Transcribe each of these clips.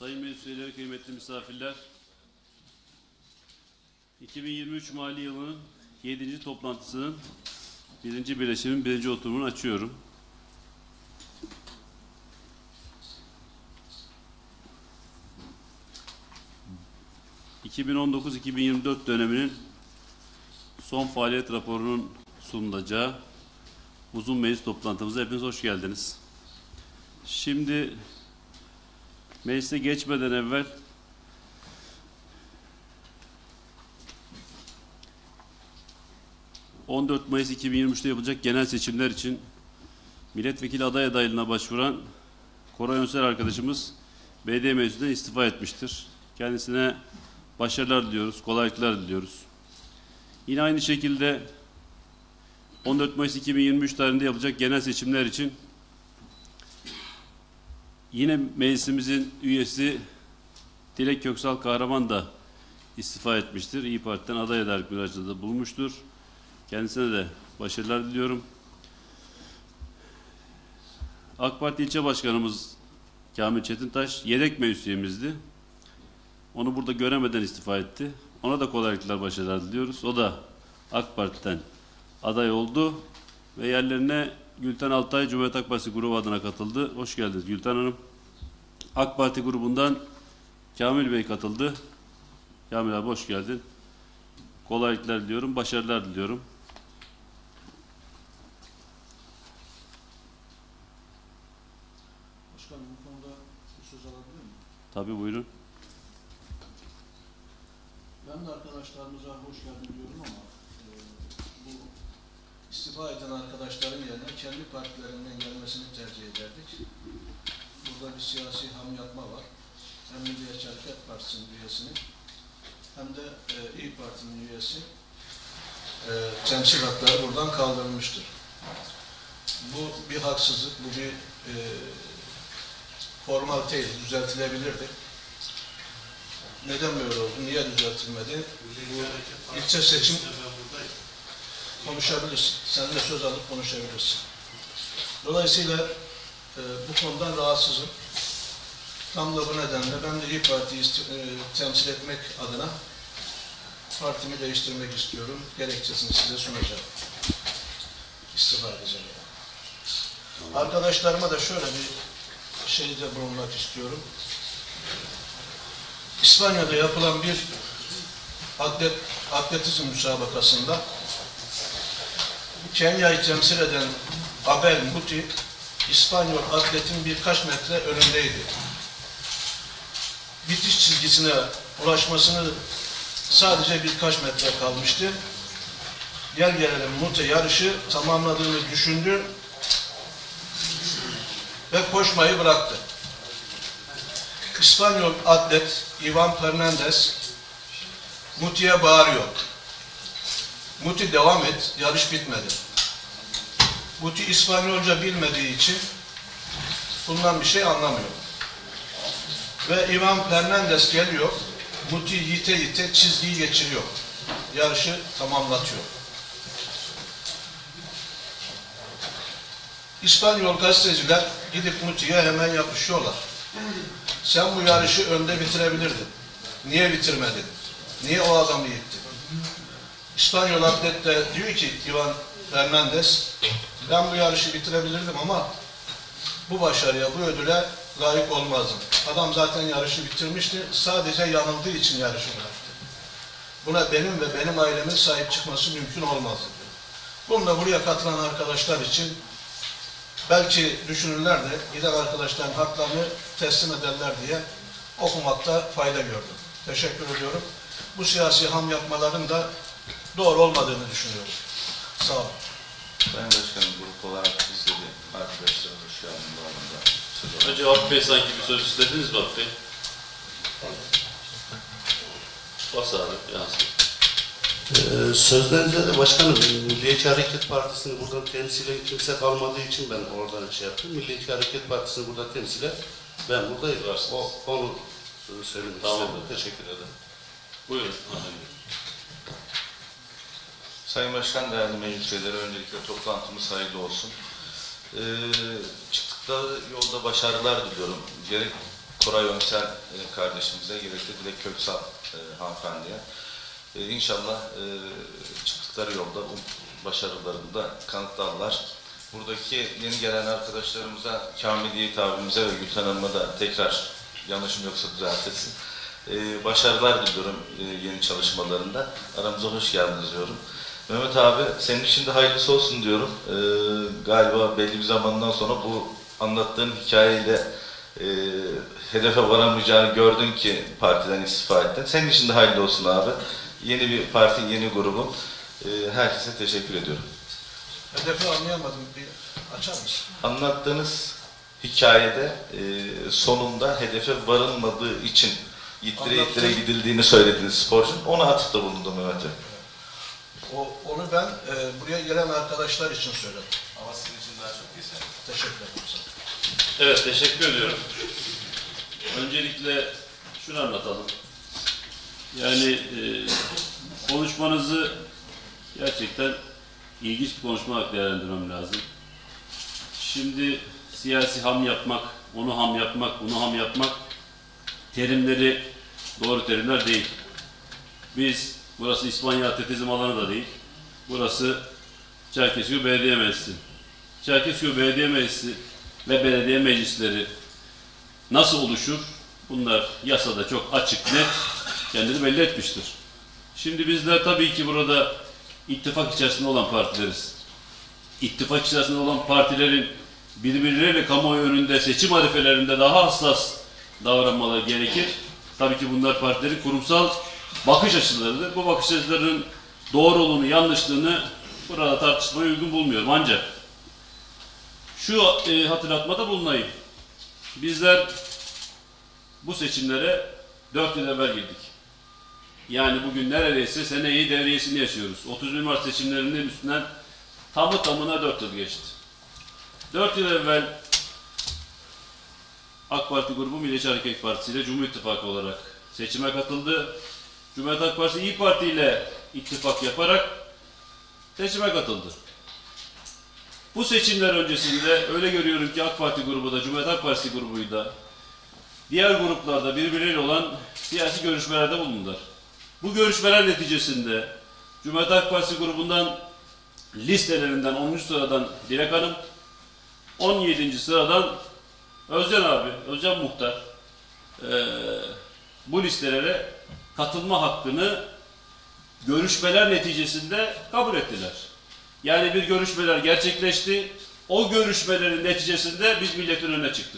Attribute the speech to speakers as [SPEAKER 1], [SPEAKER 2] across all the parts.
[SPEAKER 1] Sayın Meclis Üyeleri, kıymetli misafirler, 2023 Mali Yılı'nın 7. toplantısının 1. birleşimin 1. oturumunu açıyorum. ...2019-2024 döneminin son faaliyet raporunun sunulacağı uzun meclis toplantımıza hepiniz hoş geldiniz. Şimdi meclise geçmeden evvel ...14 Mayıs 2023'te yapılacak genel seçimler için milletvekili aday adaylığına başvuran Koray Önsel arkadaşımız belediye meclisinden istifa etmiştir. Kendisine başarılar diliyoruz, kolaylıklar diliyoruz. Yine aynı şekilde 14 Mayıs 2023 tarihinde yapılacak genel seçimler için yine meclisimizin üyesi Dilek Köksal Kahraman da istifa etmiştir. İYİ Parti'den aday adaylık müracaatında bulunmuştur. Kendisine de başarılar diliyorum. AK Parti ilçe başkanımız Kamil Çetintaş yedek meclis üyemizdi. Onu burada göremeden istifa etti. Ona da kolaylıklar, başarılar diliyoruz. O da AK Parti'den aday oldu ve yerlerine Gülten Altay Cumhuriyet Halk Partisi grubu adına katıldı. Hoş geldiniz Gülten Hanım. AK Parti grubundan Kamil Bey katıldı. Kamil abi hoş geldin. Kolaylıklar diliyorum, başarılar diliyorum.
[SPEAKER 2] Başkanım, bu konuda bir söz alabilir miyim?
[SPEAKER 1] Tabii, buyurun.
[SPEAKER 2] Ben de arkadaşlarımıza hoş geldin diyorum ama bu istifa eden arkadaşların yerine kendi partilerinden gelmesini tercih ederdik. Burada bir siyasi hamyatma var. Hem Milliyetçi Hareket Partisi'nin üyesini hem de İYİ Parti'nin üyesi temsil hakları buradan kaldırılmıştır. Bu bir haksızlık, bu bir formalite, düzeltilebilirdi. Neden böyle oldu? Niye düzeltilmedi? Bu ilçe seçim konuşabilirsin. Sen de söz alıp konuşabilirsin. Dolayısıyla bu konudan rahatsızım. Tam da bu nedenle ben de İYİ Parti'yi temsil etmek adına partimi değiştirmek istiyorum. Gerekçesini size sunacağım. İstifa edeceğim. Arkadaşlarıma da şöyle bir şeyde bulunmak istiyorum. İspanya'da yapılan bir atletizm müsabakasında Kenya'yı temsil eden Abel Muti, İspanyol atletin birkaç metre önündeydi. Bitiş çizgisine ulaşmasını sadece birkaç metre kalmıştı. Gel gelelim Muti yarışı tamamladığını düşündü ve koşmayı bıraktı. İspanyol atlet Ivan Fernandez Muti'ye bağırıyor. Muti devam et, yarış bitmedi. Muti İspanyolca bilmediği için bundan bir şey anlamıyor. Ve Ivan Fernandez geliyor, Muti yite yite çizgiyi geçiriyor. Yarışı tamamlatıyor. İspanyol gazeteciler gidip Muti'ye hemen yapışıyorlar. Sen bu yarışı önde bitirebilirdin. Niye bitirmedin? Niye o adamı yittin? İspanyol atlet de diyor ki Ivan Fernandez, ben bu yarışı bitirebilirdim ama bu başarıya, bu ödüle layık olmazdım. Adam zaten yarışı bitirmişti. Sadece yanıldığı için yarışı bıraktı. Buna benim ve benim ailemin sahip çıkması mümkün olmazdı. Bununla buraya katılan arkadaşlar için belki düşünürler de giden arkadaşların haklarını teslim ederler diye okumakta fayda gördüm. Teşekkür ediyorum. Bu siyasi hamyatmaların da doğru olmadığını düşünüyorum. Sağ olun.
[SPEAKER 3] Sayın Başkanım, grup olarak biz de arkadaşlar hoş geldin bu arada.
[SPEAKER 1] Önce Vahap Bey sanki bir söz istediniz mi Vahap Bey? Bas abi, yansın.
[SPEAKER 4] Sözlerinize de başkanım, Milliyetçi Hareket Partisi'ni burada temsile kimse kalmadığı için ben oradan şey yaptım. Milliyetçi Hareket Partisi'ni burada temsile ben buradayım. Onu söylemek istedim. Teşekkür ederim.
[SPEAKER 1] Buyurun.
[SPEAKER 3] Sayın Başkan, değerli meclis üyeleri, öncelikle toplantımız hayırlı olsun. Çıktıkları yolda başarılar diliyorum. Gerek Koray Önsel kardeşimize, gerekli Dilek Köksal hanımefendiye. İnşallah çıktıkları yolda bu başarılarını da kanıtlarlar. Buradaki yeni gelen arkadaşlarımıza, Kamil Yiğit abimize ve Gülten Hanım'a da tekrar, yanlışım yoksa düzeltirsin, başarılar diliyorum yeni çalışmalarında. Aramıza hoş geldiniz diyorum. Mehmet abi, senin için de hayırlısı olsun diyorum. Galiba belli bir zamandan sonra bu anlattığın hikayeyle hedefe varamayacağını gördün ki partiden istifa ettin. Senin için de hayırlı olsun abi. Yeni bir parti, yeni grubun. Herkese teşekkür ediyorum.
[SPEAKER 2] Hedefi anlayamadım. Bir açar mısın?
[SPEAKER 3] Anlattığınız hikayede sonunda hedefe varılmadığı için ittire gidildiğini söylediğiniz sporcunun, ona atıfta bulundu Mehmet Bey.
[SPEAKER 2] Onu ben buraya gelen arkadaşlar için söyledim.
[SPEAKER 3] Ama sizin için daha çok güzel.
[SPEAKER 2] Teşekkür ederim.
[SPEAKER 1] Evet, teşekkür ediyorum. Öncelikle şunu anlatalım. Yani konuşmanızı gerçekten ilginç bir konuşma olarak değerlendirmem lazım. Şimdi siyasi ham yapmak, onu ham yapmak, bunu ham yapmak terimleri doğru terimler değil. Burası İspanya atletizm alanı da değil. Burası Çerkezköy Belediye Meclisi. Çerkezköy Belediye Meclisi ve belediye meclisleri nasıl oluşur? Bunlar yasada çok açık, net kendini belli etmiştir. Şimdi bizler tabii ki burada ittifak içerisinde olan partileriz. İttifak içerisinde olan partilerin birbirleriyle kamuoyu önünde, seçim arifelerinde daha hassas davranmaları gerekir. Tabii ki bunlar partilerin kurumsal bakış açılarıdır. Bu bakış açılarının doğruluğunu, yanlışlığını burada tartışmaya uygun bulmuyorum. Ancak şu hatırlatmada bulunayım. Bizler bu seçimlere 4 yıl evvel girdik. Yani bugün neredeyse seneyi devriyesini yaşıyoruz. 31 Mart seçimlerinin üstünden tamı tamına 4 yıl geçti. 4 yıl evvel AK Parti grubu Milliyetçi Hareket Partisi ile Cumhur İttifakı olarak seçime katıldı. Cumhuriyet Halk Partisi İYİ Parti ile ittifak yaparak seçime katıldı. Bu seçimler öncesinde öyle görüyorum ki AK Parti grubu da, Cumhuriyet Halk Partisi grubu da, diğer gruplarda birbirleriyle olan siyasi görüşmelerde bulundular. Bu görüşmeler neticesinde Cumhuriyet Halk Partisi grubundan listelerinden 10. sıradan Dilek Hanım, 17. sıradan Özcan Muhtar bu listelere katılma hakkını görüşmeler neticesinde kabul ettiler. Yani bir görüşmeler gerçekleşti. O görüşmelerin neticesinde biz milletin önüne çıktık.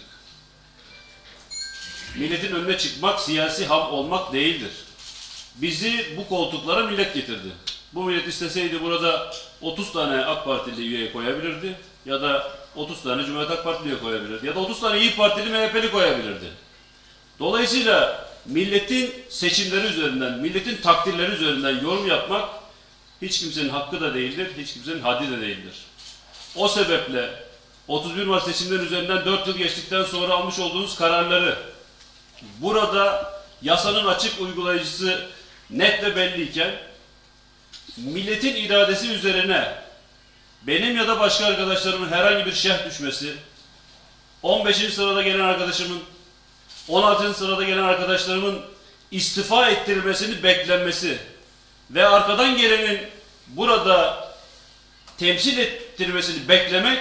[SPEAKER 1] Milletin önüne çıkmak siyasi ham olmak değildir. Bizi bu koltuklara millet getirdi. Bu millet isteseydi burada 30 tane AK Partili üye koyabilirdi ya da 30 tane Cumhuriyet Halk Partili üye koyabilirdi ya da 30 tane İYİ Partili MHP'li koyabilirdi. Dolayısıyla milletin seçimleri üzerinden, milletin takdirleri üzerinden yorum yapmak hiç kimsenin hakkı da değildir, hiç kimsenin haddi de değildir. O sebeple 31 Mart seçimleri üzerinden 4 yıl geçtikten sonra almış olduğunuz kararları burada yasanın açık uygulayıcısı net ve belliyken milletin iradesi üzerine benim ya da başka arkadaşlarımın herhangi bir şerh düşmesi, 15. sırada gelen arkadaşımın, 16. sırada gelen arkadaşlarımın istifa ettirilmesini beklenmesi ve arkadan gelenin burada temsil ettirmesini beklemek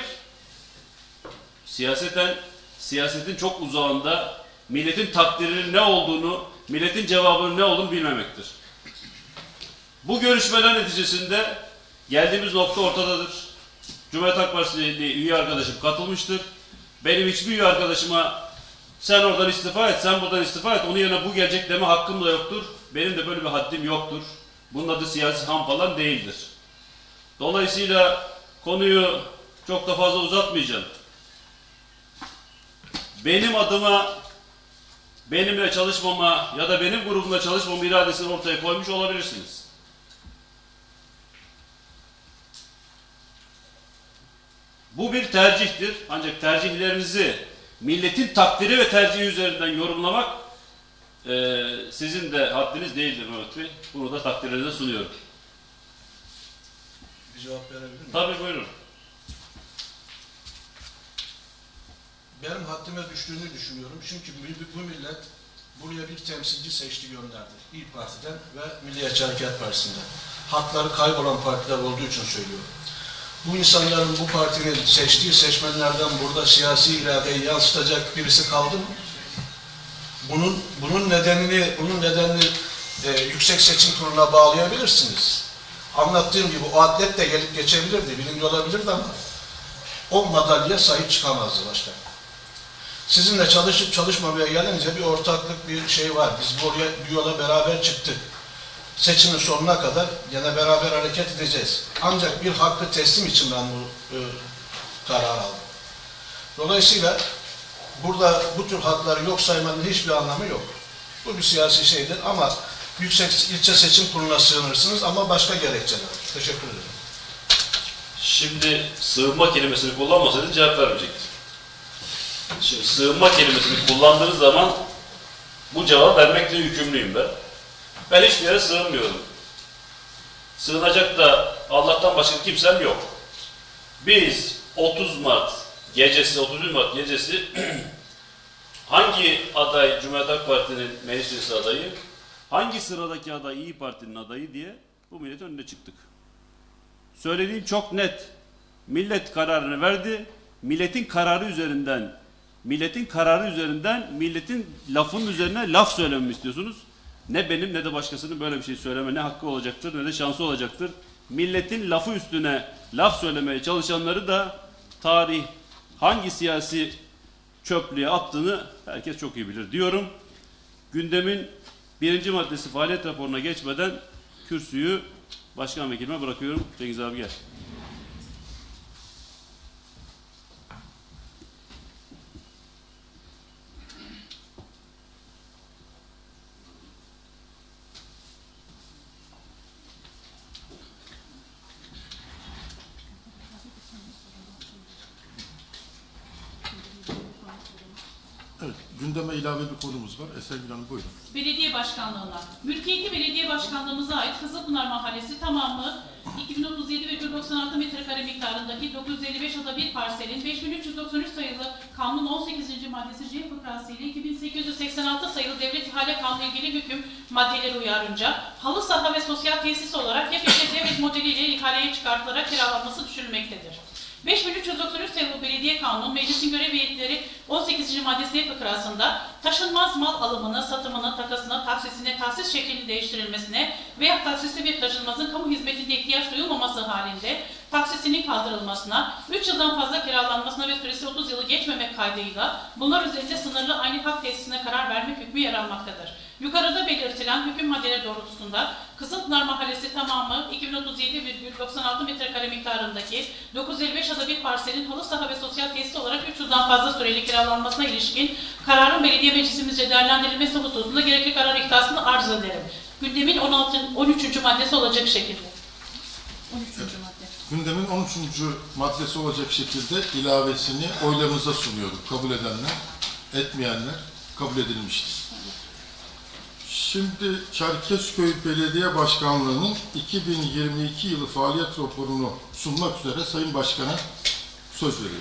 [SPEAKER 1] siyasetin çok uzağında milletin takdirinin ne olduğunu, milletin cevabının ne olduğunu bilmemektir. Bu görüşmeler neticesinde geldiğimiz nokta ortadadır. Cumhuriyet Halk Partisi üye arkadaşım katılmıştır. Benim hiçbir üye arkadaşıma sen oradan istifa et, sen buradan istifa et, onun yerine bu gelecek deme hakkım da yoktur. Benim de böyle bir haddim yoktur. Bunun adı siyasi ham falan değildir. Dolayısıyla konuyu çok da fazla uzatmayacağım. Benim adıma, benimle çalışmama ya da benim grubumla çalışmama iradesini ortaya koymuş olabilirsiniz. Bu bir tercihtir. Ancak tercihlerinizi milletin takdiri ve tercihi üzerinden yorumlamak sizin de haddiniz değildir Mehmet Bey. Bunu da takdirlerinize sunuyorum.
[SPEAKER 2] Bir cevap verebilir miyim?
[SPEAKER 1] Tabii buyurun.
[SPEAKER 2] benim haddime düştüğünü düşünüyorum. Çünkü bu millet buraya bir temsilci seçti, gönderdi. İYİ Parti'den ve Milliyetçi Hareket Partisi'nden. Hakları kaybolan partiler olduğu için söylüyorum. Bu insanların bu partinin seçtiği seçmenlerden burada siyasi iradeyi yansıtacak birisi kaldı mı? Bunun nedenini Yüksek Seçim Kurulu'na bağlayabilirsiniz. Anlattığım gibi o atlet de gelip geçebilirdi, birinci olabilirdi ama o madalya sahip çıkamazdı başkan. Sizinle çalışıp çalışmamaya gelince bir ortaklık, bir şey var. Biz bu yola beraber çıktık. Seçimin sonuna kadar yine beraber hareket edeceğiz. Ancak bir hakkı teslim için ben bu karar aldım. Dolayısıyla burada bu tür hakları yok saymanın hiçbir anlamı yok. Bu bir siyasi şeydir ama Yüksek İlçe Seçim Kurulu'na sığınırsınız ama başka gerekçeler. Teşekkür ederim.
[SPEAKER 1] Şimdi sığınma kelimesini kullanmasaydı cevap vermeyecektim. Şimdi sığınma kelimesini kullandığınız zaman bu cevabı vermekle yükümlüyüm ben. Ben hiçbir yere sığınmıyorum. Sığınacak da Allah'tan başka kimsem yok. Biz 30 Mart gecesi, 31 Mart gecesi hangi aday Cumhuriyet Halk Parti'nin meclis üyesi adayı, hangi sıradaki aday İYİ Parti'nin adayı diye bu milletin önüne çıktık. Söylediğim çok net. Millet kararını verdi. Milletin kararı üzerinden, milletin lafının üzerine laf söylememi istiyorsunuz. Ne benim ne de başkasının böyle bir şey söyleme ne hakkı olacaktır ne de şansı olacaktır. Milletin lafı üstüne laf söylemeye çalışanları da tarih hangi siyasi çöplüğe attığını herkes çok iyi bilir diyorum. Gündemin 1. maddesi faaliyet raporuna geçmeden kürsüyü başkan vekilime bırakıyorum. Cengiz abi gel.
[SPEAKER 5] Evet, gündeme ilave bir konumuz var. Esengül Hanım buyurun.
[SPEAKER 6] Belediye başkanlığına. Mülkiyeti belediye başkanlığımıza ait Kızılpınar Mahallesi tamamı 2037,96 metrekare miktarındaki 955 ada bir parselin 5393 sayılı Kanun 18. maddesi C fıkrası ile 2886 sayılı Devlet İhale Kanunu ilgili hüküm maddeleri uyarınca halı saha ve sosyal tesis olarak hep devlet modeliyle ihaleye çıkartılarak kiralanması düşünülmektedir. 5393 sayılı Belediye Kanunu, meclisin görev ve yetkileri 18. maddesi fıkrasında taşınmaz mal alımına, satımına, takasına, taksisine, tahsis şeklinin değiştirilmesine veya taksisli bir taşınmazın kamu hizmetinde ihtiyaç duyulmaması halinde taksisinin kaldırılmasına, 3 yıldan fazla kiralanmasına ve süresi 30 yılı geçmemek kaydıyla bunlar üzerinde sınırlı aynı hak tesisine karar vermek hükmü yer almaktadır. Yukarıda belirtilen hüküm maddeleri doğrultusunda Kızılpınar Mahallesi tamamı 2037,96 metrekare miktarındaki 955 ada bir parselin halı saha ve sosyal tesis olarak 3 yıldan fazla süreli kiralanmasına ilişkin kararın belediye meclisimizce değerlendirilmesi hususunda gerekli karar ihtasını arz ederim. Gündemin 13. maddesi olacak şekilde. 13. madde.
[SPEAKER 5] Gündemin 13. maddesi olacak şekilde ilavesini oylarınıza sunuyorum. Kabul edenler, etmeyenler kabul edilmiştir. Şimdi Çerkezköy Belediye Başkanlığı'nın 2022 yılı faaliyet raporunu sunmak üzere Sayın Başkan'a söz veriyorum.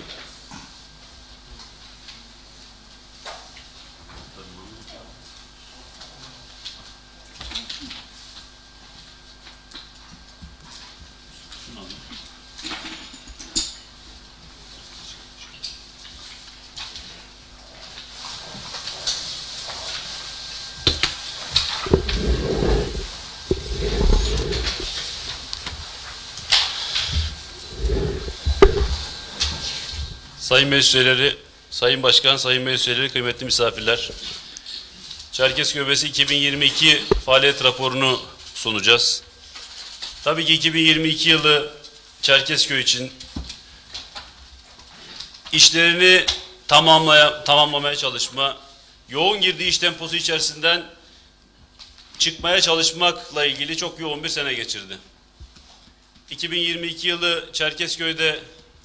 [SPEAKER 1] Sayın meclis üyeleri, Sayın Başkan, Sayın meclis üyeleri, kıymetli misafirler. Çerkezköy Belediyesi 2022 faaliyet raporunu sunacağız. Tabii ki 2022 yılı Çerkezköy için işlerini tamamlamaya çalışma, yoğun girdiği iş temposu içerisinden çıkmaya çalışmakla ilgili çok yoğun bir sene geçirdi. 2022 yılı Çerkezköy'de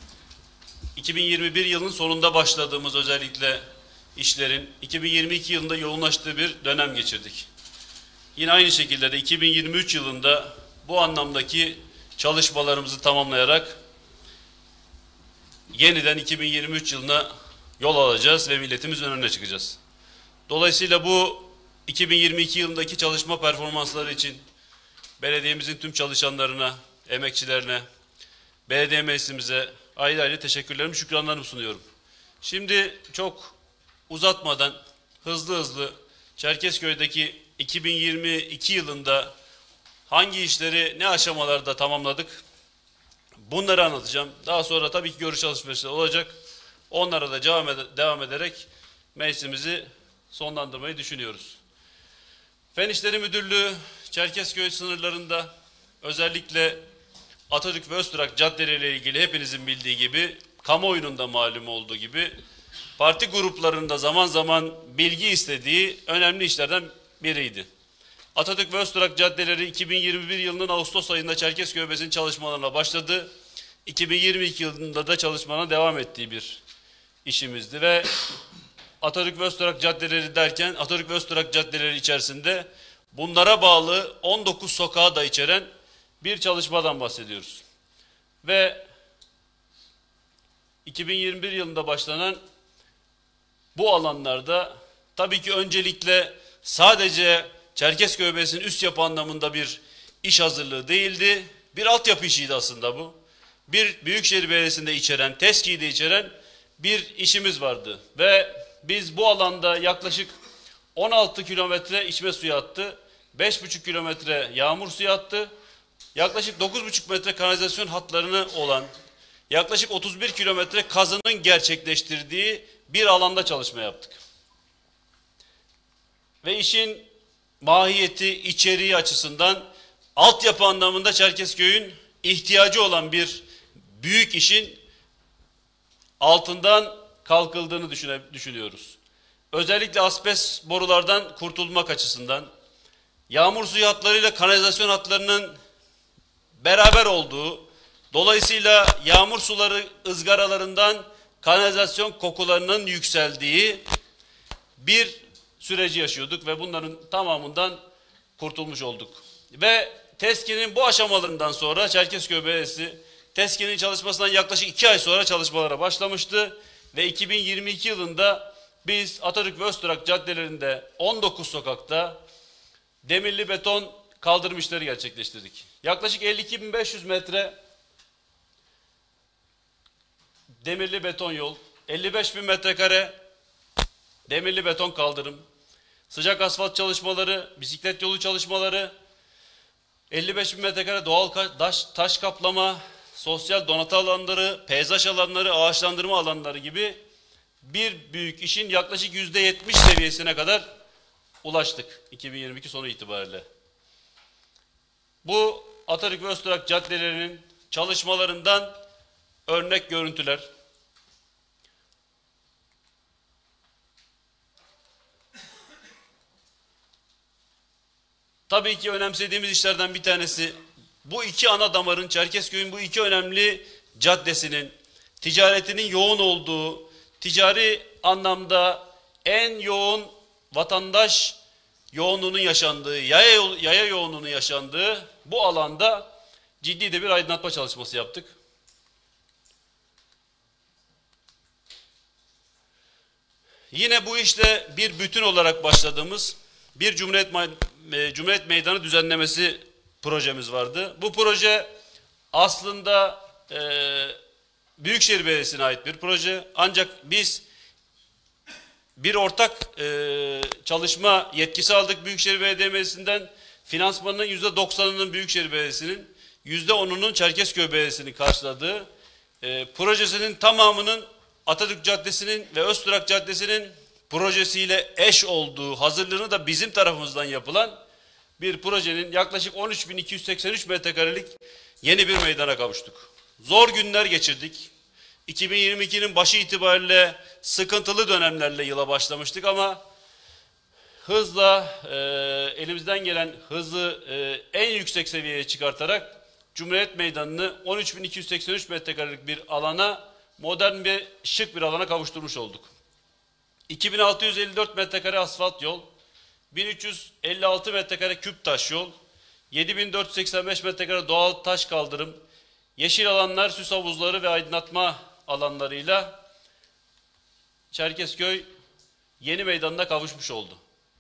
[SPEAKER 1] 2021 yılının sonunda başladığımız özellikle işlerin 2022 yılında yoğunlaştığı bir dönem geçirdik. Yine aynı şekilde de 2023 yılında bu anlamdaki çalışmalarımızı tamamlayarak yeniden 2023 yılına yol alacağız ve milletimizin önüne çıkacağız. Dolayısıyla bu 2022 yılındaki çalışma performansları için belediyemizin tüm çalışanlarına, emekçilerine, belediye meclisimize ayrı ayrı teşekkürlerimi, şükranlarımı sunuyorum. Şimdi çok uzatmadan hızlı Çerkezköy'deki 2022 yılında hangi işleri ne aşamalarda tamamladık bunları anlatacağım. Daha sonra tabii ki görüş alışverişleri olacak. Onlara da devam ederek meclisimizi sonlandırmayı düşünüyoruz. Fen İşleri Müdürlüğü Çerkezköy sınırlarında özellikle Atatürk ve Öztürk caddeleriyle ilgili hepinizin bildiği gibi, kamuoyunun da malum olduğu gibi parti gruplarında zaman zaman bilgi istediği önemli işlerden biriydi. Atatürk ve Öztürk caddeleri 2021 yılının Ağustos ayında Çerkezköy Belediyesi'nin çalışmalarına başladı. 2022 yılında da çalışmalarına devam ettiği bir işimizdi ve Atatürk ve Öztürk caddeleri derken Atatürk ve Öztürk caddeleri içerisinde bunlara bağlı 19 sokağı da içeren bir çalışmadan bahsediyoruz. Ve 2021 yılında başlanan bu alanlarda tabii ki öncelikle sadece Çerkezköy Belediyesi'nin üst yapı anlamında bir iş hazırlığı değildi. Bir altyapı işiydi aslında bu. Bir Büyükşehir Belediyesi'nde içeren, TESKİ'de içeren bir işimiz vardı. Ve biz bu alanda yaklaşık 16 kilometre içme suyu hattı, 5,5 kilometre yağmur suyu hattı, yaklaşık 9,5 metre kanalizasyon hatlarını olan, yaklaşık 31 kilometre kazının gerçekleştirdiği bir alanda çalışma yaptık. Ve işin mahiyeti, içeriği açısından altyapı anlamında Çerkezköy'ün ihtiyacı olan bir büyük işin altından kalkıldığını düşünüyoruz. Özellikle asbest borulardan kurtulmak açısından, yağmur suyu hatlarıyla kanalizasyon hatlarının beraber olduğu, dolayısıyla yağmur suları ızgaralarından kanalizasyon kokularının yükseldiği bir süreci yaşıyorduk ve bunların tamamından kurtulmuş olduk. Ve TESKİ'nin bu aşamalarından sonra Çerkezköy Belediyesi TESKİ'nin çalışmasından yaklaşık 2 ay sonra çalışmalara başlamıştı ve 2022 yılında biz Atatürk ve Öztürk caddelerinde 19 sokakta demirli beton kaldırım işleri gerçekleştirdik. Yaklaşık 52.500 metre demirli beton yol, 55.000 metrekare demirli beton kaldırım, sıcak asfalt çalışmaları, bisiklet yolu çalışmaları, 55.000 metrekare doğal taş kaplama, sosyal donatı alanları, peyzaj alanları, ağaçlandırma alanları gibi bir büyük işin yaklaşık %70 seviyesine kadar ulaştık 2022 sonu itibariyle. Bu Atatürk ve Öztürk caddelerinin çalışmalarından örnek görüntüler. Tabii ki önemsediğimiz işlerden bir tanesi bu iki ana damarın, Çerkezköy'ün bu iki önemli caddesinin ticaretinin yoğun olduğu, ticari anlamda en yoğun vatandaş yoğunluğunun yaşandığı, yaya yoğunluğunun yaşandığı bu alanda ciddi de bir aydınlatma çalışması yaptık. Yine bu işte bir bütün olarak başladığımız bir Cumhuriyet Meydanı düzenlemesi projemiz vardı. Bu proje aslında Büyükşehir Belediyesi'ne ait bir proje. Ancak biz bir ortak çalışma yetkisi aldık Büyükşehir Belediye Meclisi'nden. Finansmanının %90'ının Büyükşehir Belediyesi'nin, %10'unun Çerkezköy Belediyesi'nin karşıladığı, projesinin tamamının Atatürk Caddesi'nin ve Öztürk Caddesi'nin projesiyle eş olduğu, hazırlığını da bizim tarafımızdan yapılan bir projenin yaklaşık 13.283 metrekarelik yeni bir meydana kavuştuk. Zor günler geçirdik. 2022'nin başı itibariyle sıkıntılı dönemlerle yıla başlamıştık ama hızla elimizden gelen hızı en yüksek seviyeye çıkartarak Cumhuriyet Meydanı'nı 13.283 metrekarelik bir alana, modern ve şık bir alana kavuşturmuş olduk. 2654 metrekare asfalt yol, 1356 metrekare küp taş yol, 7485 metrekare doğal taş kaldırım, yeşil alanlar, süs havuzları ve aydınlatma alanlarıyla Çerkezköy yeni meydanına kavuşmuş oldu.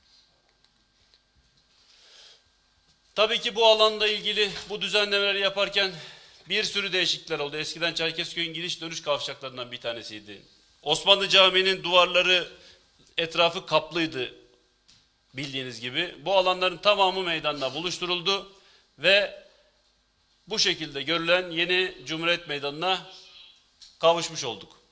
[SPEAKER 1] Tabii ki bu alanla ilgili bu düzenlemeleri yaparken bir sürü değişiklikler oldu. Eskiden Çerkezköy'ün giriş dönüş kavşaklarından bir tanesiydi. Osmanlı Camii'nin duvarları, etrafı kaplıydı bildiğiniz gibi. Bu alanların tamamı meydanla buluşturuldu ve bu şekilde görülen yeni Cumhuriyet Meydanı'na kavuşmuş olduk.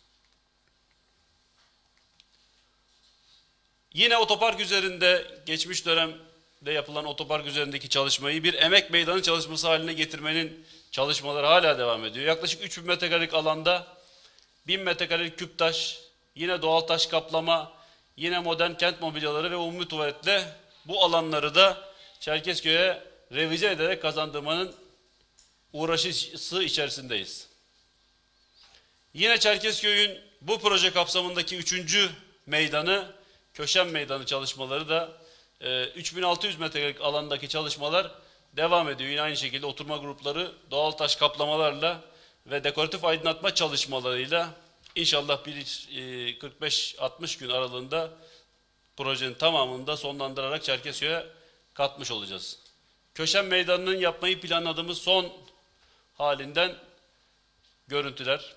[SPEAKER 1] Yine otopark üzerinde, geçmiş dönemde yapılan otopark üzerindeki çalışmayı bir emek meydanı çalışması haline getirmenin çalışmaları hala devam ediyor. Yaklaşık 3000 metrekarelik alanda 1000 metrekarelik küp taş, yine doğal taş kaplama, yine modern kent mobilyaları ve umumi tuvaletle bu alanları da Çerkezköy'e revize ederek kazandırmanın uğraşısı içerisindeyiz. Yine Çerkezköy'ün bu proje kapsamındaki 3. meydanı, Köşem Meydanı çalışmaları da 3600 metrekarelik alandaki çalışmalar devam ediyor. Yine aynı şekilde oturma grupları doğal taş kaplamalarla ve dekoratif aydınlatma çalışmalarıyla inşallah 45-60 gün aralığında projenin tamamını da sonlandırarak Çerkezköy'e katmış olacağız. Köşem Meydanı'nın yapmayı planladığımız son halinden görüntüler.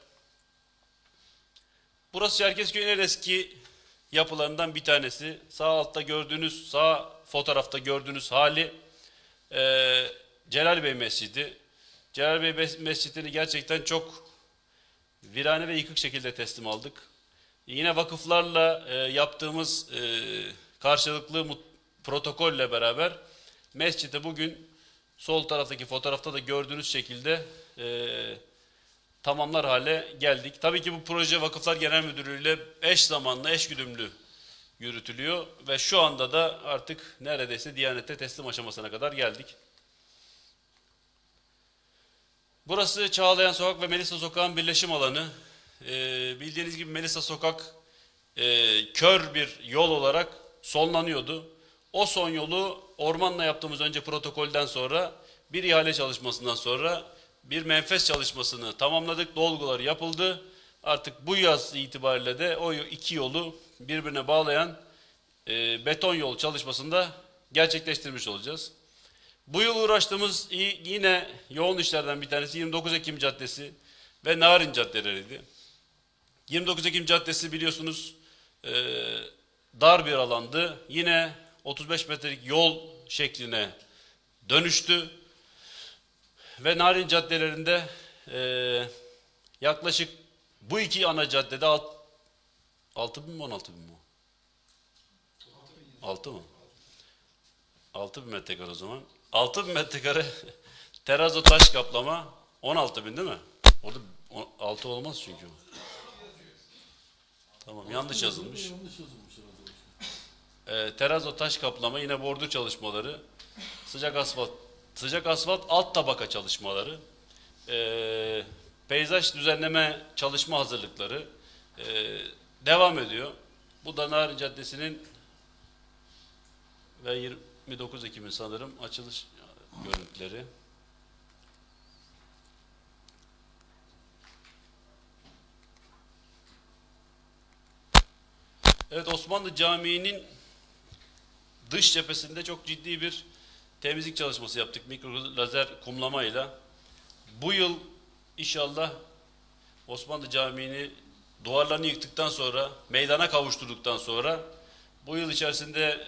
[SPEAKER 1] Burası Çerkezköy'ün en eski yapılarından bir tanesi. Sağ altta gördüğünüz, sağ fotoğrafta gördüğünüz hali Celal Bey Mescidi. Celal Bey Mescidi'ni gerçekten çok virane ve yıkık şekilde teslim aldık. Yine vakıflarla yaptığımız karşılıklı protokolle beraber mescidi bugün sol taraftaki fotoğrafta da gördüğünüz şekilde tamamlar hale geldik. Tabii ki bu proje Vakıflar Genel Müdürlüğü ile eş zamanlı, eş güdümlü yürütülüyor ve şu anda da artık neredeyse Diyanet'e teslim aşamasına kadar geldik. Burası Çağlayan Sokak ve Melisa Sokak'ın birleşim alanı. Bildiğiniz gibi Melisa Sokak kör bir yol olarak sonlanıyordu. O son yolu ormanla yaptığımız önce protokolden sonra bir ihale çalışmasından sonra bir menfez çalışmasını tamamladık. Dolgular yapıldı. Artık bu yaz itibariyle de o iki yolu birbirine bağlayan beton yol çalışmasını da gerçekleştirmiş olacağız. Bu yıl uğraştığımız yine yoğun işlerden bir tanesi 29 Ekim Caddesi ve Narin caddeleriydi. 29 Ekim Caddesi biliyorsunuz dar bir alandı. Yine 35 metrelik yol şekline dönüştü. Ve Narin caddelerinde yaklaşık bu iki ana caddede 6.000 mi 16.000 mi? 6 mı? 6.000 metrekare o zaman. 6.000 metrekare terazo taş kaplama 16.000 değil mi? Orada 6 olmaz çünkü. Tamam, yanlış yazılmış. Terazo taş kaplama, yine bordür çalışmaları, sıcak asfalt alt tabaka çalışmaları, peyzaj düzenleme çalışma hazırlıkları devam ediyor. Bu da Narin Caddesi'nin ve 29 Ekim'in sanırım açılış görüntüleri. Evet, Osmanlı Camii'nin dış cephesinde çok ciddi bir temizlik çalışması yaptık mikro lazer kumlamayla. Bu yıl inşallah Osmanlı Camii'ni duvarlarını yıktıktan sonra, meydana kavuşturduktan sonra bu yıl içerisinde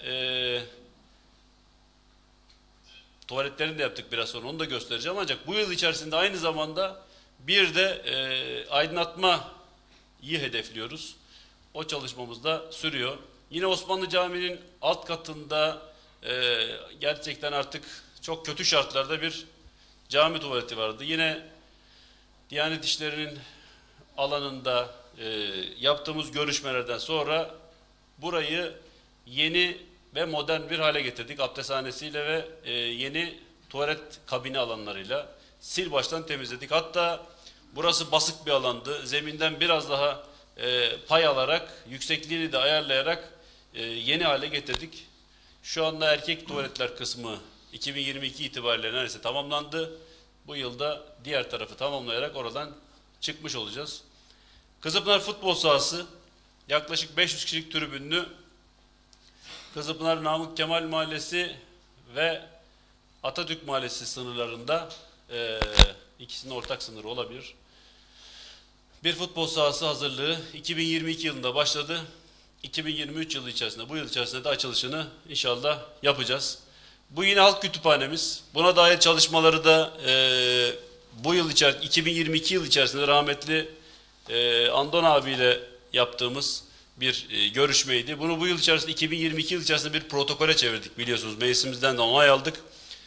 [SPEAKER 1] tuvaletlerini de yaptık, biraz sonra onu da göstereceğim. Ancak bu yıl içerisinde aynı zamanda bir de aydınlatmayı hedefliyoruz. O çalışmamız da sürüyor. Yine Osmanlı Camii'nin alt katında gerçekten artık çok kötü şartlarda bir cami tuvaleti vardı. Yine Diyanet İşleri'nin alanında yaptığımız görüşmelerden sonra burayı yeni ve modern bir hale getirdik. Abdesthanesiyle ve yeni tuvalet kabini alanlarıyla sil baştan temizledik. Hatta burası basık bir alandı. Zeminden biraz daha pay alarak, yüksekliğini de ayarlayarak yeni hale getirdik. Şu anda erkek tuvaletler kısmı 2022 itibariyle neredeyse tamamlandı. Bu yılda diğer tarafı tamamlayarak oradan çıkmış olacağız. Kızılpınar futbol sahası yaklaşık 500 kişilik tribünlü Kızılpınar Namık Kemal Mahallesi ve Atatürk Mahallesi sınırlarında ikisinin ortak sınırı olabilir. Bir futbol sahası hazırlığı 2022 yılında başladı. 2023 yılı içerisinde, bu yıl içerisinde de açılışını inşallah yapacağız. Bu yine halk kütüphanemiz. Buna dair çalışmaları da bu yıl 2022 yıl içerisinde rahmetli Andon abiyle yaptığımız bir görüşmeydi. Bunu bu yıl içerisinde 2022 yıl içerisinde bir protokole çevirdik biliyorsunuz. Meclisimizden de onay aldık.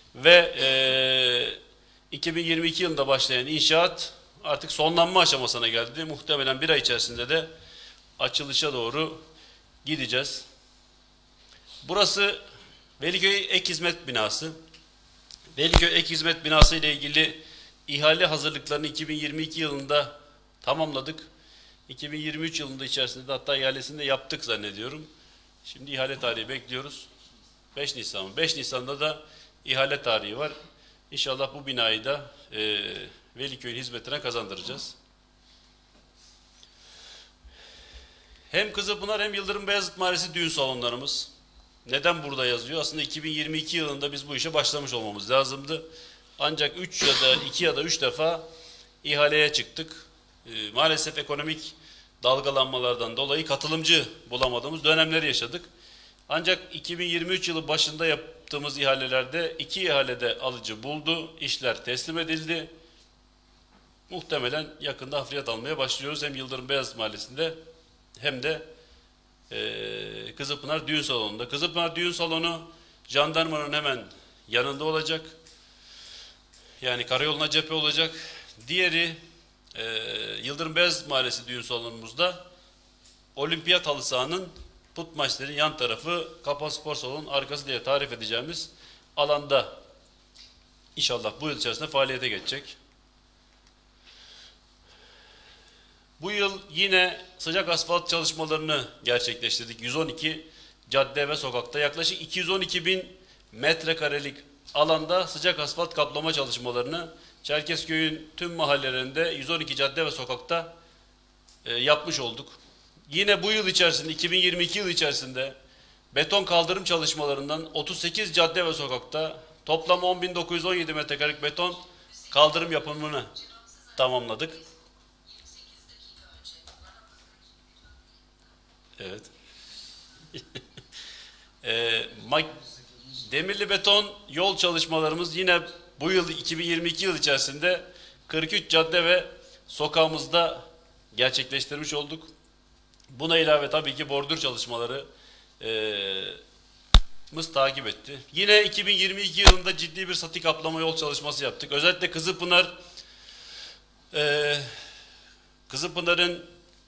[SPEAKER 1] Ve 2022 yılında başlayan inşaat artık sonlanma aşamasına geldi. Muhtemelen bir ay içerisinde de açılışa doğru gideceğiz. Burası Veliköy Ek Hizmet Binası. Veliköy Ek Hizmet Binası ile ilgili ihale hazırlıklarını 2022 yılında tamamladık. 2023 yılında içerisinde de hatta ihalesini de yaptık zannediyorum. Şimdi ihale tarihi bekliyoruz. 5 Nisan mı? 5 Nisan'da da ihale tarihi var. İnşallah bu binayı da Veliköy'ün hizmetine kazandıracağız. Hem Kızılpınar hem Yıldırım Beyazıt Mahallesi düğün salonlarımız. Neden burada yazıyor? Aslında 2022 yılında biz bu işe başlamış olmamız lazımdı. Ancak 2 ya da 3 defa ihaleye çıktık. Maalesef ekonomik dalgalanmalardan dolayı katılımcı bulamadığımız dönemleri yaşadık. Ancak 2023 yılı başında yaptığımız ihalelerde 2 ihalede alıcı buldu. İşler teslim edildi. Muhtemelen yakında hafriyat almaya başlıyoruz. Hem Yıldırım Beyazıt Mahallesi'nde hem de Kızılpınar Düğün Salonu'nda. Kızılpınar Düğün Salonu jandarmanın hemen yanında olacak. Yani karayoluna cephe olacak. Diğeri Yıldırım Beyazıt Mahallesi Düğün Salonumuzda Olimpiyat Halı Sahanın put maçların yan tarafı, Kapalı Spor Salonu'nun arkası diye tarif edeceğimiz alanda inşallah bu yıl içerisinde faaliyete geçecek. Bu yıl yine sıcak asfalt çalışmalarını gerçekleştirdik. 112 cadde ve sokakta yaklaşık 212 bin metrekarelik alanda sıcak asfalt kaplama çalışmalarını Çerkezköy'ün tüm mahallelerinde 112 cadde ve sokakta yapmış olduk. Yine bu yıl içerisinde 2022 yılı içerisinde beton kaldırım çalışmalarından 38 cadde ve sokakta toplam 10.917 metrekarelik beton kaldırım yapımını tamamladık. Evet. Demirli beton yol çalışmalarımız yine bu yıl 2022 yıl içerisinde 43 cadde ve sokağımızda gerçekleştirmiş olduk. Buna ilave tabii ki bordür çalışmaları takip etti. Yine 2022 yılında ciddi bir sati kaplama yol çalışması yaptık. Özellikle Kızılpınar'ın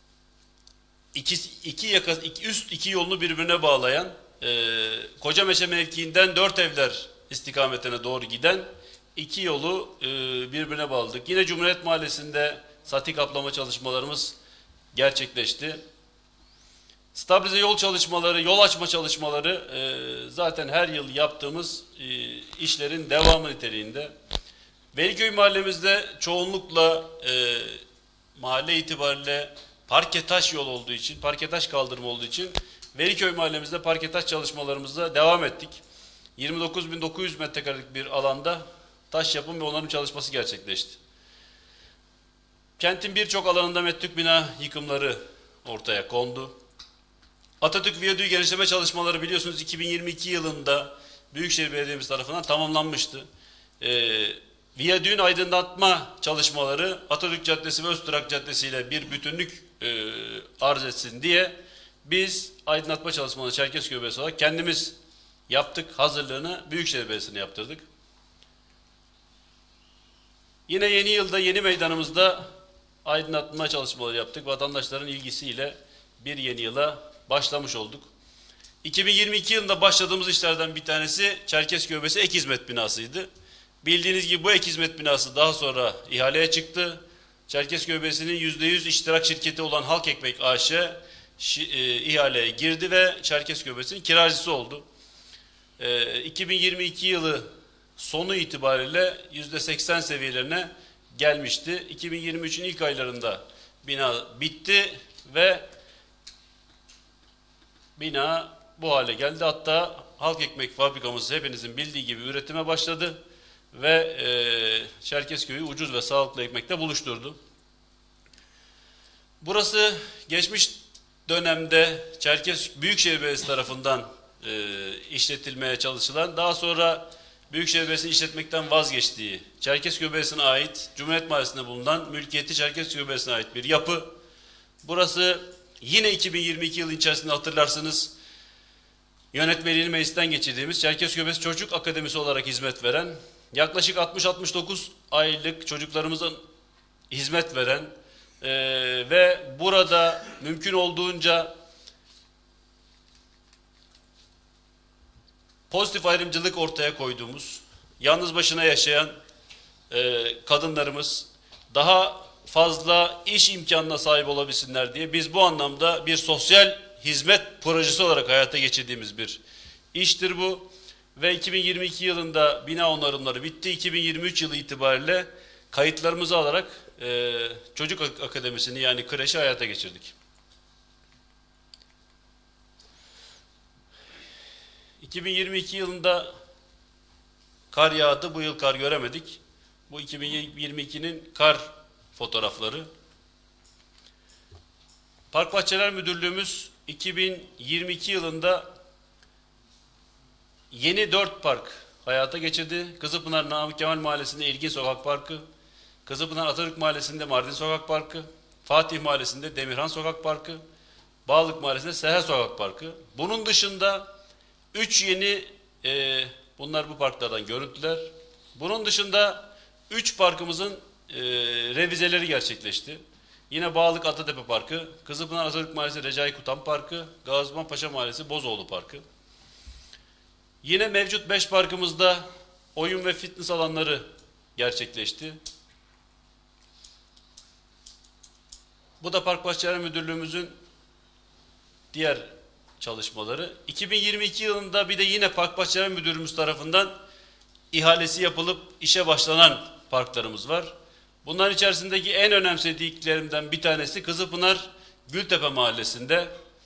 [SPEAKER 1] üst iki yolunu birbirine bağlayan Kocameşe mevkiinden 4 evler istikametine doğru giden iki yolu birbirine bağladık. Yine Cumhuriyet Mahallesi'nde sati kaplama çalışmalarımız gerçekleşti. Stabilize yol çalışmaları, yol açma çalışmaları zaten her yıl yaptığımız işlerin devamı niteliğinde. Veliköy mahallemizde çoğunlukla mahalle itibariyle parketaş yol olduğu için, parketaş kaldırımı olduğu için Veliköy mahallemizde parketaş çalışmalarımıza devam ettik. 29.900 metrekarelik bir alanda taş yapım ve onarım çalışması gerçekleşti. Kentin birçok alanında metruk bina yıkımları ortaya kondu. Atatürk Viyadüğü genişleme çalışmaları biliyorsunuz 2022 yılında Büyükşehir Belediyemiz tarafından tamamlanmıştı. Viyadüğün aydınlatma çalışmaları Atatürk Caddesi ve Öztürk Caddesi ile bir bütünlük arz etsin diye biz aydınlatma çalışmalarını Çerkezköy Belediyesi olarak kendimiz yaptık. Hazırlığını Büyükşehir Belediyesi'ne yaptırdık. Yine yeni yılda yeni meydanımızda aydınlatma çalışmaları yaptık. Vatandaşların ilgisiyle bir yeni yıla başlamış olduk. 2022 yılında başladığımız işlerden bir tanesi Çerkezköy Belediyesi Ek Hizmet Binası'ydı. Bildiğiniz gibi bu Ek Hizmet Binası daha sonra ihaleye çıktı. Çerkezköy Belediyesi'nin %100 iştirak şirketi olan Halk Ekmek AŞ ihaleye girdi ve Çerkezköy Belediyesi'nin kiracısı oldu. 2022 yılı sonu itibariyle %80 seviyelerine gelmişti. 2023'ün ilk aylarında bina bitti ve bina bu hale geldi. Hatta halk ekmek fabrikamız hepinizin bildiği gibi üretime başladı ve Çerkezköy'ü ucuz ve sağlıklı ekmekle buluşturdu. Burası geçmiş dönemde Büyükşehir Belediyesi tarafından işletilmeye çalışılan, daha sonra Büyükşehir Belediyesi'nin işletmekten vazgeçtiği, Çerkezköy Belediyesi'ne ait, Cumhuriyet Mahallesi'nde bulunan mülkiyeti Çerkezköy Belediyesi'ne ait bir yapı. Burası yine 2022 yılı içerisinde hatırlarsınız, yönetmeliğini meclisten geçirdiğimiz Çerkezköy Belediyesi Çocuk Akademisi olarak hizmet veren, yaklaşık 60-69 aylık çocuklarımızın hizmet veren ve burada mümkün olduğunca pozitif ayrımcılık ortaya koyduğumuz, yalnız başına yaşayan kadınlarımız daha fazla iş imkanına sahip olabilsinler diye biz bu anlamda bir sosyal hizmet projesi olarak hayata geçirdiğimiz bir iştir bu. Ve 2022 yılında bina onarımları bitti. 2023 yılı itibariyle kayıtlarımızı alarak Çocuk Akademisi'ni yani kreşi hayata geçirdik. 2022 yılında kar yağdı. Bu yıl kar göremedik. Bu 2022'nin kar fotoğrafları. Park Bahçeler Müdürlüğümüz 2022 yılında yeni 4 park hayata geçirdi. Kızılpınar Namık Kemal Mahallesi'nde İlgin Sokak Parkı, Kızılpınar Atatürk Mahallesi'nde Mardin Sokak Parkı, Fatih Mahallesi'nde Demirhan Sokak Parkı, Bağlık Mahallesi'nde Seher Sokak Parkı. Bunun dışında 3 yeni, bunlar bu parklardan görüntüler. Bunun dışında 3 parkımızın revizeleri gerçekleşti. Yine Bağlık Atatepe Parkı, Kızılpınar Atatürk Mahallesi Recai Kutan Parkı, Gaziosman Paşa Mahallesi Bozoğlu Parkı. Yine mevcut 5 parkımızda oyun ve fitness alanları gerçekleşti. Bu da Park Bahçeler Müdürlüğümüzün diğer çalışmaları. 2022 yılında bir de yine Park Bahçeler Müdürlüğümüz tarafından ihalesi yapılıp işe başlanan parklarımız var. Bunların içerisindeki en önemsediklerimden bir tanesi Kızılpınar Gültepe Mahallesi'nde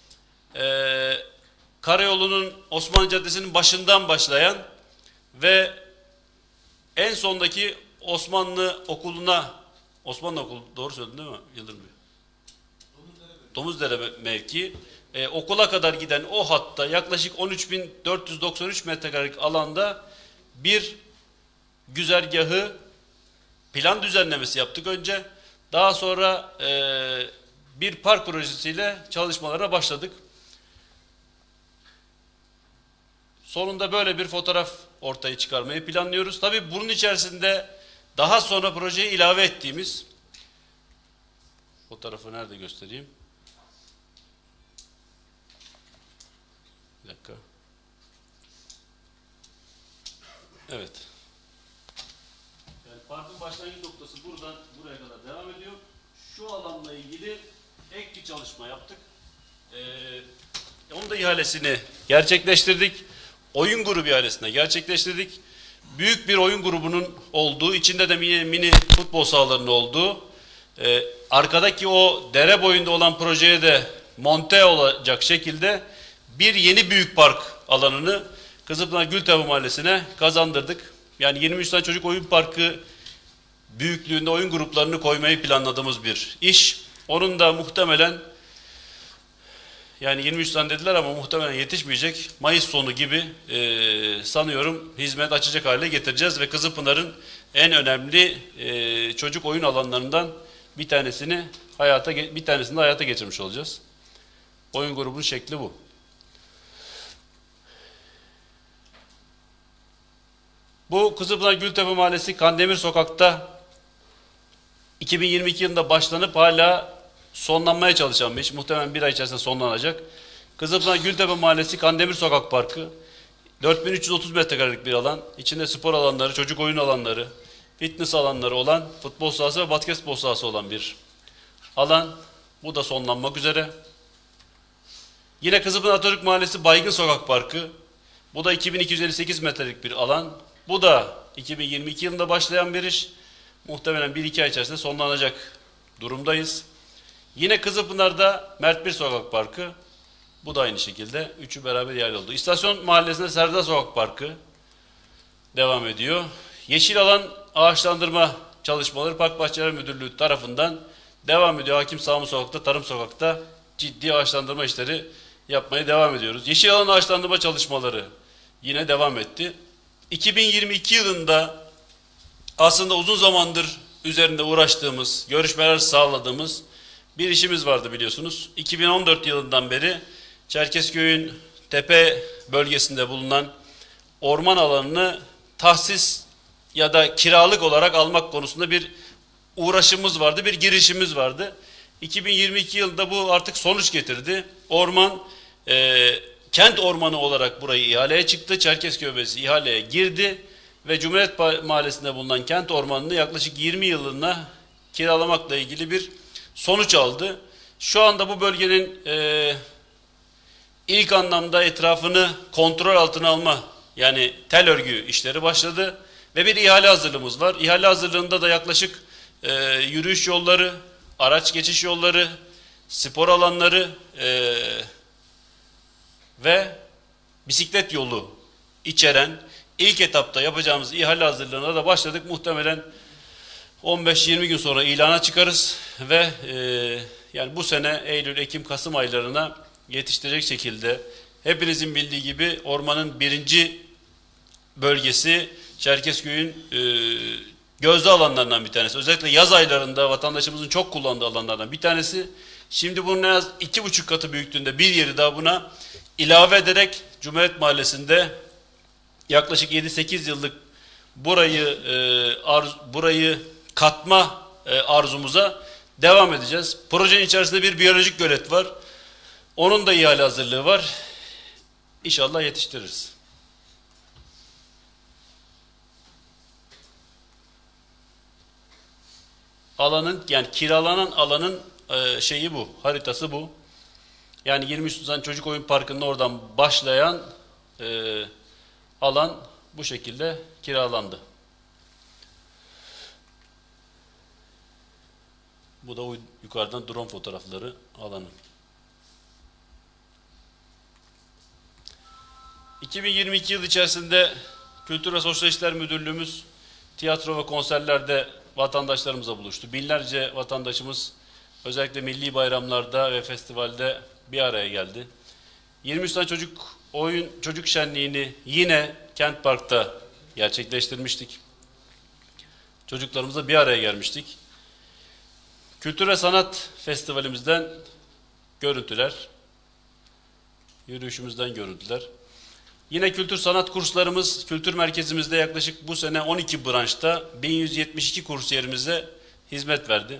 [SPEAKER 1] Karayolu'nun Osmanlı Caddesi'nin başından başlayan ve en sondaki Osmanlı Okulu'na, Osmanlı Okulu doğru söyledin değil mi Yıldırım Bey? Domuzdere mevki. Okula kadar giden o hatta yaklaşık 13.493 metrekarelik alanda bir güzergahı plan düzenlemesi yaptık önce. Daha sonra bir park projesiyle çalışmalara başladık. Sonunda böyle bir fotoğraf ortaya çıkarmayı planlıyoruz. Tabii bunun içerisinde daha sonra projeye ilave ettiğimiz fotoğrafı nerede göstereyim? Bir dakika. Evet. Yani parkın başlangıç noktası buradan buraya kadar devam ediyor. Şu alanla ilgili ek bir çalışma yaptık. Onun da ihalesini gerçekleştirdik. Oyun grubu ihalesine gerçekleştirdik. Büyük bir oyun grubunun olduğu, içinde de mini futbol sahalarının olduğu, arkadaki o dere boyunda olan projeye de monte olacak şekilde bir yeni büyük park alanını Kızılpınar Gültepe Mahallesi'ne kazandırdık. Yani 23 tane çocuk oyun parkı büyüklüğünde oyun gruplarını koymayı planladığımız bir iş. Onun da muhtemelen, yani 23 tane dediler ama muhtemelen yetişmeyecek. Mayıs sonu gibi sanıyorum hizmet açacak hale getireceğiz ve Kızılpınar'ın en önemli çocuk oyun alanlarından bir tanesini hayata geçirmiş olacağız. Oyun grubunun şekli bu. Bu Kızılpınar Gültepe Mahallesi Kandemir Sokak'ta 2022 yılında başlanıp hala sonlanmaya çalışan bir iş. Muhtemelen bir ay içerisinde sonlanacak. Kızılpınar Gültepe Mahallesi Kandemir Sokak Parkı. 4330 metrekarelik bir alan. İçinde spor alanları, çocuk oyun alanları, fitness alanları olan, futbol sahası ve basketbol sahası olan bir alan. Bu da sonlanmak üzere. Yine Kızılpınar Atatürk Mahallesi Baygın Sokak Parkı. Bu da 2258 metrelik bir alan. Bu da 2022 yılında başlayan bir iş. Muhtemelen 1-2 ay içerisinde sonlanacak durumdayız. Yine Kızılpınar'da Mert Bir Sokak Parkı. Bu da aynı şekilde. Üçü beraber ihale oldu. İstasyon Mahallesi'nde Serdar Sokak Parkı devam ediyor. Yeşil alan ağaçlandırma çalışmaları Park Bahçeleri Müdürlüğü tarafından devam ediyor. Hakim Sami Sokak'ta, Tarım Sokak'ta ciddi ağaçlandırma işleri yapmaya devam ediyoruz. Yeşil alan ağaçlandırma çalışmaları yine devam etti. 2022 yılında aslında uzun zamandır üzerinde uğraştığımız, görüşmeler sağladığımız bir işimiz vardı biliyorsunuz. 2014 yılından beri Çerkezköy'ün tepe bölgesinde bulunan orman alanını tahsis ya da kiralık olarak almak konusunda bir uğraşımız vardı, bir girişimimiz vardı. 2022 yılında bu artık sonuç getirdi. Orman, kent ormanı olarak burayı ihaleye çıktı. Çerkezköy Belediyesi ihaleye girdi ve Cumhuriyet Mahallesi'nde bulunan kent ormanını yaklaşık 20 yılına kiralamakla ilgili bir sonuç aldı. Şu anda bu bölgenin ilk anlamda etrafını kontrol altına alma, yani tel örgü işleri başladı ve bir ihale hazırlığımız var. İhale hazırlığında da yaklaşık yürüyüş yolları, araç geçiş yolları, spor alanları ve bisiklet yolu içeren ilk etapta yapacağımız ihale hazırlığına da başladık. Muhtemelen 15-20 gün sonra ilana çıkarız ve yani bu sene Eylül, Ekim, Kasım aylarına yetiştirecek şekilde hepinizin bildiği gibi ormanın birinci bölgesi Çerkezköy'ün gözde alanlarından bir tanesi. Özellikle yaz aylarında vatandaşımızın çok kullandığı alanlardan bir tanesi. Şimdi bunun en az 2,5 katı büyüklüğünde bir yeri daha buna ilave ederek Cumhuriyet Mahallesi'nde yaklaşık 7-8 yıllık burayı katma arzumuza devam edeceğiz. Projenin içerisinde bir biyolojik gölet var. Onun da ihale hazırlığı var. İnşallah yetiştiririz. Alanın, yani kiralanan alanın şeyi bu, haritası bu. Yani 23 Nisan Çocuk Oyun Parkı'nın oradan başlayan alan bu şekilde kiralandı. Bu da yukarıdan drone fotoğrafları alanın. 2022 yıl içerisinde Kültür ve Sosyal İşler Müdürlüğümüz tiyatro ve konserlerde vatandaşlarımızla buluştu. Binlerce vatandaşımız özellikle milli bayramlarda ve festivalde bir araya geldi. 23 tane çocuk şenliğini yine Kent Park'ta gerçekleştirmiştik. Çocuklarımızla bir araya gelmiştik. Kültür ve Sanat Festivalimizden görüntüler, yürüyüşümüzden görüntüler. Yine kültür sanat kurslarımız, kültür merkezimizde yaklaşık bu sene 12 branşta 1172 kursiyerimize hizmet verdi.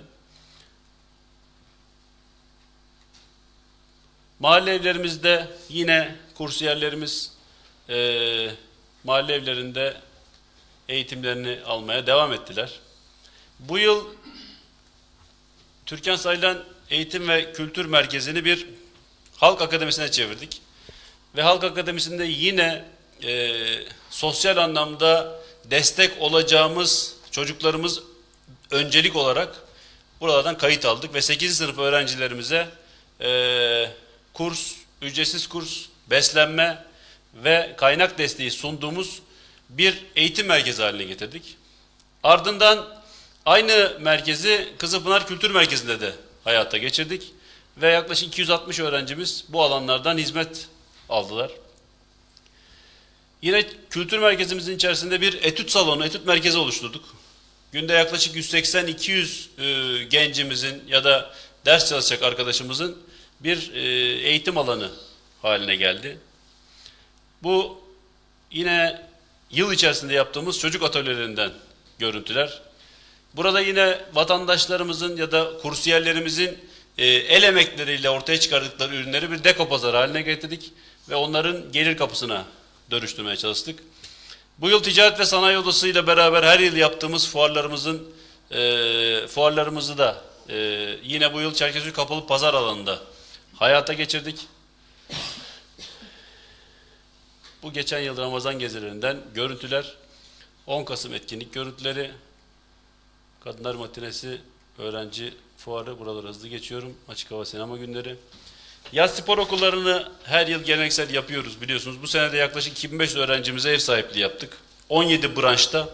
[SPEAKER 1] Mahalle evlerimizde yine kursiyerlerimiz mahalle evlerinde eğitimlerini almaya devam ettiler. Bu yıl Türkan Saylan Eğitim ve Kültür Merkezi'ni bir halk akademisine çevirdik. Ve halk akademisinde yine sosyal anlamda destek olacağımız çocuklarımız öncelik olarak buralardan kayıt aldık. Ve 8. sınıf öğrencilerimize ücretsiz kurs, beslenme ve kaynak desteği sunduğumuz bir eğitim merkezi haline getirdik. Ardından aynı merkezi Kızılpınar Kültür Merkezi'nde de hayata geçirdik. Ve yaklaşık 260 öğrencimiz bu alanlardan hizmet aldılar. Yine kültür merkezimizin içerisinde bir etüt salonu, etüt merkezi oluşturduk. Günde yaklaşık 180-200 gencimizin ya da ders çalışacak arkadaşımızın bir eğitim alanı haline geldi. Bu yine yıl içerisinde yaptığımız çocuk atölyelerinden görüntüler. Burada yine vatandaşlarımızın ya da kursiyerlerimizin el emekleriyle ortaya çıkardıkları ürünleri bir deko pazarı haline getirdik ve onların gelir kapısına dönüştürmeye çalıştık. Bu yıl Ticaret ve Sanayi Odası ile beraber her yıl yaptığımız fuarlarımızı da yine bu yıl Çerkezköy Kapalı Pazar alanında hayata geçirdik. Bu geçen yıl Ramazan gezilerinden görüntüler, 10 Kasım etkinlik görüntüleri, Kadınlar Matinesi, öğrenci fuarı, buraları hızlı geçiyorum, açık hava sinema günleri. Yaz spor okullarını her yıl geleneksel yapıyoruz biliyorsunuz. Bu sene de yaklaşık 2500 öğrencimize ev sahipliği yaptık. 17 branşta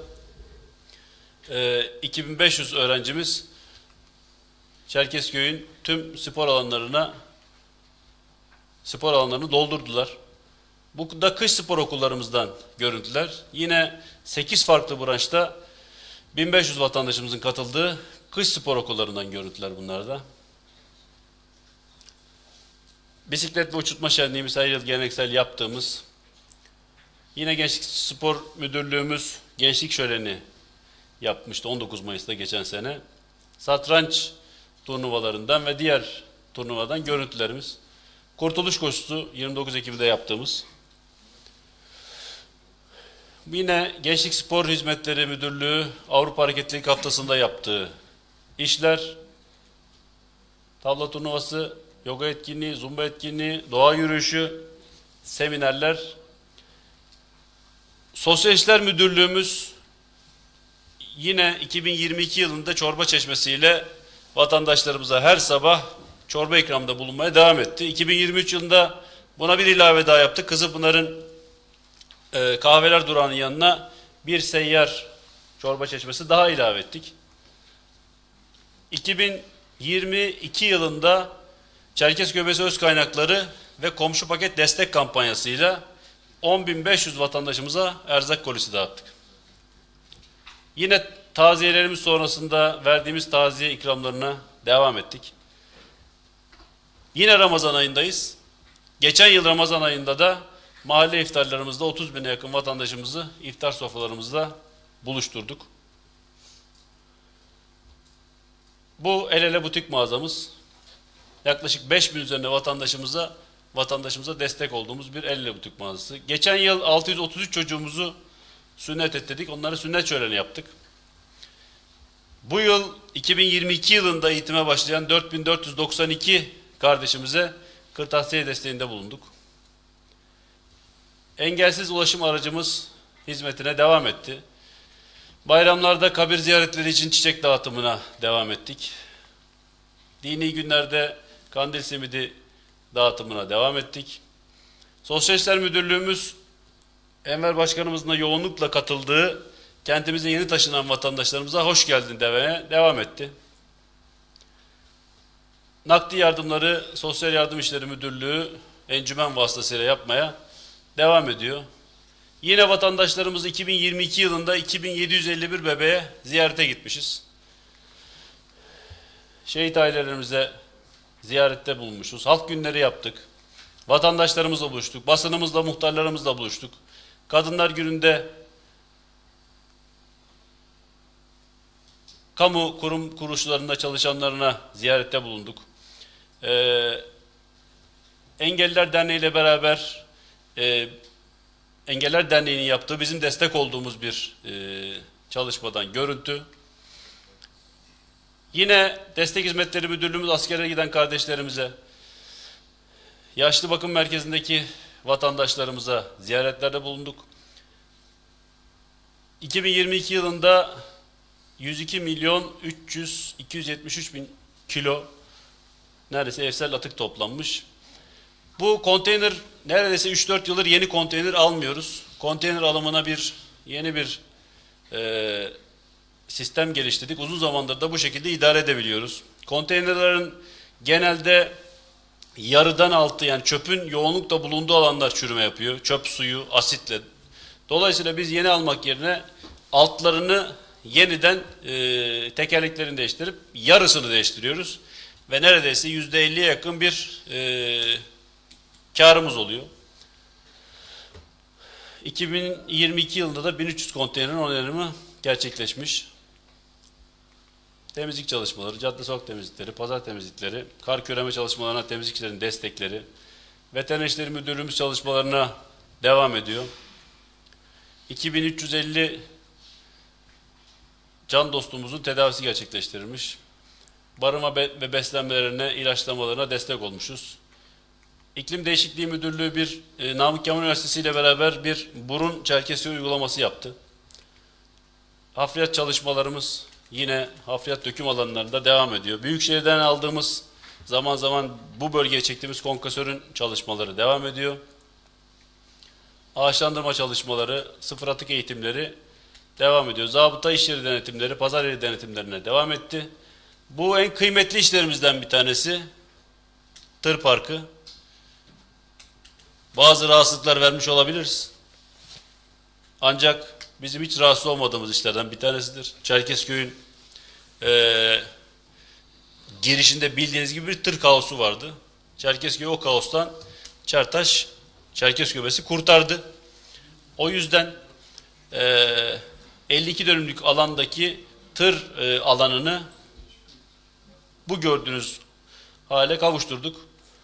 [SPEAKER 1] 2500 öğrencimiz Çerkezköy'ün tüm spor alanlarını doldurdular. Bu da kış spor okullarımızdan görüntüler. Yine 8 farklı branşta 1500 vatandaşımızın katıldığı kış spor okullarından görüntüler bunlar da. Bisiklet ve uçurtma şenliğimiz her yıl geleneksel yaptığımız. Yine Gençlik Spor Müdürlüğümüz gençlik şöleni yapmıştı 19 Mayıs'ta geçen sene. Satranç turnuvalarından ve diğer turnuvadan görüntülerimiz. Kurtuluş Koşusu 29 Ekim'de yaptığımız. Yine Gençlik Spor Hizmetleri Müdürlüğü Avrupa Hareketlilik Haftası'nda yaptığı işler, tavla turnuvası, yoga etkinliği, zumba etkinliği, doğa yürüyüşü, seminerler. Sosyal İşler Müdürlüğümüz yine 2022 yılında çorba çeşmesiyle vatandaşlarımıza her sabah çorba ikramında bulunmaya devam etti. 2023 yılında buna bir ilave daha yaptık. Kızılpınar'ın kahveler durağının yanına bir seyyar çorba çeşmesi daha ilave ettik. 2022 yılında Çerkezköy Besi Öz Kaynakları ve Komşu Paket Destek kampanyasıyla 10.500 vatandaşımıza erzak kolisi dağıttık. Yine taziyelerimiz sonrasında verdiğimiz taziye ikramlarına devam ettik. Yine Ramazan ayındayız. Geçen yıl Ramazan ayında da mahalle iftarlarımızda 30.000'e yakın vatandaşımızı iftar sofralarımızda buluşturduk. Bu El Ele Butik mağazamız yaklaşık 5.000 üzerinde vatandaşımıza destek olduğumuz bir El Ele Butik mağazası. Geçen yıl 633 çocuğumuzu sünnet ettirdik. Onlara sünnet şöleni yaptık. Bu yıl 2022 yılında eğitime başlayan 4492 kardeşimize kırtasiye desteğinde bulunduk. Engelsiz ulaşım aracımız hizmetine devam etti. Bayramlarda kabir ziyaretleri için çiçek dağıtımına devam ettik. Dini günlerde kandil simidi dağıtımına devam ettik. Sosyal İşler Müdürlüğümüz Enver Başkanımızın da yoğunlukla katıldığı kentimize yeni taşınan vatandaşlarımıza hoş geldin demeye devam etti. Nakdi yardımları Sosyal Yardım İşleri Müdürlüğü encümen vasıtasıyla yapmaya devam ediyor. Yine vatandaşlarımız 2022 yılında 2751 bebeğe ziyarete gitmişiz. Şehit ailelerimize ziyarette bulunmuşuz. Halk günleri yaptık. Vatandaşlarımızla buluştuk. Basınımızla, muhtarlarımızla buluştuk. Kadınlar Günü'nde kamu kurum kuruluşlarında çalışanlarına ziyarette bulunduk. Engelliler Derneği ile beraber Engeller Derneği'nin yaptığı bizim destek olduğumuz bir çalışmadan görüntü. Yine Destek Hizmetleri Müdürlüğümüz askere giden kardeşlerimize, yaşlı bakım merkezindeki vatandaşlarımıza ziyaretlerde bulunduk. 2022 yılında 102.273.000 kilo neredeyse evsel atık toplanmış. Bu konteyner neredeyse 3-4 yıldır yeni konteyner almıyoruz. Konteyner alımına yeni bir sistem geliştirdik. Uzun zamandır da bu şekilde idare edebiliyoruz. Konteynerlerin genelde yarıdan altı, yani çöpün yoğunlukla bulunduğu alanlar çürüme yapıyor. Çöp suyu, asitle. Dolayısıyla biz yeni almak yerine altlarını yeniden tekerleklerini değiştirip yarısını değiştiriyoruz. Ve neredeyse %50'ye yakın bir karımız oluyor. 2022 yılında da 1300 konteynerin onarımı gerçekleşmiş. Temizlik çalışmaları, cadde sokak temizlikleri, pazar temizlikleri, kar köreme çalışmalarına temizlikçilerin destekleri, Veteriner İşleri Müdürlüğümüz çalışmalarına devam ediyor. 2350 can dostumuzun tedavisi gerçekleştirilmiş. Barınma ve beslenmelerine, ilaçlamalarına destek olmuşuz. İklim Değişikliği Müdürlüğü Namık Kemal Üniversitesi ile beraber bir burun Çerkezköy uygulaması yaptı. Hafriyat çalışmalarımız yine hafriyat döküm alanlarında devam ediyor. Büyükşehir'den aldığımız Zaman zaman bu bölgeye çektiğimiz konkasörün çalışmaları devam ediyor. Ağaçlandırma çalışmaları, sıfır atık eğitimleri devam ediyor. Zabıta iş yeri denetimleri, pazar yeri denetimlerine devam etti. Bu en kıymetli işlerimizden bir tanesi. Tır parkı. Bazı rahatsızlıklar vermiş olabiliriz. Ancak bizim hiç rahatsız olmadığımız işlerden bir tanesidir. Çerkezköy'ün girişinde bildiğiniz gibi bir tır kaosu vardı. Çerkezköy o kaostan Çertaş Çerkezköy kurtardı. O yüzden 52 dönümlük alandaki tır alanını bu gördüğünüz hale kavuşturduk.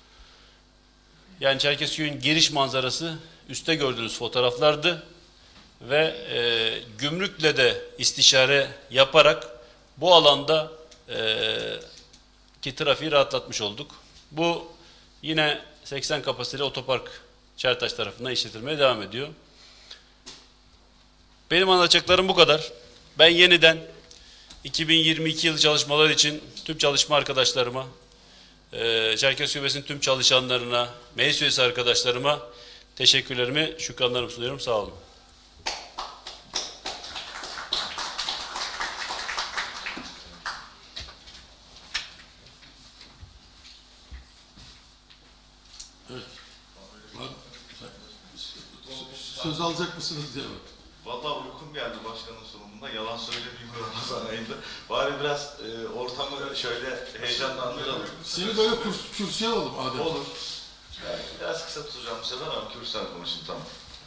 [SPEAKER 1] Yani Çerkezköy'ün giriş manzarası üstte gördüğünüz fotoğraflardı ve gümrükle de istişare yaparak bu alanda ki trafiği rahatlatmış olduk. Bu yine 80 kapasiteli otopark Çertaş tarafından işletilmeye devam ediyor. Benim anlatacaklarım bu kadar. Ben yeniden 2022 yılı çalışmalar için tüm çalışma arkadaşlarıma, Çerkezköy tüm çalışanlarına, meclis üyesi arkadaşlarıma teşekkürlerimi, şükranlarımı sunuyorum. Sağ olun.
[SPEAKER 5] Söz alacak mısınız diye bak.
[SPEAKER 3] Vallahi uykum geldi başkanın sunumunda. Yalan söylemeyeyim Ramazan ayında. Bari biraz ortamı şöyle heyecanlandıralım.
[SPEAKER 5] Seni böyle kürsüye alalım Adem.
[SPEAKER 3] Olur. Yani biraz kısa tutacağım bu sefer ama kürsüden konuşayım, tamam.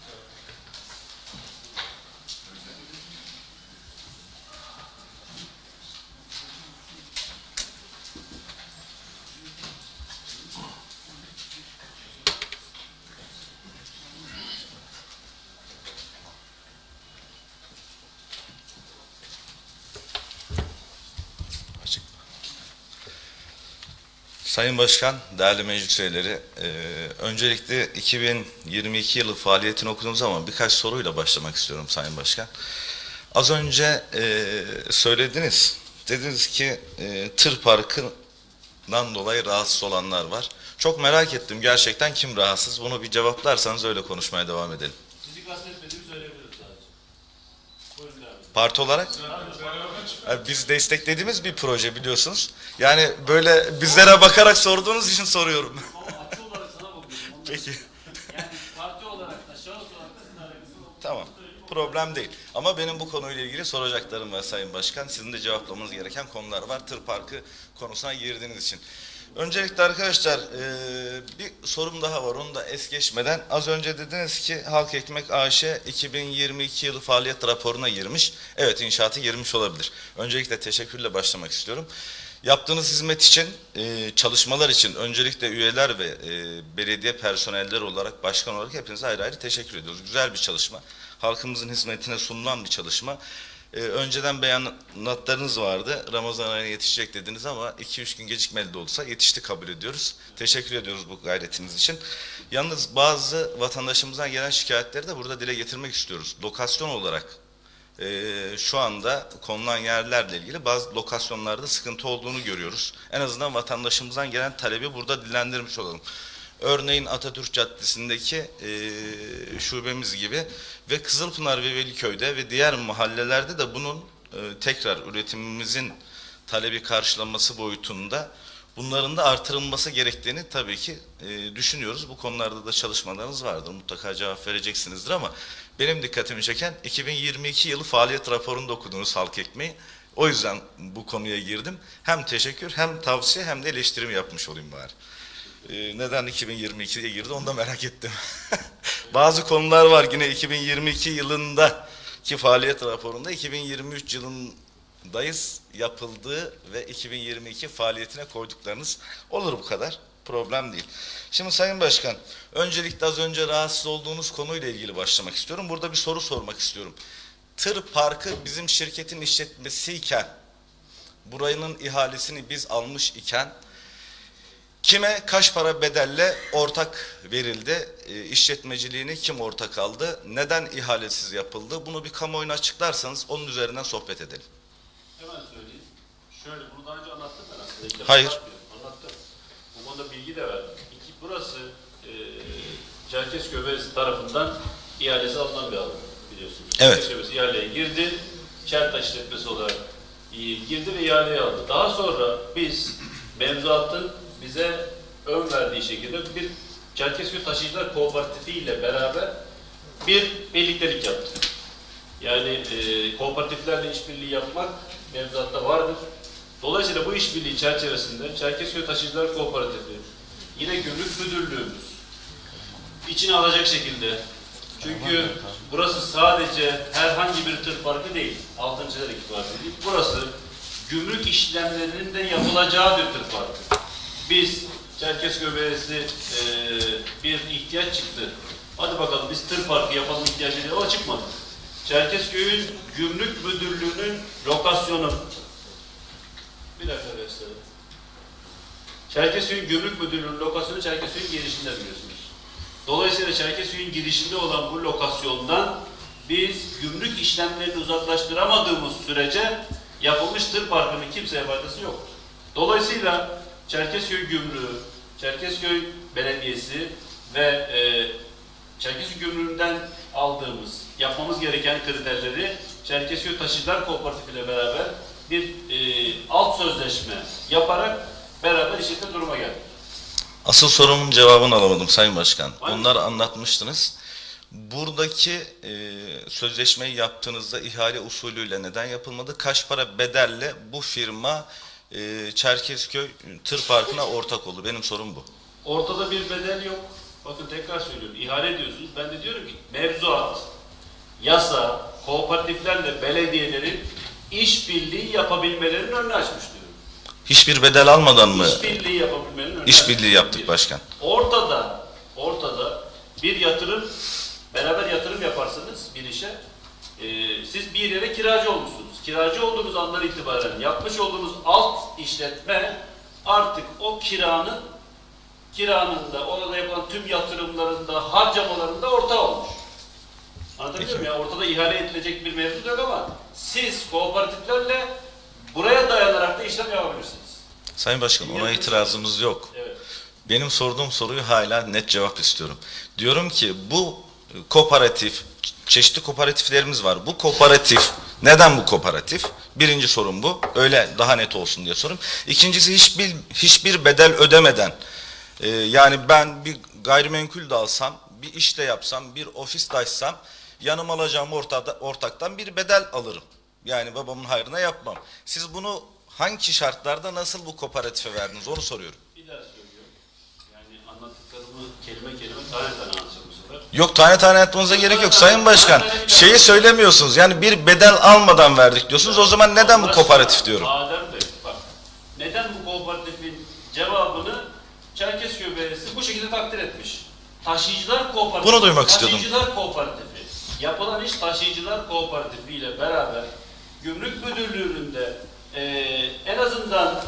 [SPEAKER 3] Sayın Başkan, değerli meclis üyeleri, öncelikle 2022 yılı faaliyetini okuduğum zaman birkaç soruyla başlamak istiyorum Sayın Başkan. Az önce söylediniz, dediniz ki tır parkından dolayı rahatsız olanlar var. Çok merak ettim gerçekten, kim rahatsız? Bunu bir cevaplarsanız öyle konuşmaya devam edelim.
[SPEAKER 1] Sizi kastetmediğimi söyleyebilirim sadece. Buyurun abi.
[SPEAKER 3] Parti olarak? Biz desteklediğimiz bir proje biliyorsunuz. Yani böyle bizlere bakarak sorduğunuz için soruyorum.
[SPEAKER 1] Ama açı olarak sana bakıyorum.
[SPEAKER 3] Peki.
[SPEAKER 1] Yani parti olarak da, şahıs olarak da sizin alakası yok.
[SPEAKER 3] Tamam. Problem değil. Ama benim bu konuyla ilgili soracaklarım var Sayın Başkan. Sizin de cevaplamanız gereken konular var. Tır parkı konusuna girdiğiniz için. Öncelikle arkadaşlar bir sorum daha var. Onu da es geçmeden. Az önce dediniz ki Halk Ekmek AŞ 2022 yılı faaliyet raporuna girmiş. Evet, inşaatı girmiş olabilir. Öncelikle teşekkürle başlamak istiyorum. Yaptığınız hizmet için, çalışmalar için öncelikle üyeler ve belediye personelleri olarak, başkan olarak hepinize ayrı ayrı teşekkür ediyoruz. Güzel bir çalışma. Halkımızın hizmetine sunulan bir çalışma. Önceden beyanatlarınız vardı. Ramazan ayına yetişecek dediniz ama 2-3 gün gecikmeli de olsa yetişti, kabul ediyoruz. Teşekkür ediyoruz bu gayretiniz için. Yalnız bazı vatandaşımızdan gelen şikayetleri de burada dile getirmek istiyoruz. Lokasyon olarak şu anda konulan yerlerle ilgili bazı lokasyonlarda sıkıntı olduğunu görüyoruz. En azından vatandaşımızdan gelen talebi burada dillendirmiş olalım. Örneğin Atatürk Caddesi'ndeki şubemiz gibi ve Kızılpınar ve Veliköy'de ve diğer mahallelerde de bunun tekrar üretimimizin talebi karşılanması boyutunda bunların da artırılması gerektiğini tabii ki düşünüyoruz. Bu konularda da çalışmalarınız vardır. Mutlaka cevap vereceksinizdir ama benim dikkatimi çeken 2022 yılı faaliyet raporunda okuduğunuz Halk Ekmeği. O yüzden bu konuya girdim. Hem teşekkür, hem tavsiye, hem de eleştirimi yapmış olayım bari. Neden 2022'ye girdi onu da merak ettim. Bazı konular var yine 2022 yılındaki faaliyet raporunda 2023 yılındayız yapıldığı ve 2022 faaliyetine koyduklarınız olur, bu kadar. Problem değil. Şimdi Sayın Başkan, öncelikle az önce rahatsız olduğunuz konuyla ilgili başlamak istiyorum. Burada bir soru sormak istiyorum. Tır parkı bizim şirketin işletmesiyken, buranın ihalesini biz almış iken, kime kaç para bedelle ortak verildi? İşletmeciliğini kim ortak aldı? Neden ihalesiz yapıldı? Bunu bir kamuoyuna açıklarsanız onun üzerinden sohbet edelim.
[SPEAKER 1] Hemen söyleyeyim. Şöyle, bunu daha önce anlattım ben aslında.
[SPEAKER 3] Hayır.
[SPEAKER 1] Anlattım. konuda bilgi de verdim. Burası Çerkezköy Belediyesi tarafından ihalesi alınan bir alan biliyorsunuz.
[SPEAKER 3] Evet.
[SPEAKER 1] Çerkezköy Belediyesi ihaleye girdi. Çeltaş işletmesi olarak girdi ve ihaleyi aldı. Daha sonra biz mevzuatın bize ön verdiği şekilde bir Çerkezköy Taşıyıcılar Kooperatifi ile beraber bir birliktelik yaptık. Yani kooperatiflerle işbirliği yapmak mevzuatta vardır. Dolayısıyla bu işbirliği çerçevesinde Çerkezköy Taşıyıcılar Kooperatifi, yine Gümrük Müdürlüğümüz içine alacak şekilde, çünkü burası sadece herhangi bir tır parkı değil, Altıncılar Parkı değil, burası gümrük işlemlerinin de yapılacağı bir tır parkı. Biz Çerkezköy Belediyesi bir ihtiyaç çıktı. Hadi bakalım biz tır parkı yapalım ihtiyacıyla o çıkmadı. Çerkezköy'ün Gümrük Müdürlüğü'nün lokasyonu, bir dakika göstereyim. Çerkezköy'ün Gümrük Müdürlüğü'nün lokasyonu Çerkezköy'ün girişinde biliyorsunuz. Dolayısıyla Çerkezköy'ün girişinde olan bu lokasyondan biz gümrük işlemlerini uzaklaştıramadığımız sürece yapılmış tır parkının kimseye faydası yok. Dolayısıyla Çerkezköy Gümrüğü, Çerkezköy Belediyesi ve Çerkezköy Gümrüğü'nden aldığımız, yapmamız gereken kriterleri Çerkezköy Taşıyıcılar Kooperatifi ile beraber bir alt sözleşme yaparak beraber işletme duruma geldik.
[SPEAKER 3] Asıl sorumun cevabını alamadım Sayın Başkan. Onları anlatmıştınız. Buradaki sözleşmeyi yaptığınızda ihale usulüyle neden yapılmadı? Kaç para bedelle bu firma Çerkezköy Tır Parkı'na ortak oldu? Benim sorum bu.
[SPEAKER 1] Ortada bir bedel yok. Bakın tekrar söylüyorum. İhale ediyorsunuz. Ben de diyorum ki mevzuat, yasa, kooperatiflerle belediyelerin işbirliği yapabilmelerinin önünü açmış diyorum.
[SPEAKER 3] Hiçbir bedel almadan mı?
[SPEAKER 1] İşbirliği yapabilmelerinin önünü
[SPEAKER 3] İşbirliği yaptık başkan.
[SPEAKER 1] Ortada bir yatırım, beraber yatırım yaparsınız bir işe. Siz bir yere kiracı olmuşsunuz. Kiracı olduğunuz andan itibaren yapmış olduğunuz alt işletme artık o kiranın da orada yapılan tüm yatırımlarında, harcamalarında ortağı olmuş. Anlatabiliyor muyum? Yani ortada ihale edilecek bir mevzu yok ama siz kooperatiflerle buraya dayanarak da işlem yapabilirsiniz.
[SPEAKER 3] Sayın Başkan, ona itirazımız yok.
[SPEAKER 1] Evet.
[SPEAKER 3] Benim sorduğum soruyu hala net cevap istiyorum. Diyorum ki bu kooperatif, çeşitli kooperatiflerimiz var. Bu kooperatif, neden bu kooperatif? Birinci sorum bu. Öyle daha net olsun diye sorum. İkincisi hiçbir bedel ödemeden, yani ben bir gayrimenkul de alsam, bir iş de yapsam, bir ofis de açsam, yanıma alacağım ortaktan bir bedel alırım. Yani babamın hayrına yapmam. Siz bunu hangi şartlarda nasıl bu kooperatife verdiniz onu soruyorum.
[SPEAKER 1] Bir daha söylüyorum. Yani anlattıklarımı kelime tane anlatacağım bu sefer.
[SPEAKER 3] Yok, tane tane anlatmanıza gerek yok Sayın Başkan. Şeyi söylemiyorsunuz, yani bir bedel almadan verdik diyorsunuz. O zaman neden bu kooperatif diyorum?
[SPEAKER 1] Adem Bey, bak, neden bu kooperatifin cevabını Çerkezköy Belediyesi bu şekilde takdir etmiş. Taşıyıcılar Kooperatifi.
[SPEAKER 3] Bunu duymak istiyordum.
[SPEAKER 1] Taşıyıcılar Kooperatifi. Yapılan iş Taşıyıcılar Kooperatifi ile beraber Gümrük Müdürlüğü'nde en azından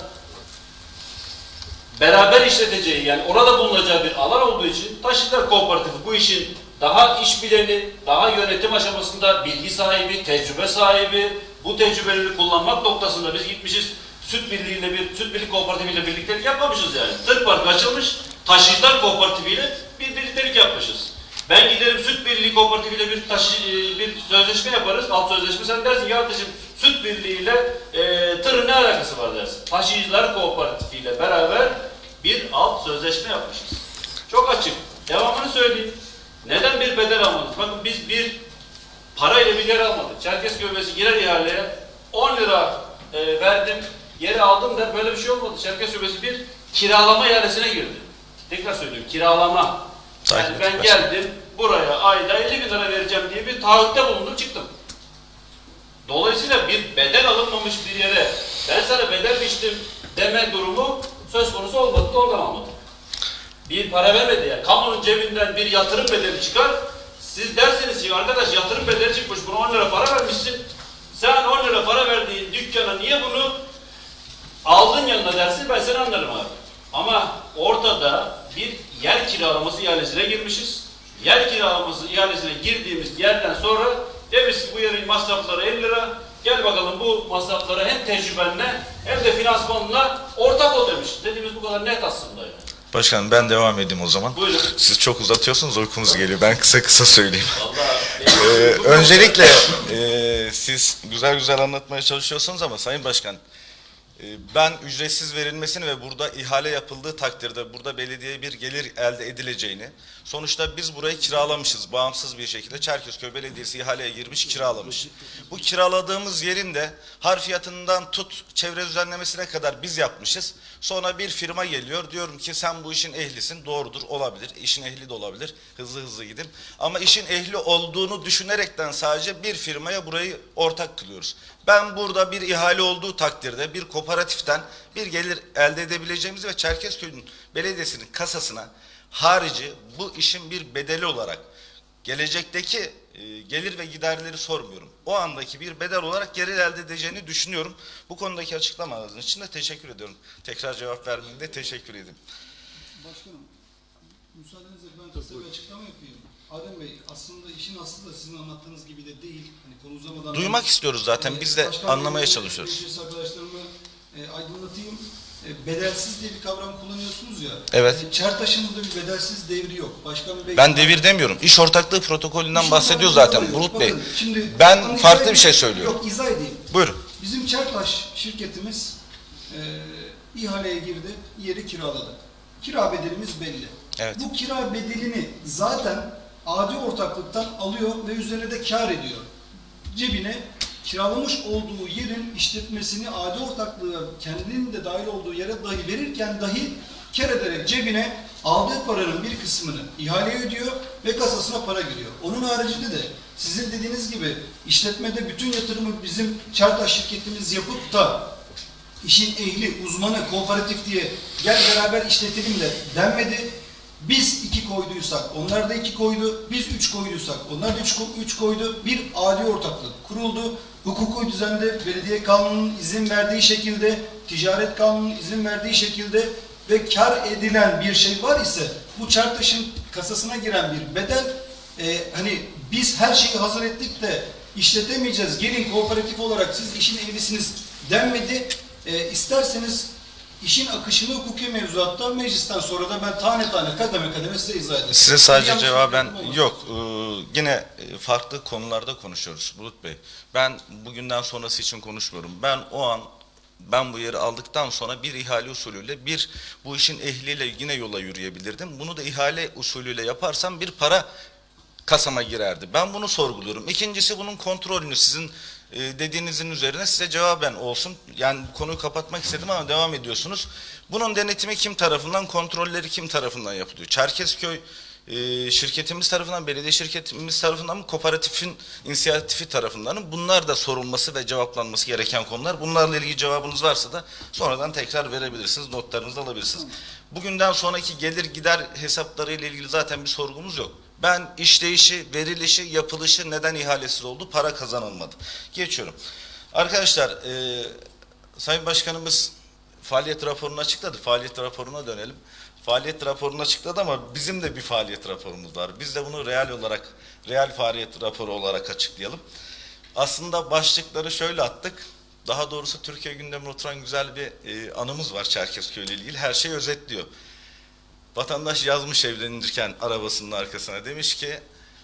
[SPEAKER 1] beraber işleteceği, yani orada bulunacağı bir alan olduğu için Taşıyıcılar Kooperatifi bu işin daha iş bileni, daha yönetim aşamasında bilgi sahibi, tecrübe sahibi, bu tecrübeleri kullanmak noktasında biz gitmişiz. Süt birliği kooperatifiyle birliktelik yapmamışız yani. Tır parkı açılmış, Taşıyıcılar Kooperatifiyle bir birliktelik yapmışız. Ben giderim Süt Birliği Kooperatifiyle bir sözleşme yaparız, alt sözleşme, sen dersin ya kardeşim Süt Birliği'yle tırın ne alakası var dersin. Taşıyıcılar Kooperatifiyle beraber bir alt sözleşme yapmışız. Çok açık. Devamını söyleyeyim. Neden bir bedel almadık? Bakın biz bir parayla bir yer almadık. Çerkezköy Belediyesi girer ihaleye 10 lira verdim, yeri aldım der, böyle bir şey olmadı. Çerkezköy Belediyesi bir kiralama ihalesine girdi. Tekrar söylüyorum, kiralama. Yani ben geldim buraya ayda 50 bin lira vereceğim diye bir taahhütte bulundum, çıktım. Dolayısıyla bir bedel alınmamış bir yere ben sana bedel biçtim deme durumu söz konusu olmadı da oradan almadım. Bir para vermedi ya. Kamunun cebinden bir yatırım bedeli çıkar. Siz dersiniz ki arkadaş yatırım bedeli çıkmış, buna 10 lira para vermişsin. Sen 10 lira para verdiğin dükkana niye bunu aldın yanına dersin, ben seni anlarım abi. Ama ortada bir yer kiralaması ihalesine girmişiz. Yer kiralaması ihalesine girdiğimiz yerden sonra demiş ki bu yerin masrafları 50 lira. Gel bakalım bu masraflara hem tecrübenle hem de finansmanla ortak ol demiş. Dediğimiz bu kadar net aslında yani.
[SPEAKER 3] Başkanım ben devam edeyim o zaman.
[SPEAKER 1] Buyurun.
[SPEAKER 3] Siz çok uzatıyorsunuz, uykunuz geliyor. Ben kısa söyleyeyim. Öncelikle siz güzel anlatmaya çalışıyorsunuz ama Sayın Başkan, ben ücretsiz verilmesini ve burada ihale yapıldığı takdirde burada belediyeye bir gelir elde edileceğini, sonuçta biz burayı kiralamışız bağımsız bir şekilde. Çerkezköy Belediyesi ihaleye girmiş, kiralamış. Bu kiraladığımız yerin de harfiyatından tut çevre düzenlemesine kadar biz yapmışız. Sonra bir firma geliyor, diyorum ki sen bu işin ehlisin, doğrudur, olabilir, işin ehli de olabilir, hızlı gidin. Ama işin ehli olduğunu düşünerekten sadece bir firmaya burayı ortak kılıyoruz. Ben burada bir ihale olduğu takdirde bir kooperatiften bir gelir elde edebileceğimizi ve Çerkezköy'ün belediyesinin kasasına harici bu işin bir bedeli olarak gelecekteki gelir ve giderleri sormuyorum. O andaki bir bedel olarak gelir elde edeceğini düşünüyorum. Bu konudaki açıklamanız için de teşekkür ediyorum. Tekrar cevap vermenize teşekkür ederim.
[SPEAKER 7] Başkanım, müsaadenizle ben kısa bir açıklama yapayım. Adem Bey, aslında işin aslı da sizin anlattığınız gibi de değil. Hani konu uzamadan...
[SPEAKER 3] Duymak istiyoruz zaten, biz de anlamaya çalışıyoruz.
[SPEAKER 7] Arkadaşlarımı aydınlatayım. Bedelsiz diye bir kavram kullanıyorsunuz ya.
[SPEAKER 3] Evet.
[SPEAKER 7] Çertaş'ın burada bir bedelsiz devri yok. Başkan Bey...
[SPEAKER 3] Ben devir demiyorum. İş ortaklığı protokolünden bahsediyor zaten Bulut Bey.
[SPEAKER 7] Şimdi,
[SPEAKER 3] Ben farklı bir şey söylüyorum.
[SPEAKER 7] Yok, izah edeyim.
[SPEAKER 3] Buyurun.
[SPEAKER 7] Bizim Çertaş şirketimiz ihaleye girdi, yeri kiraladı. Kira bedelimiz belli.
[SPEAKER 3] Evet.
[SPEAKER 7] Bu kira bedelini zaten adi ortaklıktan alıyor ve üzerine de kar ediyor. Cebine kiralamış olduğu yerin işletmesini adi ortaklığa kendinin de dahil olduğu yere dahi verirken dahi kar ederek cebine aldığı paranın bir kısmını ihaleye ödüyor ve kasasına para giriyor. Onun haricinde de sizin dediğiniz gibi işletmede bütün yatırımı bizim Çertaş şirketimiz yapıp da işin ehli, uzmanı, kooperatif diye gel beraber işletelim de denmedi. Biz 2 koyduysak, onlar da 2 koydu, biz 3 koyduysak, onlar da 3 koydu. Bir adi ortaklık kuruldu. Hukuki düzende belediye kanununun izin verdiği şekilde, ticaret kanununun izin verdiği şekilde ve kar edilen bir şey var ise bu Çertaş'ın kasasına giren bir bedel, hani biz her şeyi hazır ettik de işletemeyeceğiz, gelin kooperatif olarak siz işin ehlisiniz denmedi. İsterseniz işin akışını hukuki mevzuatta meclisten sonra da ben tane kademe size izah edeyim.
[SPEAKER 3] Size sadece cevaben yok. Yine farklı konularda konuşuyoruz Bulut Bey. Ben bugünden sonrası için konuşmuyorum. Ben bu yeri aldıktan sonra bir ihale usulüyle bu işin ehliyle yine yola yürüyebilirdim. Bunu da ihale usulüyle yaparsam bir para kasama girerdi. Ben bunu sorguluyorum. İkincisi bunun kontrolünü sizin dediğinizin üzerine size cevaben olsun. Yani konuyu kapatmak istedim ama devam ediyorsunuz. Bunun denetimi kim tarafından, kontrolleri kim tarafından yapılıyor? Çerkezköy şirketimiz tarafından, belediye şirketimiz tarafından mı, kooperatifin inisiyatifi tarafından mı? Bunlar da sorulması ve cevaplanması gereken konular. Bunlarla ilgili cevabınız varsa da sonradan tekrar verebilirsiniz, notlarınızı alabilirsiniz. Bugünden sonraki gelir gider hesapları ile ilgili zaten bir sorgumuz yok. Ben işleyişi, verilişi, yapılışı neden ihalesiz oldu? Para kazanılmadı. Geçiyorum. Arkadaşlar, Sayın Başkanımız faaliyet raporunu açıkladı. Faaliyet raporuna dönelim. Faaliyet raporunu açıkladı ama bizim de bir faaliyet raporumuz var. Biz de bunu real faaliyet raporu olarak açıklayalım. Aslında başlıkları şöyle attık. Daha doğrusu Türkiye gündemine oturan güzel bir anımız var Çerkezköy ile ilgili. Her şeyi özetliyor. Vatandaş yazmış evlenirken arabasının arkasına, demiş ki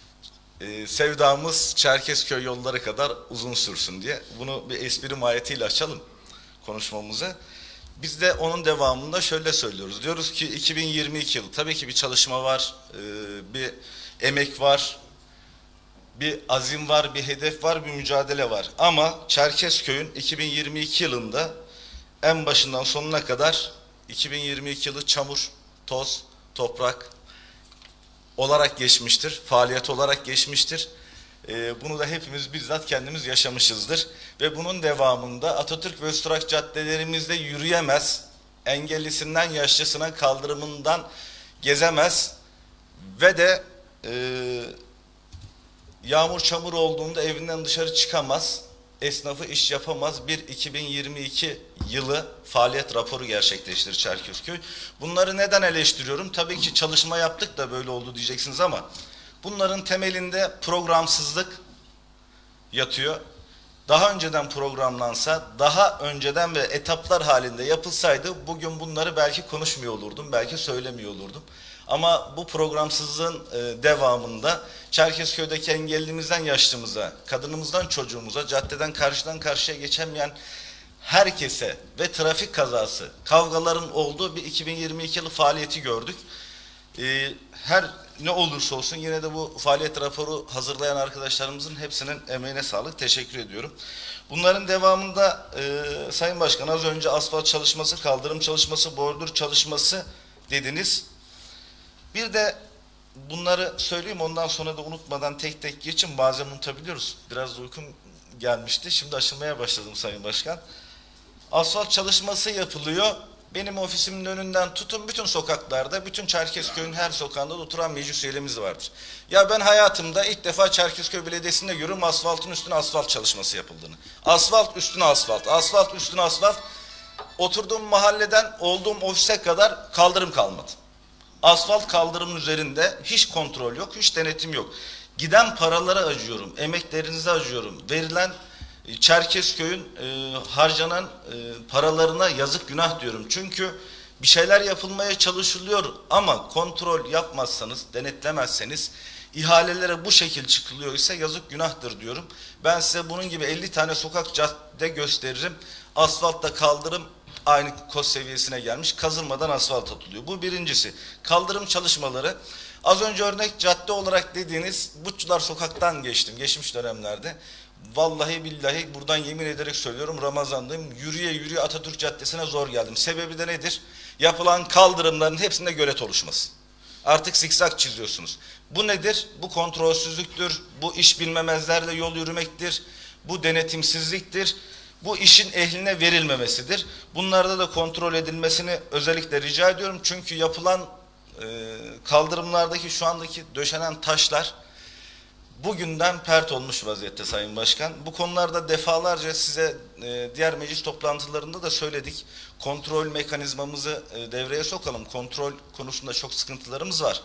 [SPEAKER 3] sevdamız Çerkezköy yolları kadar uzun sürsün diye. Bunu bir espri mahiyetiyle açalım konuşmamızı. Biz de onun devamında şöyle söylüyoruz. Diyoruz ki 2022 yılı tabii ki bir çalışma var, bir emek var, bir azim var, bir hedef var, bir mücadele var. Ama Çerkezköy'ün 2022 yılında en başından sonuna kadar 2022 yılı çamur, toz, toprak olarak geçmiştir, faaliyet olarak geçmiştir. Bunu da hepimiz bizzat kendimiz yaşamışızdır. Ve bunun devamında Atatürk ve Öztürk caddelerimizde yürüyemez, engellisinden yaşlısına kaldırımından gezemez ve de yağmur çamur olduğunda evinden dışarı çıkamaz, esnafı iş yapamaz bir 2022 yılı faaliyet raporu gerçekleştirir Çerkezköy. Bunları neden eleştiriyorum? Tabii ki çalışma yaptık da böyle oldu diyeceksiniz ama bunların temelinde programsızlık yatıyor.
[SPEAKER 8] daha önceden programlansa, daha önceden ve etaplar halinde yapılsaydı bugün bunları belki konuşmuyor olurdum, belki söylemiyor olurdum. Ama bu programsızlığın devamında Çerkezköy'deki engellimizden yaşlımıza, kadınımızdan çocuğumuza, caddeden karşıdan karşıya geçemeyen herkese ve trafik kazası, kavgaların olduğu bir 2022 yılı faaliyeti gördük. Her ne olursa olsun yine de bu faaliyet raporu hazırlayan arkadaşlarımızın hepsinin emeğine sağlık, teşekkür ediyorum. Bunların devamında Sayın Başkan az önce asfalt çalışması, kaldırım çalışması, bordür çalışması dediniz. Bir de bunları söyleyeyim, ondan sonra da unutmadan tek tek geçin, bazen unutabiliyoruz. Biraz uykum gelmişti, şimdi aşılmaya başladım Sayın Başkan. Asfalt çalışması yapılıyor. Benim ofisimin önünden tutun bütün sokaklarda, bütün Çerkezköy'ün her sokağında oturan meclis üyelerimiz vardır. Ya ben hayatımda ilk defa Çerkezköy Belediyesi'nde görüyorum asfaltın üstüne asfalt çalışması yapıldığını. Asfalt üstüne asfalt, asfalt üstüne asfalt. Oturduğum mahalleden olduğum ofise kadar kaldırım kalmadı. Asfalt kaldırımın üzerinde hiç kontrol yok, hiç denetim yok. Giden paralara acıyorum, emeklerinize acıyorum. Verilen Çerkezköy'ün harcanan paralarına yazık, günah diyorum. Çünkü bir şeyler yapılmaya çalışılıyor ama kontrol yapmazsanız, denetlemezseniz, ihalelere bu şekil çıkılıyor ise yazık, günahtır diyorum. Ben size bunun gibi 50 tane sokak, cadde gösteririm. Asfaltta kaldırım aynı koz seviyesine gelmiş, kazılmadan asfalt atılıyor. Bu birincisi. Kaldırım çalışmaları. Az önce örnek cadde olarak dediğiniz Butçular Sokak'tan geçtim geçmiş dönemlerde. Vallahi billahi buradan yemin ederek söylüyorum, Ramazan'dayım. Yürüye yürüye Atatürk Caddesi'ne zor geldim. Sebebi de nedir? Yapılan kaldırımların hepsinde gölet oluşması. Artık zikzak çiziyorsunuz. Bu nedir? Bu kontrolsüzlüktür. Bu iş bilmemezlerle yol yürümektir. Bu denetimsizliktir. Bu işin ehline verilmemesidir. Bunlarda da kontrol edilmesini özellikle rica ediyorum. Çünkü yapılan kaldırımlardaki şu andaki döşenen taşlar bugünden pert olmuş vaziyette Sayın Başkan. Bu konularda defalarca size diğer meclis toplantılarında da söyledik. Kontrol mekanizmamızı devreye sokalım. Kontrol konusunda çok sıkıntılarımız var.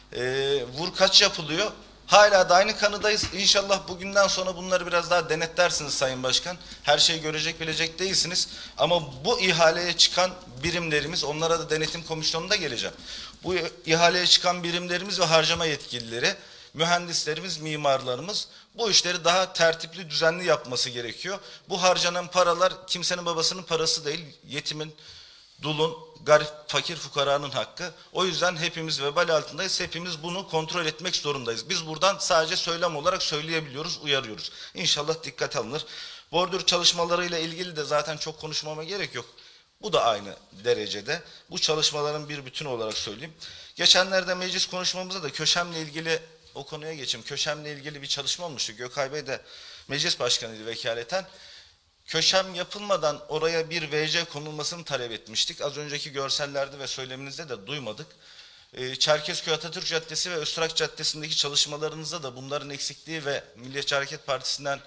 [SPEAKER 8] Vur kaç yapılıyor? Hala da aynı kanıdayız. İnşallah bugünden sonra bunları biraz daha denetlersiniz Sayın Başkan. Her şeyi görecek bilecek değilsiniz. Ama bu ihaleye çıkan birimlerimiz, onlara da denetim komisyonunda geleceğim. Bu ihaleye çıkan birimlerimiz ve harcama yetkilileri, mühendislerimiz, mimarlarımız bu işleri daha tertipli, düzenli yapması gerekiyor. Bu harcanan paralar kimsenin babasının parası değil, yetimin, dulun, garip, fakir, fukaranın hakkı. O yüzden hepimiz vebal altındayız. Hepimiz bunu kontrol etmek zorundayız. Biz buradan sadece söylem olarak söyleyebiliyoruz, uyarıyoruz. İnşallah dikkat alınır. Bordür çalışmalarıyla ilgili de zaten çok konuşmama gerek yok. Bu da aynı derecede. Bu çalışmaların bir bütünü olarak söyleyeyim. Geçenlerde meclis konuşmamızda da KÖŞEM'le ilgili, o konuya geçeyim. KÖŞEM'le ilgili bir çalışma olmuştu. Gökay Bey de meclis başkanıydı vekaleten. KÖŞEM yapılmadan oraya bir VC konulmasını talep etmiştik. Az önceki görsellerde ve söyleminizde de duymadık. Çerkezköy Atatürk Caddesi ve Öztürk Caddesi'ndeki çalışmalarınızda da bunların eksikliği ve Milliyetçi Hareket Partisi'nden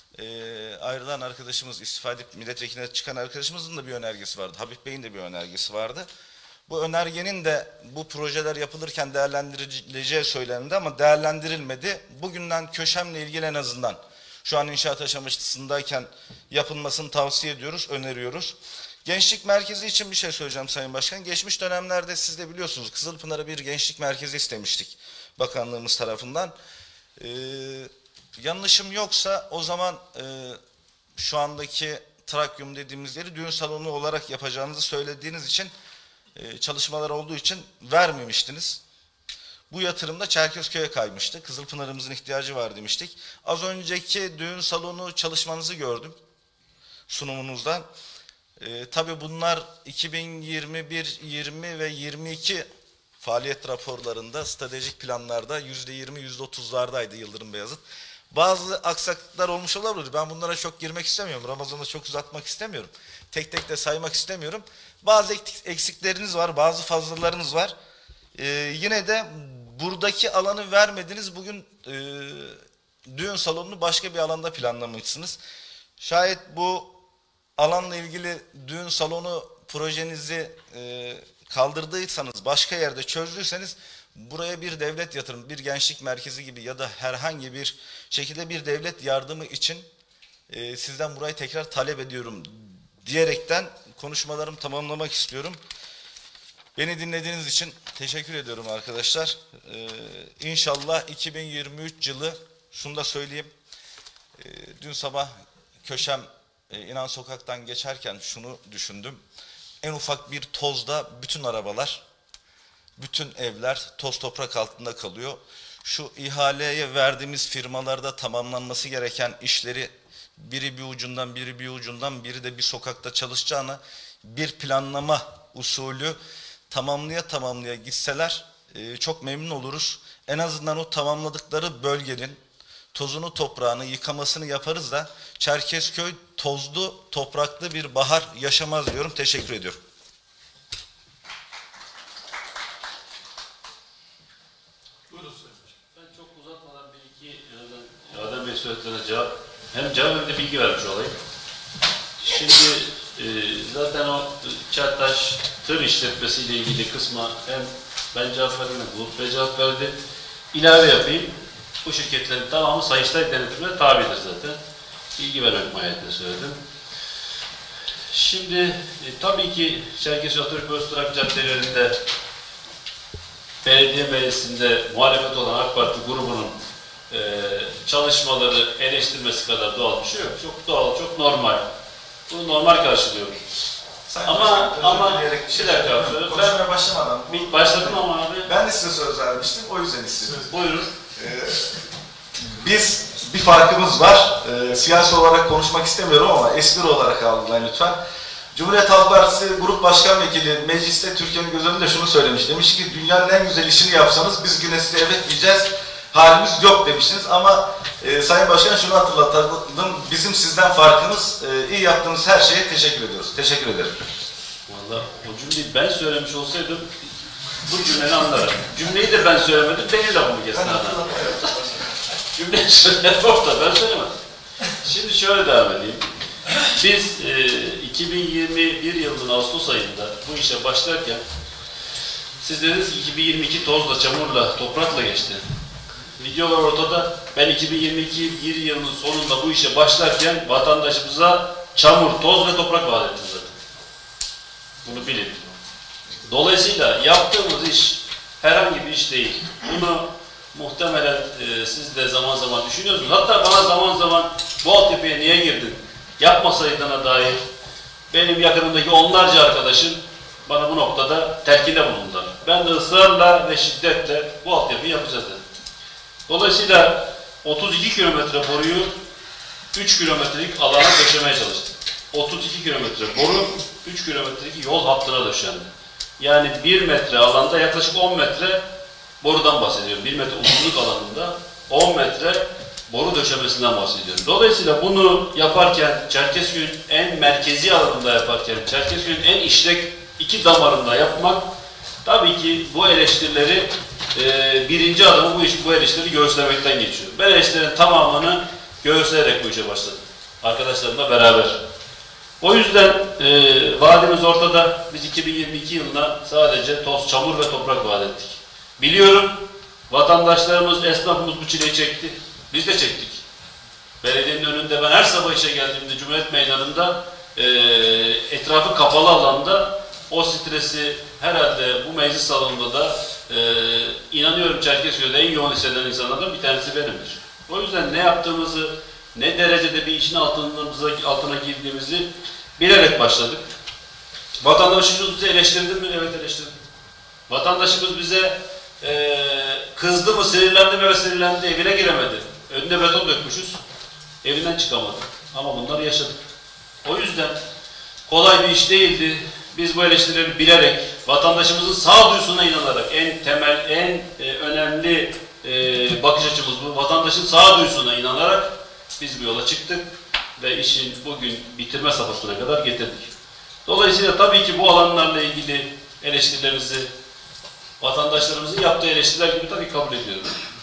[SPEAKER 8] ayrılan arkadaşımız, istifa edip milletvekiline çıkan arkadaşımızın da bir önergesi vardı. Habib Bey'in de bir önergesi vardı. Bu önergenin de bu projeler yapılırken değerlendirileceği söylendi ama değerlendirilmedi. Bugünden KÖŞEM'le ilgili en azından şu an inşaat aşamasındayken yapılmasını tavsiye ediyoruz, öneriyoruz. Gençlik merkezi için bir şey söyleyeceğim Sayın Başkan. Geçmiş dönemlerde siz de biliyorsunuz Kızılpınar'a bir gençlik merkezi istemiştik bakanlığımız tarafından. Yanlışım yoksa o zaman şu andaki Trakyum dediğimiz yeri düğün salonu olarak yapacağınızı söylediğiniz için, çalışmalar olduğu için vermemiştiniz. Bu yatırım da Çerkezköy'e kaymıştı. Kızılpınar'ımızın ihtiyacı var demiştik. Az önceki düğün salonu çalışmanızı gördüm sunumunuzdan. Tabii bunlar 2021, 20 ve 22 faaliyet raporlarında, stratejik planlarda %20, %30'lardaydı Yıldırım Beyazıt. Bazı aksaklıklar olmuş olabilir. Ben bunlara çok girmek istemiyorum. Ramazan'da çok uzatmak istemiyorum. Tek tek de saymak istemiyorum. Bazı eksikleriniz var, bazı fazlalarınız var. Yine de buradaki alanı vermediniz. Bugün düğün salonunu başka bir alanda planlamışsınız. Şayet bu alanla ilgili düğün salonu projenizi kaldırdıysanız, başka yerde çözdüyseniz buraya bir devlet yatırım, bir gençlik merkezi gibi ya da herhangi bir şekilde bir devlet yardımı için sizden burayı tekrar talep ediyorum diyerekten konuşmalarımı tamamlamak istiyorum. Beni dinlediğiniz için teşekkür ediyorum arkadaşlar. İnşallah 2023 yılı, şunu da söyleyeyim. Dün sabah Köşem İnan Sokak'tan geçerken şunu düşündüm. En ufak bir tozda bütün arabalar, bütün evler toz toprak altında kalıyor. Şu ihaleye verdiğimiz firmalarda tamamlanması gereken işleri biri bir ucundan, biri bir ucundan, biri de bir sokakta çalışacağına bir planlama usulü tamamlaya gitseler çok memnun oluruz. En azından o tamamladıkları bölgenin tozunu toprağını yıkamasını yaparız da Çerkezköy tozlu topraklı bir bahar yaşamaz diyorum. Teşekkür ediyorum.
[SPEAKER 1] Buyurun Sayın Başkanım. Ben çok uzatmadan bir iki Adem Bey söylediklerine cevap hem de bilgi vermiş olayım. Şimdi zaten o Çertaş tır işletmesiyle ilgili kısma hem ben cevap verdim, Bulut Bey cevap verdi. İlave yapayım. Bu şirketlerin tamamı Sayıştay denetimine tabidir zaten. Bilgi vermek mahiyetinde söyledim. Şimdi tabii ki Çerkezköy Atatürk ve Öztürk caddelerinde belediye meclisinde muhalefet olan AK Parti grubunun çalışmaları eleştirmesi kadar doğal bir şey yok. Çok doğal, çok normal. Bunu normal karşılıyorum. Ama bir dakika söyle.
[SPEAKER 3] Konuşmaya başlamadan.
[SPEAKER 1] Başladım ama abi.
[SPEAKER 3] Ben de size söz vermiştim, o yüzden istedim.
[SPEAKER 1] Buyurun.
[SPEAKER 3] Biz bir farkımız var. Siyasi olarak konuşmak istemiyorum ama espri olarak algılayın lütfen. Cumhuriyet Halk Partisi Grup Başkan Vekili mecliste Türkiye'nin göz önünde şunu söylemiş. Demiş ki dünyanın en güzel işini yapsanız biz güne size evet diyeceğiz. Halimiz yok demiştiniz ama Sayın Başkan şunu hatırlatalım. Bizim sizden farkımız iyi yaptığınız her şeye teşekkür ediyoruz. Teşekkür ederim.
[SPEAKER 1] Vallahi o cümleyi ben söylemiş olsaydım bu cümleyi anlarım. Cümleyi de ben söylemedim. Beni lafımı kesin adam. Cümleyi söyledim orada ben söylemedim. Şimdi şöyle devam edeyim. Biz 2021 yılının Ağustos ayında bu işe başlarken siz dediniz ki 2022 tozla, çamurla, toprakla geçti. Videolar ortada. Ben 2022 yılının sonunda bu işe başlarken vatandaşımıza çamur, toz ve toprak vaat ettim zaten. Bunu bilin. Dolayısıyla yaptığımız iş herhangi bir iş değil. Bunu muhtemelen siz de zaman zaman düşünüyorsunuz. Hatta bana zaman zaman bu altyapıya niye girdin? Yapmasaydığına dair benim yakınımdaki onlarca arkadaşım bana bu noktada telkinde bulundular. Ben de ısrarla ve şiddetle bu altyapıyı yapacağız dedim. Dolayısıyla 32 kilometre boruyu 3 kilometrelik alana döşemeye çalıştık. 32 kilometre boru 3 kilometrelik yol hattına döşendi. Yani 1 metre alanda yaklaşık 10 metre borudan bahsediyorum. 1 metre uzunluk alanında 10 metre boru döşemesinden bahsediyorum. Dolayısıyla bunu yaparken, Çerkezköy'ün en merkezi alanında yaparken, Çerkezköy'ün en işlek iki damarında yapmak, tabii ki bu eleştirileri, birinci adımı bu eleştirileri göğüslemekten geçiyor. Ben eleştirilerin tamamını göğüsleyerek bu işe başladım. Arkadaşlarımla beraber. O yüzden vaadimiz ortada. Biz 2022 yılına sadece toz, çamur ve toprak vaat ettik. Biliyorum, vatandaşlarımız, esnafımız bu çileyi çekti. Biz de çektik. Belediyenin önünde ben her sabah işe geldiğimde Cumhuriyet Meydanı'nda etrafı kapalı alanda o stresi herhalde bu meclis salonunda da inanıyorum Çerkezköy'de en yoğun hisseden insanlardan bir tanesi benimdir. O yüzden ne yaptığımızı, ne derecede bir işin altına girdiğimizi bilerek başladık. Vatandaşımız bize eleştirdi mi? Evet, eleştirdi. Vatandaşımız bize kızdı mı, sinirlendi mi? Evet, sinirlendi, evine giremedi. Önüne beton dökmüşüz, evinden çıkamadı. Ama bunları yaşadık. O yüzden kolay bir iş değildi. Biz bu eleştirileri bilerek, vatandaşımızın sağduyusuna inanarak, en temel, en önemli bakış açımız bu. Vatandaşın sağduyusuna inanarak biz bu yola çıktık ve işin bugün bitirme safhasına kadar getirdik. Dolayısıyla tabii ki bu alanlarla ilgili eleştirilerimizi vatandaşlarımızın yaptığı eleştiriler gibi tabii kabul ediyorum.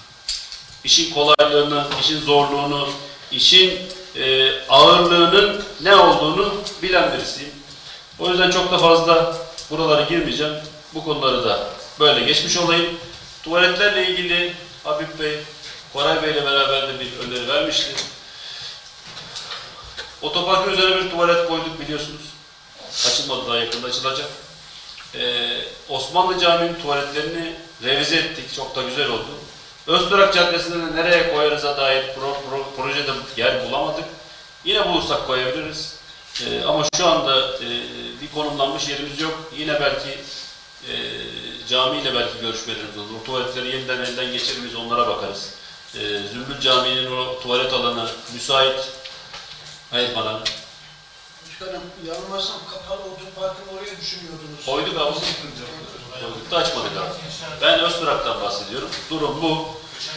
[SPEAKER 1] İşin kolaylığını, işin zorluğunu, işin ağırlığının ne olduğunu bilen birisiyim. O yüzden çok da fazla buralara girmeyeceğim. Bu konuları da böyle geçmiş olayım. Tuvaletlerle ilgili Habib Bey, Koray Bey ile beraber de bir öneri vermişti. Otoparkın üzerine bir tuvalet koyduk biliyorsunuz. Açılmadı, daha yakında açılacak. Osmanlı Camii'nin tuvaletlerini revize ettik. Çok da güzel oldu. Öztürk Caddesi'nde de nereye koyarıza dair projede yer bulamadık. Yine bulursak koyabiliriz. Ama şu anda bir konumlanmış yerimiz yok. Yine belki camiyle belki görüşmelerimiz olur. O tuvaletleri yeniden elden geçirir miyiz, onlara bakarız. Zümbül Camii'nin o tuvalet alanı müsait. Hayır bana.
[SPEAKER 9] Başkanım, yanılmazsam kapalı otoparkını oraya düşünüyordunuz.
[SPEAKER 1] Koyduk abi. Koyduk da açmadık abi. Ben Öztürk'ten bahsediyorum. Durum bu.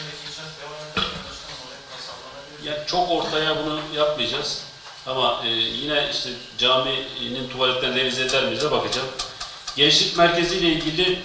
[SPEAKER 1] Yani çok ortaya bunu yapmayacağız. Ama yine işte caminin tuvaletlerini revize eder miyiz de bakacağım. Gençlik merkezi ile ilgili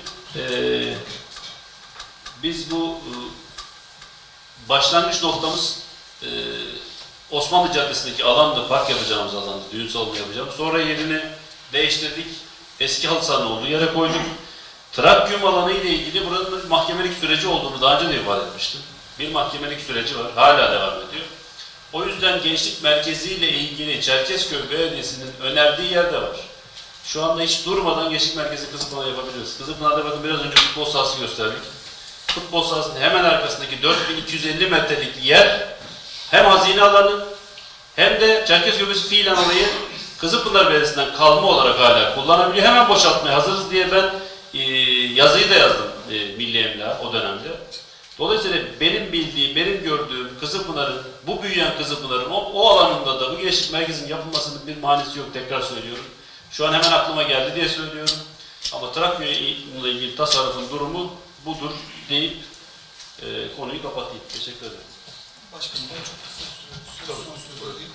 [SPEAKER 1] biz bu başlangıç noktamız Osmanlı Caddesi'ndeki alandı, park yapacağımız alandı, düğün salonu yapacağımız. Sonra yerini değiştirdik, eski halı sahanın olduğu yere koyduk. Trakyum alanı ile ilgili buranın mahkemelik süreci olduğunu daha önce de ifade etmiştim. Bir mahkemelik süreci var, hala devam ediyor. O yüzden gençlik merkezi ile ilgili Çerkezköy Belediyesi'nin önerdiği yerde var. Şu anda hiç durmadan gençlik merkezi Kızılpınar yapabiliriz. Kızılpınar'da bakın biraz önce futbol sahası gösterdik. Futbol sahasının hemen arkasındaki 4250 metrelik yer hem hazine alanı hem de Çerkezköy Belediyesi fiilen orayı Kızılpınar Belediyesi'nden kalma olarak hala kullanabiliyor. Hemen boşaltmaya hazırız diye ben yazıyı da yazdım Milli Emlak'a o dönemde. Dolayısıyla benim bildiğim, benim gördüğüm Kızılpınar'ın, bu büyüyen Kızılpınar'ın o alanında da bu gençlik merkezinin yapılmasının bir manisi yok, tekrar söylüyorum. Şu an hemen aklıma geldi diye söylüyorum. Ama Trakya'yla ilgili tasarrufun durumu budur deyip konuyu kapatayım. Teşekkür ederim.
[SPEAKER 7] Başkanım ben çok kısa söyleyeyim.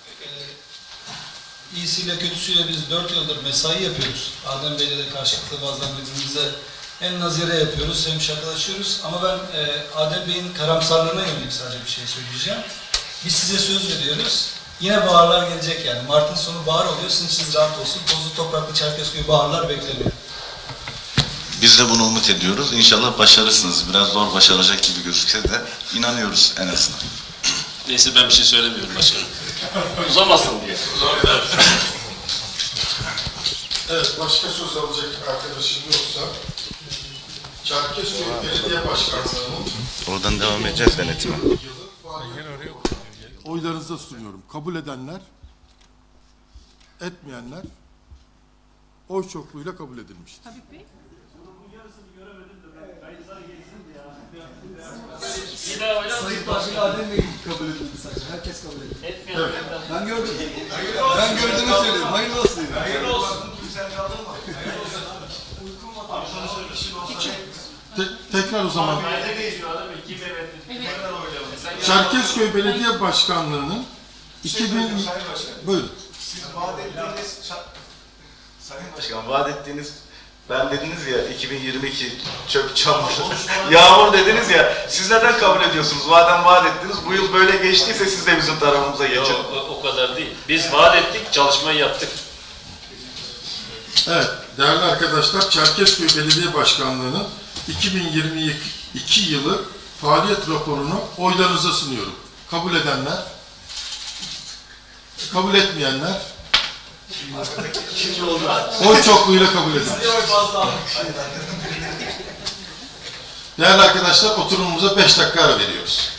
[SPEAKER 7] İyisiyle kötüsüyle biz 4 yıldır mesai yapıyoruz. Adem Bey'le de karşılıklı bazen birbirimize hem nazire yapıyoruz hem şakalaşıyoruz. Ama ben Adem Bey'in karamsarlığına yönelik sadece bir şey söyleyeceğim. Biz size söz veriyoruz. Yine baharlar gelecek yani. Mart'ın sonu bahar oluyor. Sizin içiniz rahat olsun. Tozlu topraklı Çerkezköy baharlar bekleniyor.
[SPEAKER 3] Biz de bunu umut ediyoruz. İnşallah başarırsınız. Biraz zor başaracak gibi gözükse de inanıyoruz en azından.
[SPEAKER 1] Neyse ben bir şey söylemiyorum başkanım. Uzamasın diye.
[SPEAKER 5] Evet, başka söz alacak arkadaşım yoksa Çerkezköy Belediye Başkanlığı'nın
[SPEAKER 3] Oradan devam edeceğiz denetime.
[SPEAKER 5] oylarınıza sunuyorum. Kabul edenler, etmeyenler oy çokluğuyla kabul edilmiştir.
[SPEAKER 6] Habib Bey.
[SPEAKER 7] Sayın Başkan Adem Bey kabul edildi sadece. Herkes kabul edildi. Evet. Ben gördüm. Ben gördüğümü söylüyorum. Hayırlı olsun. Hayırlı olsun.
[SPEAKER 5] Tekrar o zaman Çerkezköy Belediye Başkanlığı'nın 2000 buyurun.
[SPEAKER 3] Siz vaat ettiğiniz, Sayın Başkan, vaat ettiğiniz, ben dediniz ya 2022 çöp çamur, yağmur dediniz ya, siz neden kabul ediyorsunuz? Madem vaat ettiniz, bu yıl böyle geçtiyse siz de bizim tarafımıza geçin.
[SPEAKER 1] O kadar değil. Biz vaat ettik, çalışmayı yaptık.
[SPEAKER 5] Evet, değerli arkadaşlar, Çerkezköy Belediye Başkanlığı'nın 2022 yılı faaliyet raporunu oylarınıza sunuyorum. Kabul edenler, kabul etmeyenler, oy çokluğuyla kabul edilir. Değerli arkadaşlar, oturumumuza 5 dakika ara veriyoruz.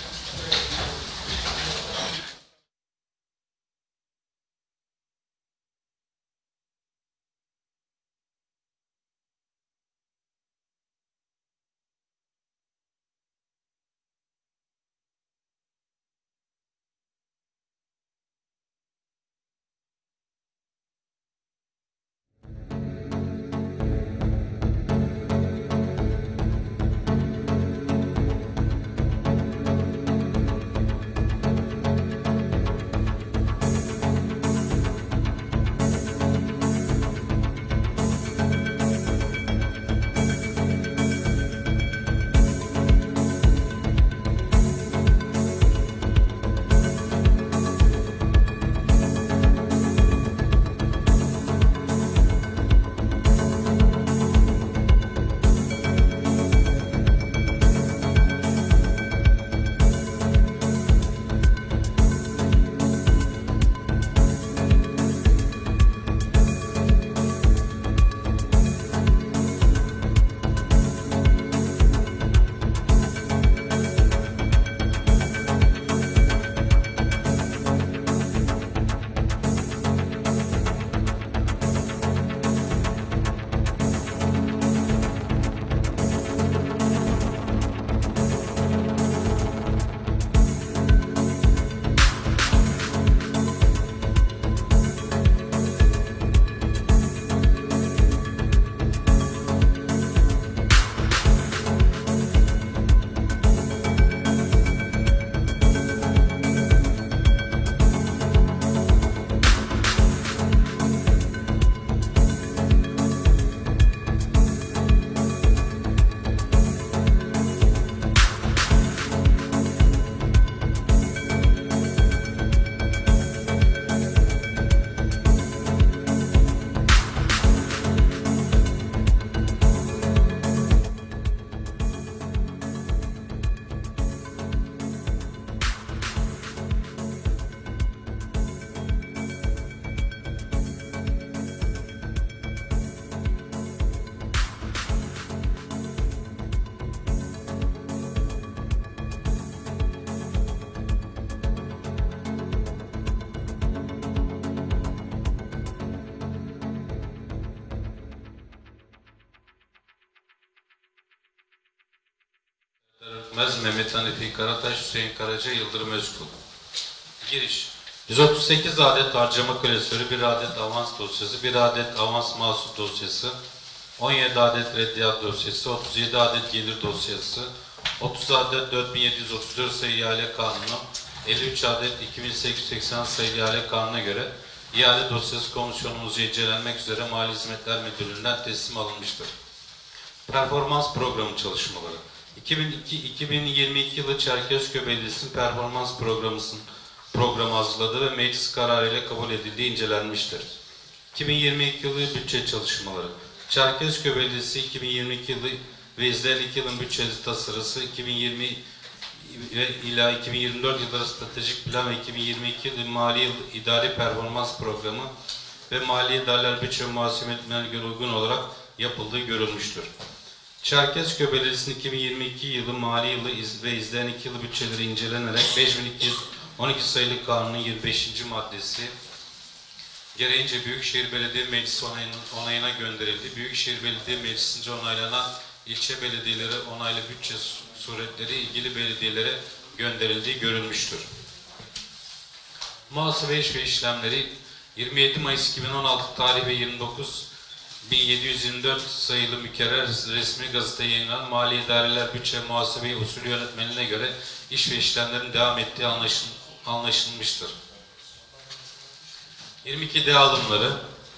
[SPEAKER 10] Örtmez, Mehmet Hanifi Karataş, Hüseyin Karaca, Yıldırım Özkul. Giriş. 138 adet harcama klasörü, 1 adet avans dosyası, 1 adet avans mahsul dosyası, 17 adet reddiyat dosyası, 37 adet gelir dosyası, 30 adet 4734 sayılı ihale kanunu, 53 adet 2880 sayılı ihale kanuna göre ihale dosyası komisyonumuzca incelenmek üzere Mali Hizmetler Müdürlüğü'nden teslim alınmıştır. Performans programı çalışmaları. 2022 yılı Çerkezköy Belediyesi'nin performans programı hazırladığı ve meclis kararıyla kabul edildiği incelenmiştir. 2022 yılı bütçe çalışmaları. Çerkezköy Belediyesi 2022 yılı ve izleyen 2 yılın bütçeli tasarısı 2020 ila 2024 yılları stratejik plan ve 2022 yılı mali yıl idari performans programı ve mali idareler bütçe ve muhasebetlerine göre uygun olarak yapıldığı görülmüştür. Çerkezköy Belediyesi'nin 2022 yılı mali yılı ve izleyen 2 yılı bütçeleri incelenerek 5212 sayılı kanunun 25. maddesi gereğince Büyükşehir Belediye Meclisi onayına gönderildi. Büyükşehir Belediye Meclisi'nce onaylanan ilçe belediyeleri onaylı bütçe suretleri ilgili belediyelere gönderildiği görülmüştür. Muhasebe iş ve işlemleri 27 Mayıs 2016 tarihi ve 29.724 sayılı mükerrer resmi gazeteye yayınlanan Mali İdareler Bütçe Muhasebe Usulü Yönetmeliğine göre iş ve işlemlerin devam ettiği anlaşılmıştır. 22D alımları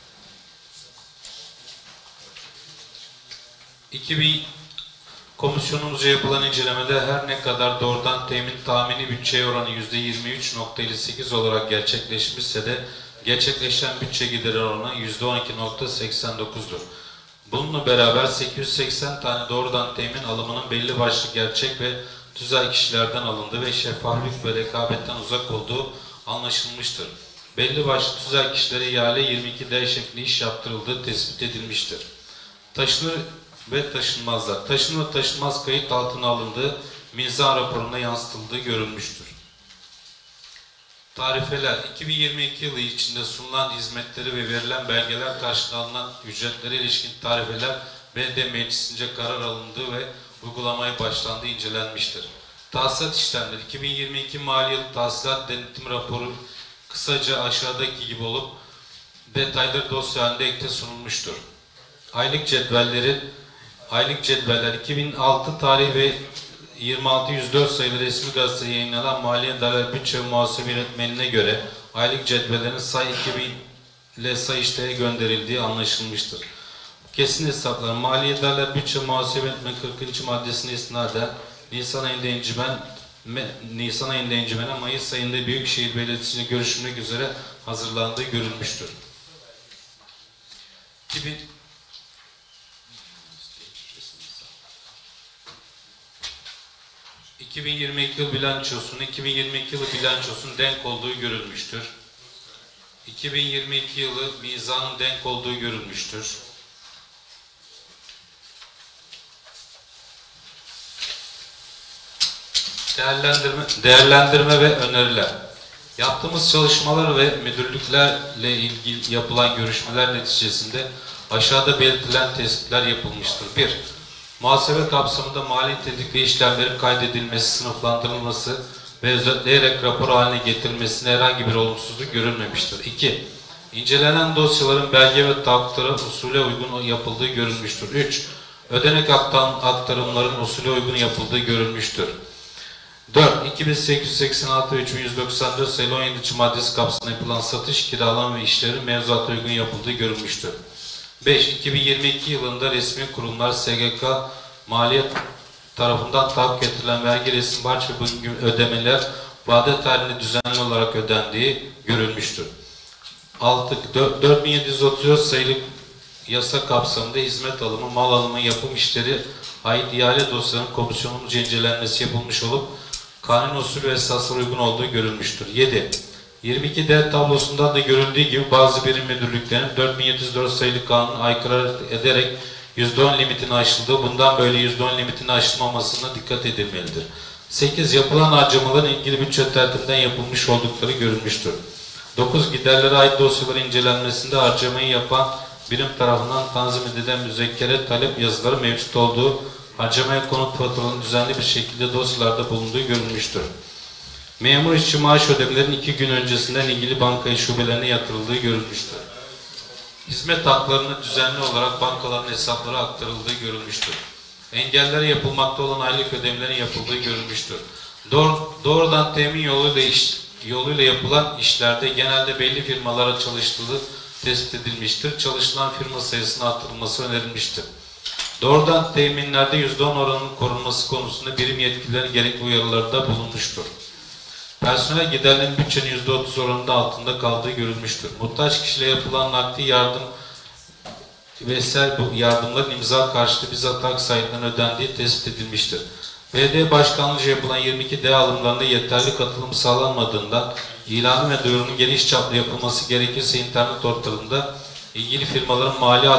[SPEAKER 10] 2000 komisyonumuzca yapılan incelemede her ne kadar doğrudan tahmini bütçeye oranı %23.58 olarak gerçekleşmişse de gerçekleşen bütçe gideri oranı %12.89'dur. Bununla beraber 880 tane doğrudan temin alımının belli başlı gerçek ve tüzel kişilerden alındığı ve şeffaflık ve rekabetten uzak olduğu anlaşılmıştır. Belli başlı tüzel kişilere ihale 22D şeklinde iş yaptırıldığı tespit edilmiştir. Taşınır ve taşınmazlar. Taşınır ve taşınmaz kayıt altına alındığı mizan raporunda yansıtıldığı görülmüştür. Tarifeler 2022 yılı içinde sunulan hizmetleri ve verilen belgeler karşılığında alınan ücretlere ilişkin tarifeler BD Meclisi'nce karar alındığı ve uygulamaya başlandığı incelenmiştir. Tahsilat işlemleri 2022 mali yılı tahsilat denetim raporu kısaca aşağıdaki gibi olup detayları dosya halinde ekte sunulmuştur. Aylık cetveller 2006 tarih ve 2604 sayılı resmi gazetede yayınlanan Maliye İdareler Bütçe ve Muhasebe Yönetmeliğine göre aylık cetvellerin say 2000 ile say işteye gönderildiği anlaşılmıştır. Kesin hesaplar Maliye İdareler Bütçe ve Muhasebe Yönetmeliği 40. maddesine istinaden Nisan ayında encümene Mayıs ayında Büyükşehir Belediyesi'yle görüşmek üzere hazırlandığı görülmüştür. 2022 yıl bilançosunun 2022 yılı bilançosunun denk olduğu görülmüştür. 2022 yılı mizanın denk olduğu görülmüştür. Değerlendirme ve öneriler. Yaptığımız çalışmalar ve müdürlüklerle ilgili yapılan görüşmeler neticesinde aşağıda belirtilen tespitler yapılmıştır. 1. Muhasebe kapsamında mali nitelikli işlemlerin kaydedilmesi, sınıflandırılması ve özetleyerek rapor haline getirilmesine herhangi bir olumsuzluk görülmemiştir. 2. İncelenen dosyaların belge ve taahhütlara usule uygun yapıldığı görülmüştür. 3. Ödenek aktarımların usule uygun yapıldığı görülmüştür. 4. 2886 ve 3194 sayılı 17. maddesi kapsamında yapılan satış, kiralama ve işlerin mevzuata uygun yapıldığı görülmüştür. 5. 2022 yılında resmi kurumlar SGK Maliyet tarafından tahakkuk ettirilen vergi, resim, harç ve bugün ödemeler vade tarihinde düzenli olarak ödendiği görülmüştür. 6. 4734 sayılı yasa kapsamında hizmet alımı, mal alımı, yapım işleri ait ihale dosyalarının komisyonumuzca incelenmesi yapılmış olup kanun usulü ve esaslara uygun olduğu görülmüştür. 7. 22D tablosundan da görüldüğü gibi bazı birim müdürlüklerinin 4704 sayılı kanun aykırı ederek %10 limitini aşıldığı, bundan böyle %10 limitini aşılmamasına dikkat edilmelidir. 8. Yapılan harcamaların ilgili bütçe tertibinden yapılmış oldukları görülmüştür. 9. Giderlere ait dosyaların incelenmesinde harcamayı yapan birim tarafından tanzim edilen müzekkere talep yazıları mevcut olduğu harcamaya konut faturalarının düzenli bir şekilde dosyalarda bulunduğu görülmüştür. Memur işçi maaş ödemelerinin 2 gün öncesinden ilgili bankaya şubelerine yatırıldığı görülmüştür. Hizmet haklarının düzenli olarak bankaların hesaplara aktarıldığı görülmüştür. Engellere yapılmakta olan aylık ödemelerin yapıldığı görülmüştür. Doğrudan temin yoluyla yapılan işlerde genelde belli firmalara çalıştığı tespit edilmiştir. Çalışılan firma sayısının artırılması önerilmiştir. Doğrudan teminlerde %10 oranının korunması konusunda birim yetkililerin gerekli uyarılarda bulunmuştur. Personel giderlerinin bütçenin %30 oranında altında kaldığı görülmüştür. Muhtaç kişilere yapılan nakdi yardım vesaire bu yardımların imza karşılığı bizzat hak sahiplerine ödendiği tespit edilmiştir. Belediye başkanlığıca yapılan 22D alımlarında yeterli katılım sağlanmadığından ilanı ve duyurunun geniş çaplı yapılması gerekirse internet ortamında ilgili firmaların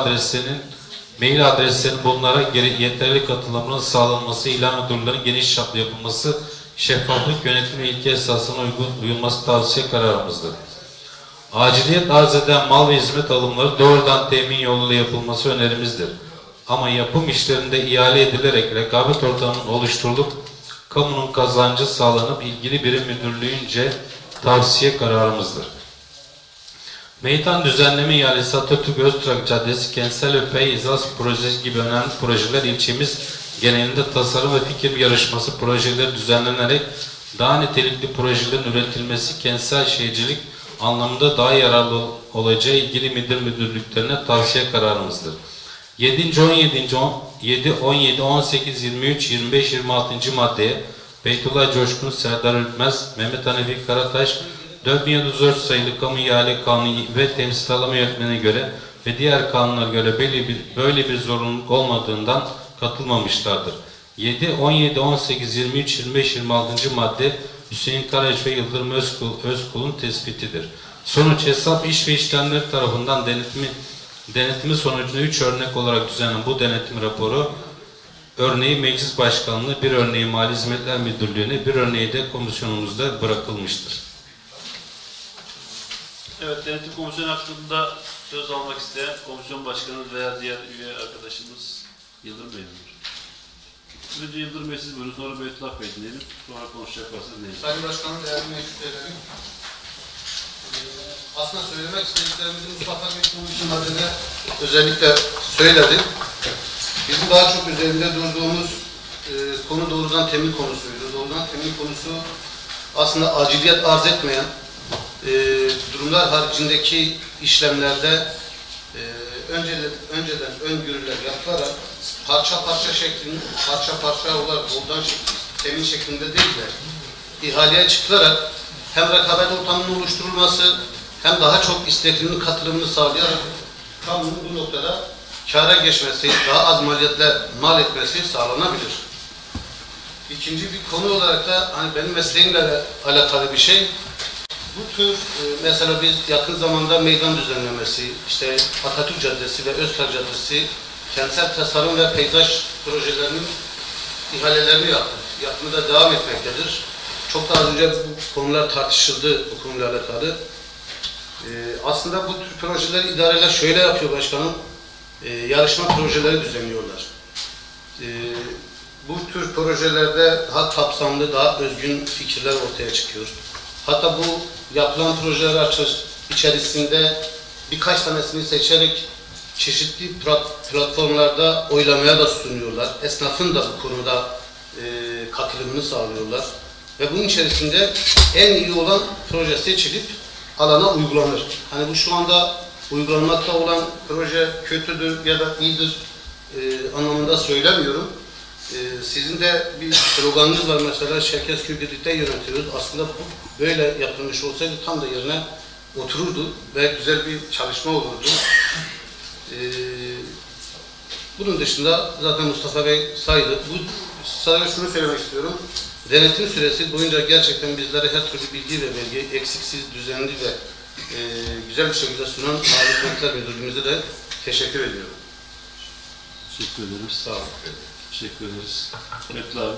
[SPEAKER 10] mail adreslerinin bunlara yeterli katılımının sağlanması, ilan ve duyuruların geniş çaplı yapılması, şeffaflık, yönetim ve ilke esasına uyulması tavsiye kararımızdır. Aciliyet arz eden mal ve hizmet alımları doğrudan temin yoluyla yapılması önerimizdir. Ama yapım işlerinde ihale edilerek rekabet ortamının oluşturulup kamunun kazancı sağlanıp ilgili birim müdürlüğünce tavsiye kararımızdır. Meydan düzenleme ihalesi Atatürk Öztürk Caddesi Kentsel ve Peyzaj Projesi gibi önemli projeler ilçemiz genelinde tasarım ve fikir yarışması projeleri düzenlenerek daha nitelikli projelerin üretilmesi kentsel şehircilik anlamında daha yararlı olacağı ilgili müdürlüklerine tavsiye kararımızdır. 7. 17, 18, 23, 25, 26. maddeye Beytullah Coşkun, Serdar Ülkmez, Mehmet Hanefi Karataş, 4704 sayılı Kamu İhale Kanunu ve Temsil Alama Yönetmeliğine göre ve diğer kanunlara göre böyle bir zorunluluk olmadığından katılmamışlardır. 7, 17, 18, 23, 25, 26. madde Hüseyin Karaç ve Yıldırım Özkul'un tespitidir. Sonuç hesap iş ve işlemleri tarafından denetimi sonucunda 3 örnek olarak düzenlenen bu denetim raporu, örneği Meclis Başkanlığı, bir örneği Mali Hizmetler Müdürlüğü'ne, bir örneği de komisyonumuzda bırakılmıştır.
[SPEAKER 1] Evet, denetim komisyonu hakkında söz almak isteyen komisyon başkanı veya diğer üye arkadaşımız Yıldırım Bey. Önce Yıldırım Bey siz buyurun, sonra Beytullah Bey dinleyelim, sonra konuşacak varsa dinleyelim.
[SPEAKER 11] Sayın Başkanım, değerli meclis üyeleri, aslında söylemek istediklerimizi Mustafa Bey bu maddede özellikle söyledi. Bizim daha çok üzerinde durduğumuz konu doğrudan temin konusuydu. Doğrudan temin konusu aslında aciliyet arz etmeyen durumlar haricindeki işlemlerde önceden öngörüler yapılarak parça parça olarak doğrudan temin şeklinde değil de ihaleye çıkılarak hem rekabet ortamının oluşturulması hem daha çok isteklinin katılımını sağlayarak kamunun bu noktada kâra geçmesi, daha az maliyetle mal etmesi sağlanabilir. İkinci bir konu olarak da hani benim mesleğimle alakalı bir şey. Bu tür mesela biz yakın zamanda meydan düzenlemesi, işte Atatürk Caddesi ve Öztürk Caddesi kentsel tasarım ve peyzaj projelerinin ihalelerini yaptık. Yapımı da devam etmektedir. Çok daha önce bu konular tartışıldı, bu konuyla alakalı. Aslında bu tür projeleri idareler şöyle yapıyor başkanım, yarışma projeleri düzenliyorlar. Bu tür projelerde daha kapsamlı, daha özgün fikirler ortaya çıkıyor. Hatta bu yapılan projeler içerisinde birkaç tanesini seçerek çeşitli platformlarda oylamaya da sunuyorlar. Esnafın da bu konuda katılımını sağlıyorlar. Ve bunun içerisinde en iyi olan proje seçilip alana uygulanır. Hani bu şu anda uygulanmakta olan proje kötüdür ya da iyidir anlamında söylemiyorum. Sizin de bir sloganınız var mesela, Çerkezköy birlikte yönetiyoruz. Aslında bu böyle yapılmış olsaydı tam da yerine otururdu ve güzel bir çalışma olurdu. Bunun dışında zaten Mustafa Bey saydı. Sadece şunu söylemek istiyorum. Denetim süresi boyunca gerçekten bizlere her türlü bilgi ve belge eksiksiz, düzenli ve güzel bir şekilde sunan Mali Hizmetler Müdürlüğümüze de teşekkür ediyorum.
[SPEAKER 1] Teşekkür ederim. Sağ olun. Teşekkür ederiz. Mehmet abi.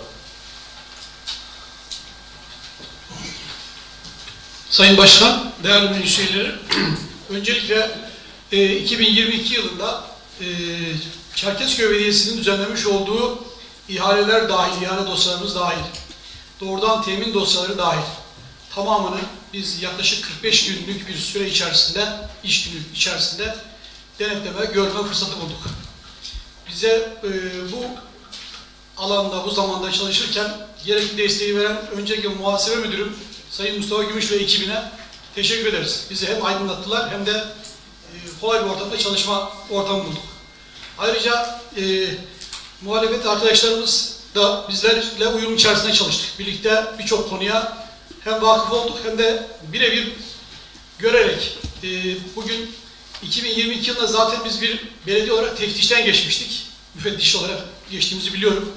[SPEAKER 9] Sayın Başkan, değerli meclis üyeleri, öncelikle 2022 yılında Çerkezköy Belediyesi'nin düzenlemiş olduğu ihaleler dahil, ihale dosyalarımız dahil, doğrudan temin dosyaları dahil tamamını biz yaklaşık 45 günlük bir süre içerisinde, iş günü içerisinde denetleme, görme fırsatı bulduk. Bize bu alanda, bu zamanda çalışırken gerekli desteği veren önceki muhasebe müdürüm Sayın Mustafa Gümüş ve ekibine teşekkür ederiz. Bizi hem aydınlattılar hem de kolay bir ortamda çalışma ortamı bulduk. Ayrıca muhalefet arkadaşlarımız da bizlerle uyum içerisinde çalıştık. Birlikte birçok konuya hem vakıf olduk hem de birebir görerek bugün 2022 yılında zaten biz bir belediye olarak teftişten geçmiştik. Müfettiş olarak geçtiğimizi biliyorum.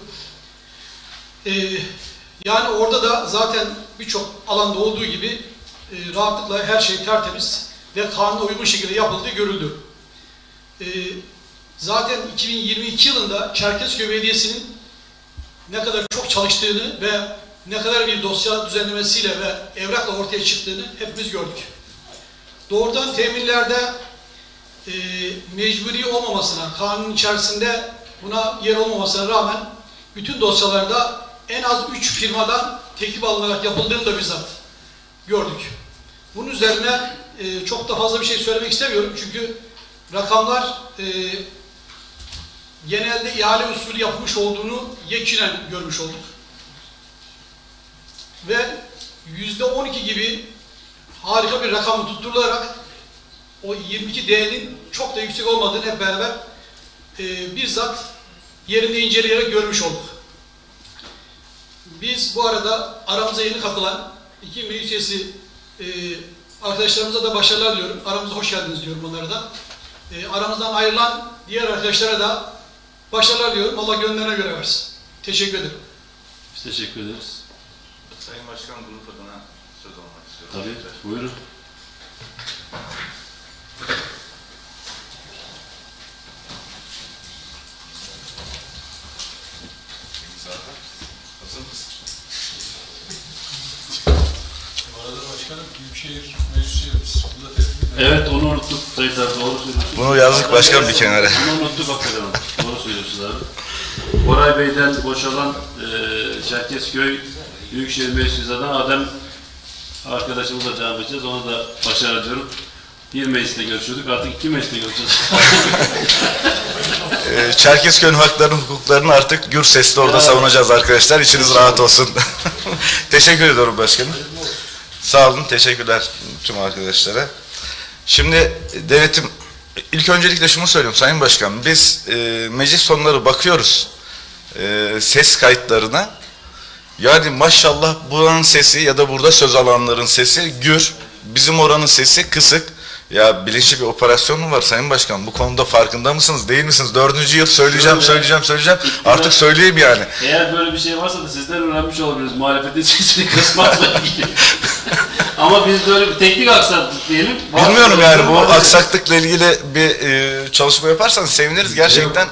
[SPEAKER 9] Yani orada da zaten birçok alanda olduğu gibi rahatlıkla her şey tertemiz ve kanuna uygun şekilde yapıldığı görüldü. Zaten 2022 yılında Çerkezköy Belediyesi'nin ne kadar çok çalıştığını ve ne kadar bir dosya düzenlemesiyle ve evrakla ortaya çıktığını hepimiz gördük. Doğrudan teminlerde mecburi olmamasına, kanun içerisinde buna yer olmamasına rağmen bütün dosyalarda en az 3 firmadan teklif alınarak yapıldığını da bizzat gördük. Bunun üzerine çok da fazla bir şey söylemek istemiyorum çünkü rakamlar genelde ihale usulü yapmış olduğunu yekinen görmüş olduk. Ve %12 gibi harika bir rakamı tutturularak o 22D'nin çok da yüksek olmadığını hep beraber bizzat yerinde inceleyerek görmüş olduk. Biz bu arada aramıza yeni katılan iki meclis üyesi arkadaşlarımıza da başarılar diliyorum. Aramıza hoş geldiniz diyorum onlara da. Aramızdan ayrılan diğer arkadaşlara da başarılar diliyorum. Allah gönllerine göre versin. Teşekkür ederim.
[SPEAKER 1] Biz teşekkür ederiz.
[SPEAKER 3] Sayın Başkan, grup adına söz almak istiyorum.
[SPEAKER 1] Tabii, buyurun.
[SPEAKER 3] Hazır mısın?
[SPEAKER 5] Bu arada başkanım Büyükşehir Meclis Üyemiz.
[SPEAKER 1] Evet, onu unuttuk. Sayın Tarık, doğru söylüyorsunuz.
[SPEAKER 8] Bunu yazdık başkanım bir kenara.
[SPEAKER 1] Bunu unuttuk hakikaten. Doğru söylüyorsunuz abi. Koray Bey'den boşalan Çerkezköy Büyükşehir Meclisi adına Adem arkadaşımızla devam edeceğiz. Ona da başarı diliyorum. Bir mecliste görüşüyorduk. Artık iki mecliste görüşeceğiz.
[SPEAKER 8] Çerkezköy'ün haklarını, hukuklarını artık gür sesli orada savunacağız arkadaşlar. İçiniz rahat olsun. Teşekkür ediyorum başkanım. Sağ olun. Teşekkürler tüm arkadaşlara. Şimdi denetim, ilk öncelikle şunu söylüyorum Sayın Başkanım. Biz meclis sonları bakıyoruz ses kayıtlarına. Yani maşallah buranın sesi ya da burada söz alanların sesi gür. Bizim oranın sesi kısık. Ya bilinçli bir operasyon mu var Sayın Başkan? Bu konuda farkında mısınız? Değil misiniz? 4. yıl söyleyeceğim. Artık söyleyeyim yani.
[SPEAKER 1] Eğer böyle bir şey varsa da sizden öğrenmiş olabiliriz. Muhalefetin sesini kısmakla ilgili. Ama biz böyle bir teknik aksaklık diyelim.
[SPEAKER 8] Bilmiyorum yani bu aksaklıkla ilgili bir çalışma yaparsanız seviniriz gerçekten.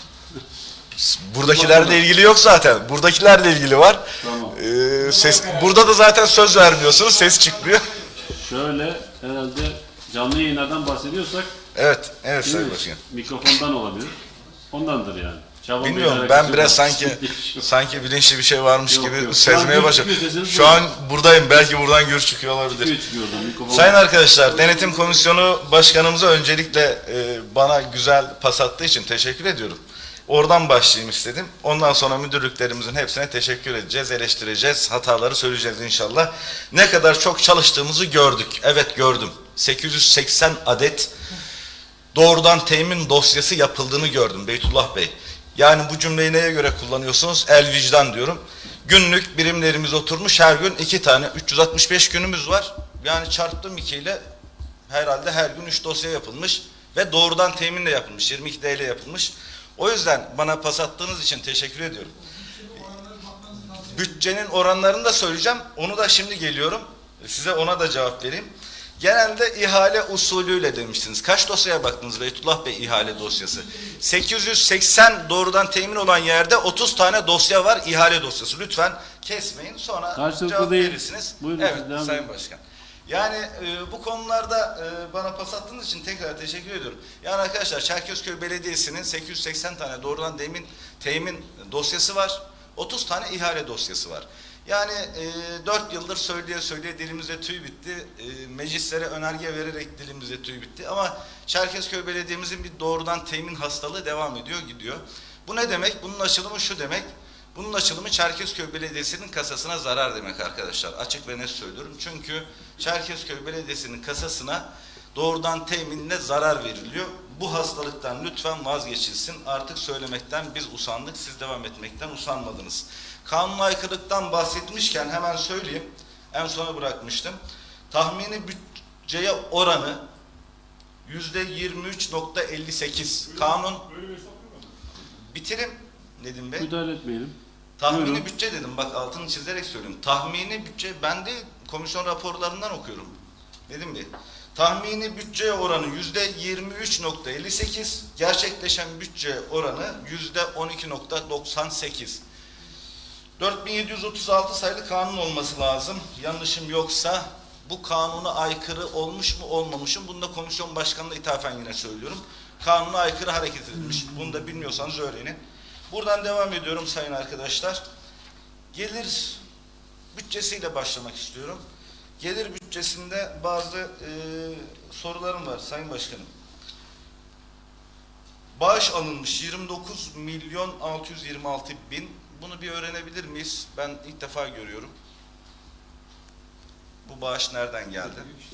[SPEAKER 8] Buradakilerle ilgili yok zaten. Buradakilerle ilgili var.
[SPEAKER 1] Tamam.
[SPEAKER 8] Ses, burada da zaten söz vermiyorsunuz. Ses çıkmıyor.
[SPEAKER 1] Şöyle herhalde canlı yayınlardan bahsediyorsak
[SPEAKER 8] evet Sayın Başkan.
[SPEAKER 1] Mikrofondan olabilir. Ondandır yani. Şaban
[SPEAKER 8] bilmiyorum ben biraz sanki bilinçli bir şey varmış
[SPEAKER 1] yok,
[SPEAKER 8] gibi
[SPEAKER 1] yok.
[SPEAKER 8] sezmeye başladım. Şu an buradayım. Belki buradan gür çıkıyor olabilir. Sayın arkadaşlar, Denetim Komisyonu Başkanımıza öncelikle bana güzel pas attığı için teşekkür ediyorum. Oradan başlayayım istedim. Ondan sonra müdürlüklerimizin hepsine teşekkür edeceğiz, eleştireceğiz, hataları söyleyeceğiz inşallah. Ne kadar çok çalıştığımızı gördük. Evet gördüm. 880 adet doğrudan temin dosyası yapıldığını gördüm Beytullah Bey. Yani bu cümleyi neye göre kullanıyorsunuz? El vicdan diyorum. Günlük birimlerimiz oturmuş, her gün 2 tane, 365 günümüz var. Yani çarptım 2 ile herhalde her gün 3 dosya yapılmış ve doğrudan teminle yapılmış, 22D ile yapılmış. O yüzden bana pas attığınız için teşekkür ediyorum. Bütçenin oranlarını da söyleyeceğim. Onu da şimdi geliyorum. Size ona da cevap vereyim. Genelde ihale usulüyle demiştiniz. Kaç dosyaya baktınız Beytullah Bey ihale dosyası? 880 doğrudan temin olan yerde 30 tane dosya var ihale dosyası. Lütfen kesmeyin sonra
[SPEAKER 1] karşılıklı
[SPEAKER 8] cevap
[SPEAKER 1] değil.
[SPEAKER 8] verirsiniz.
[SPEAKER 1] Buyurun,
[SPEAKER 8] evet Sayın Başkan. Yani bu konularda bana pas attığınız için tekrar teşekkür ediyorum. Yani arkadaşlar Çerkezköy Belediyesi'nin 880 tane doğrudan temin dosyası var. 30 tane ihale dosyası var. Yani 4 yıldır söyleye dilimize tüy bitti. Meclislere önerge vererek dilimize tüy bitti. Ama Çerkezköy Belediye'mizin bir doğrudan temin hastalığı devam ediyor, gidiyor. Bu ne demek? Bunun açılımı şu demek. Bunun açılımı Çerkezköy Belediyesi'nin kasasına zarar demek arkadaşlar. Açık ve net söylüyorum. Çünkü Çerkezköy Belediyesi'nin kasasına doğrudan teminle zarar veriliyor. Bu hastalıktan lütfen vazgeçilsin. Artık söylemekten biz usandık. Siz devam etmekten usanmadınız. Kanuna aykırılıktan bahsetmişken hemen söyleyeyim. En sona bırakmıştım. Tahmini bütçeye oranı %23.58. Kanun... Bitirim Nedim Bey.
[SPEAKER 1] Müdahale etmeyelim.
[SPEAKER 8] Tahmini
[SPEAKER 1] Buyurun.
[SPEAKER 8] bütçe dedim. Bak altını çizerek söylüyorum. Tahmini bütçe, ben de komisyon raporlarından okuyorum. Nedim Bey. Tahmini bütçe oranı %23.58. Gerçekleşen bütçe oranı %12.98. 4736 sayılı kanun olması lazım. Yanlışım yoksa bu kanuna aykırı olmuş mu olmamış mı? Bunu da komisyon başkanına ithafen yine söylüyorum. Kanuna aykırı hareket edilmiş. Bunu da bilmiyorsanız öğrenin. Buradan devam ediyorum sayın arkadaşlar. Gelir bütçesiyle başlamak istiyorum. Gelir bütçesinde bazı sorularım var sayın başkanım. Bağış alınmış 29.626.000. Bunu bir öğrenebilir miyiz? Ben ilk defa görüyorum. Bu bağış nereden geldi?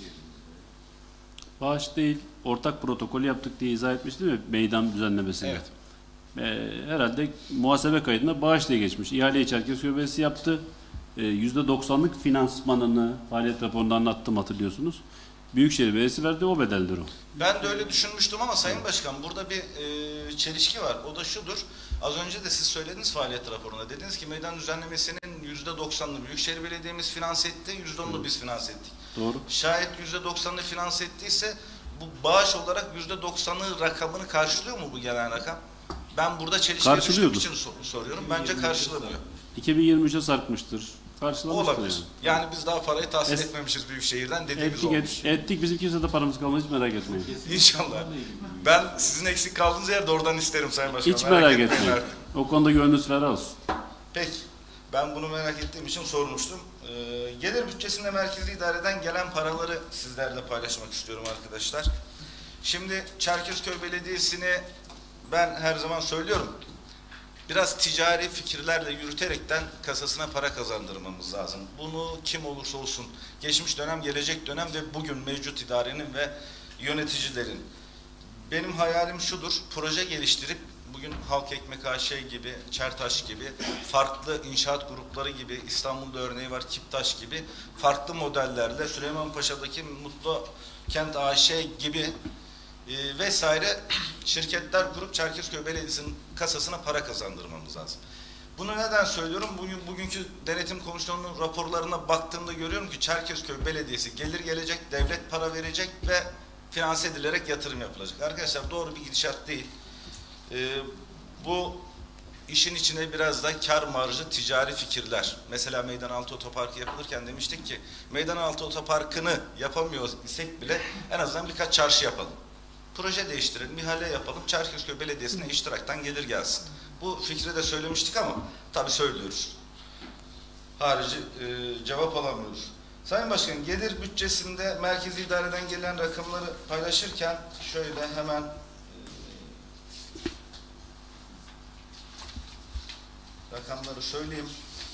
[SPEAKER 1] Bağış değil, ortak protokolü yaptık diye izah etmiştim ya meydan düzenlemesinde.
[SPEAKER 8] Evet.
[SPEAKER 1] Herhalde muhasebe kaydına bağış diye geçmiş. İhaleyi Çerkezköy Belediyesi yaptı. %90'lık finansmanını faaliyet raporunda anlattım, hatırlıyorsunuz. Büyükşehir Belediyesi verdi, o bedeldir o.
[SPEAKER 8] Ben de öyle düşünmüştüm ama Sayın Başkan burada bir çelişki var. O da şudur. Az önce de siz söylediniz faaliyet raporunda. Dediniz ki meydan düzenlemesinin %90'ını Büyükşehir Belediye'miz finanse etti, %10'unu biz finanse ettik.
[SPEAKER 1] Doğru.
[SPEAKER 8] Şayet %90'ını finanse ettiyse bu bağış olarak %90'ı rakamını karşılıyor mu bu gelen rakam? Ben burada çelişkiye düştüğüm için soruyorum. Bence karşılamıyor.
[SPEAKER 1] 2023'e sarkmıştır. Karşılamıştır
[SPEAKER 8] olabilir. Yani biz daha parayı tahsil etmemişiz Büyükşehir'den dediğimiz olmuş.
[SPEAKER 1] Ettik, bizim kimse de paramız kalmadı, hiç merak etmeyin.
[SPEAKER 8] İnşallah. Ben sizin eksik kaldığınız yerde oradan isterim Sayın Başkan.
[SPEAKER 1] Hiç merak etmeyin. O konuda gönlünüz ferah olsun.
[SPEAKER 8] Peki. Ben bunu merak ettiğim için sormuştum. Gelir bütçesinde merkezi idareden gelen paraları sizlerle paylaşmak istiyorum arkadaşlar. Şimdi Çerkezköy Belediyesi'ni ben her zaman söylüyorum. Biraz ticari fikirlerle yürüterekten kasasına para kazandırmamız lazım. Bunu kim olursa olsun, geçmiş dönem, gelecek dönem ve bugün mevcut idarenin ve yöneticilerin. Benim hayalim şudur, proje geliştirip bugün Halk Ekmek AŞ gibi, Çertaş gibi, farklı inşaat grupları gibi, İstanbul'da örneği var Kiptaş gibi, farklı modellerle Süleymanpaşa'daki Mutlu Kent AŞ gibi vesaire şirketler kurup Çerkezköy Belediyesi'nin kasasına para kazandırmamız lazım. Bunu neden söylüyorum? Bugünkü denetim komisyonunun raporlarına baktığımda görüyorum ki Çerkezköy Belediyesi gelecek, devlet para verecek ve finanse edilerek yatırım yapılacak. Arkadaşlar doğru bir gidişat değil. Bu işin içine biraz da kar marjı, ticari fikirler. Mesela Meydanaltı Otoparkı yapılırken demiştik ki Meydanaltı Otoparkı'nı yapamıyor isek bile en azından birkaç çarşı yapalım. Proje değiştirelim, ihale yapalım, Çerkezköy Belediyesi'ne iştiraktan gelir gelsin. Bu fikri de söylemiştik ama tabii söylüyoruz. Harici cevap alamıyoruz. Sayın Başkan, gelir bütçesinde merkezi idareden gelen rakamları paylaşırken şöyle hemen rakamları söyleyeyim.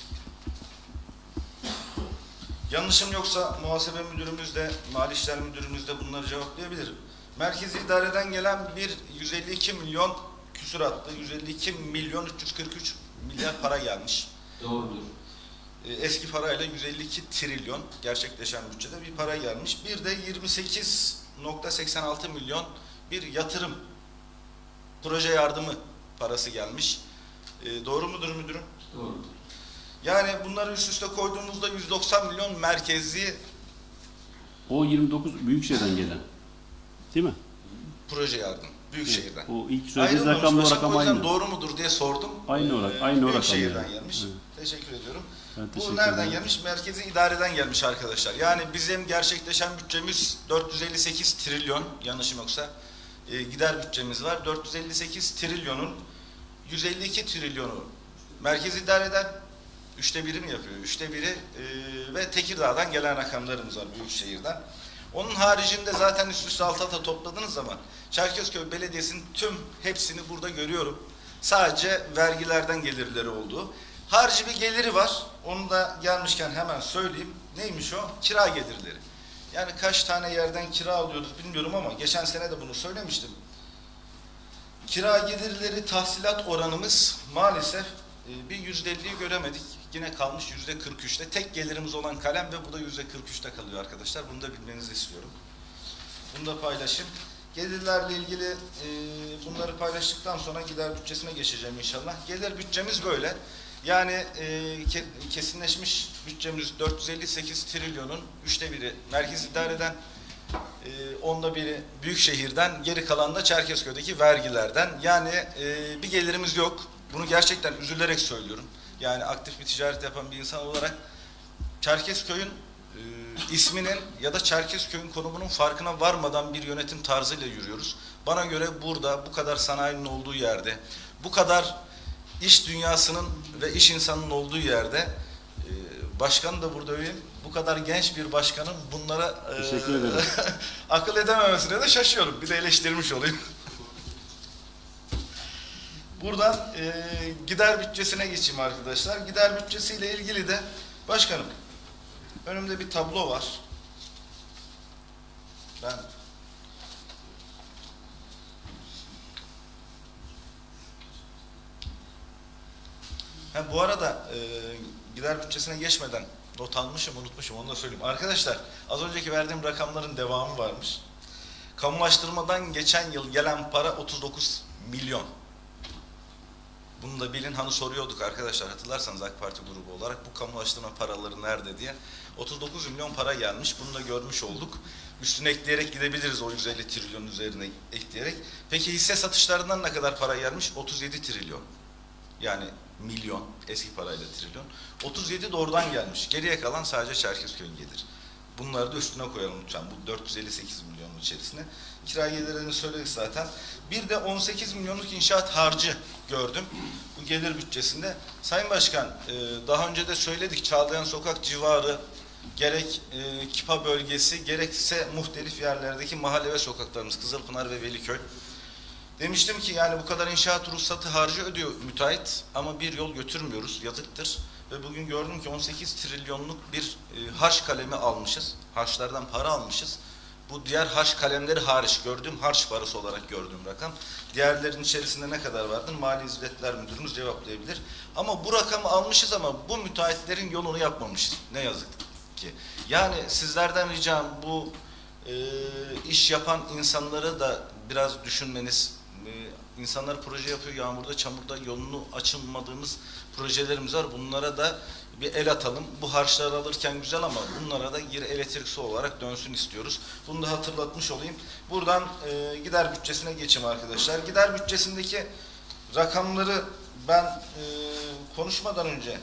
[SPEAKER 8] Yanlışım yoksa muhasebe müdürümüz de, mali işler müdürümüz de bunları cevaplayabilir. Merkezi idareden gelen 152 milyon küsuratlı, 152 milyon 343 milyar para gelmiş.
[SPEAKER 10] Doğrudur.
[SPEAKER 8] Eski parayla 152 trilyon gerçekleşen bütçede bir para gelmiş. Bir de 28.86 milyon bir yatırım, proje yardımı parası gelmiş. Doğru mudur müdürüm?
[SPEAKER 10] Doğrudur.
[SPEAKER 8] Yani bunları üst üste koyduğumuzda 190 milyon merkezi.
[SPEAKER 1] O 29 Büyükşehir'den gelen. Değil mi?
[SPEAKER 8] Proje yardım. Büyükşehir'den.
[SPEAKER 1] Evet, o ilk söylediğiniz rakamla o rakam aynı.
[SPEAKER 8] Doğru mudur diye sordum.
[SPEAKER 1] Aynı o rakam.
[SPEAKER 8] Büyükşehir'den gelmiş.
[SPEAKER 1] Yani.
[SPEAKER 8] Teşekkür ediyorum.
[SPEAKER 1] Ben
[SPEAKER 8] Bu
[SPEAKER 1] teşekkür
[SPEAKER 8] nereden
[SPEAKER 1] ederim.
[SPEAKER 8] gelmiş? Merkezi idareden gelmiş arkadaşlar. Yani bizim gerçekleşen bütçemiz 458 trilyon, yanlışım yoksa. Gider bütçemiz var. 458 trilyonun 152 trilyonu merkez idareden, 1/3 mi yapıyor? 1/3 ve Tekirdağ'dan gelen rakamlarımız var, Büyükşehir'den. Onun haricinde zaten üst üste alt alta topladığınız zaman Çerkezköy Belediyesi'nin hepsini burada görüyorum. Sadece vergilerden gelirleri olduğu. Harici bir geliri var. Onu da gelmişken hemen söyleyeyim. Neymiş o? Kira gelirleri. Yani kaç tane yerden kira alıyoruz bilmiyorum ama geçen sene de bunu söylemiştim. Kira gelirleri tahsilat oranımız maalesef bir %50'yi göremedik. Yine kalmış %43'te. Tek gelirimiz olan kalem ve bu da %43'te kalıyor arkadaşlar. Bunu da bilmenizi istiyorum. Bunu da paylaşayım. Gelirlerle ilgili bunları paylaştıktan sonra gider bütçesine geçeceğim inşallah. Gelir bütçemiz böyle. Yani kesinleşmiş bütçemiz 458 trilyonun 1/3 merkez idareden, 1/10 Büyükşehir'den, geri kalan da Çerkezköy'deki vergilerden. Yani bir gelirimiz yok. Bunu gerçekten üzülerek söylüyorum. Yani aktif bir ticaret yapan bir insan olarak Çerkezköy'ün isminin ya da Çerkezköy'ün konumunun farkına varmadan bir yönetim tarzıyla yürüyoruz. Bana göre burada bu kadar sanayinin olduğu yerde, bu kadar iş dünyasının ve iş insanının olduğu yerde, başkan da burada öyüm, bu kadar genç bir başkanın bunlara akıl edememesine de şaşıyorum. Bir de eleştirmiş olayım. Buradan gider bütçesine geçeyim arkadaşlar. Gider bütçesiyle ilgili de başkanım, önümde bir tablo var. Bu arada gider bütçesine geçmeden not almışım, unutmuşum, onu da söyleyeyim. Arkadaşlar, az önceki verdiğim rakamların devamı varmış. Kamulaştırmadan geçen yıl gelen para 39 milyon. Bunu da bilin, hani soruyorduk arkadaşlar, hatırlarsanız AK Parti grubu olarak bu kamulaştırma paraları nerede diye. 39 milyon para gelmiş, bunu da görmüş olduk. Üstüne ekleyerek gidebiliriz o 150 trilyon üzerine ekleyerek. Peki hisse satışlarından ne kadar para gelmiş? 37 trilyon. Yani milyon, eski parayla trilyon. 37 doğrudan gelmiş. Geriye kalan sadece Çerkezköy'ün gelir. Bunları da üstüne koyalım lütfen. Bu 458 milyonun içerisine. Kira gelirlerini söyledik zaten. Bir de 18 milyonluk inşaat harcı gördüm bu gelir bütçesinde. Sayın Başkan, daha önce de söyledik, Çağlayan Sokak civarı, gerek Kipa bölgesi, gerekse muhtelif yerlerdeki mahalle ve sokaklarımız, Kızılpınar ve Veliköy. Demiştim ki yani bu kadar inşaat ruhsatı harcı ödüyor müteahhit ama bir yol götürmüyoruz, yazıktır. Ve bugün gördüm ki 18 trilyonluk bir harç kalemi almışız, harçlardan para almışız. Bu diğer harç kalemleri hariç gördüğüm harç parası olarak gördüğüm rakam. Diğerlerin içerisinde ne kadar vardır? Mali Hizmetler Müdürümüz cevaplayabilir. Ama bu rakamı almışız ama bu müteahhitlerin yolunu yapmamışız. Ne yazık ki. Yani sizlerden ricam bu iş yapan insanları da biraz düşünmeniz. İnsanlar proje yapıyor, yağmurda, çamurda, yolunu açılmadığımız projelerimiz var. Bunlara da bir el atalım. Bu harçları alırken güzel ama bunlara da geri elektrik su olarak dönsün istiyoruz. Bunu da hatırlatmış olayım. Buradan gider bütçesine geçeyim arkadaşlar. Gider bütçesindeki rakamları ben konuşmadan önce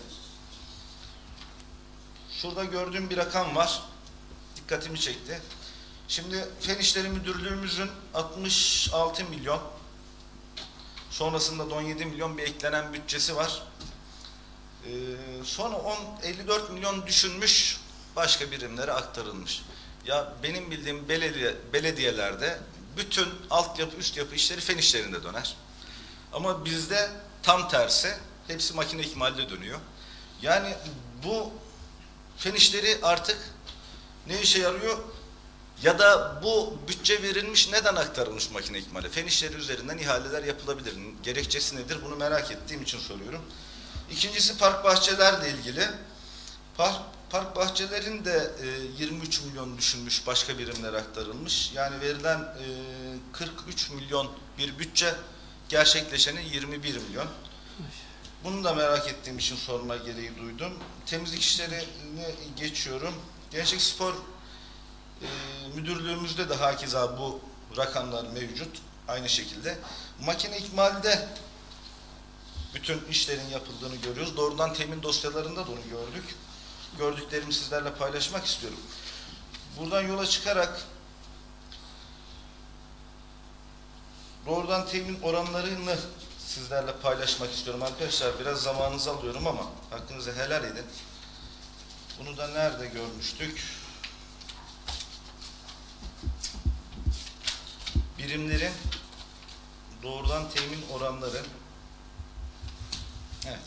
[SPEAKER 8] şurada gördüğüm bir rakam var. Dikkatimi çekti. Şimdi Fen İşleri Müdürlüğümüzün 66 milyon, sonrasında da 17 milyon bir eklenen bütçesi var. Sonra 54 milyon düşünmüş, başka birimlere aktarılmış. Ya benim bildiğim belediyelerde bütün altyapı, üst yapı işleri fen işlerinde döner. Ama bizde tam tersi, hepsi makine ikmalde dönüyor. Yani bu fen işleri artık ne işe yarıyor? Ya da bu bütçe verilmiş, neden aktarılmış makine ikmali? Fen işleri üzerinden ihaleler yapılabilir. Gerekçesi nedir? Bunu merak ettiğim için soruyorum. İkincisi park bahçelerle ilgili. Park bahçelerin de 23 milyon düşünmüş, başka birimlere aktarılmış. Yani verilen 43 milyon bir bütçe, gerçekleşeni 21 milyon. Bunu da merak ettiğim için sorma gereği duydum. Temizlik işlerine geçiyorum. Gençlik Spor Müdürlüğümüzde de hakeza bu rakamlar mevcut. Aynı şekilde. Makine ikmalde bütün işlerin yapıldığını görüyoruz. Doğrudan temin dosyalarında da onu gördük. Gördüklerimi sizlerle paylaşmak istiyorum. Buradan yola çıkarak doğrudan temin oranlarını sizlerle paylaşmak istiyorum arkadaşlar. Biraz zamanınızı alıyorum ama hakkınızı helal edin. Bunu da nerede görmüştük? Birimlerin doğrudan temin oranları. Evet.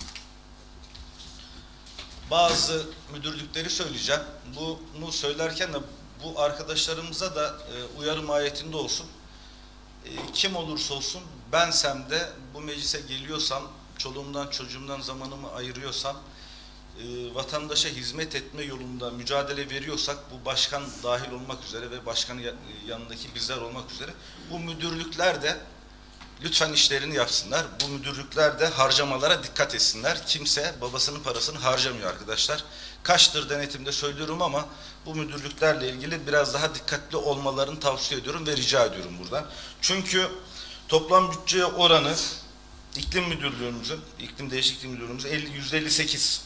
[SPEAKER 8] Bazı müdürlükleri söyleyeceğim. Bunu söylerken de bu arkadaşlarımıza da uyarı mahiyetinde olsun. Kim olursa olsun, bensem de bu meclise geliyorsam, çoluğumdan çocuğumdan zamanımı ayırıyorsam, vatandaşa hizmet etme yolunda mücadele veriyorsak, bu başkan dahil olmak üzere ve başkanın yanındaki bizler olmak üzere, bu müdürlükler de lütfen işlerini yapsınlar. Bu müdürlükler de harcamalara dikkat etsinler. Kimse babasının parasını harcamıyor arkadaşlar. Kaçtır denetimde söylüyorum ama bu müdürlüklerle ilgili biraz daha dikkatli olmalarını tavsiye ediyorum ve rica ediyorum buradan. Çünkü toplam bütçeye oranı iklim müdürlüğümüzün, iklim değişikliği müdürlüğümüzün %58.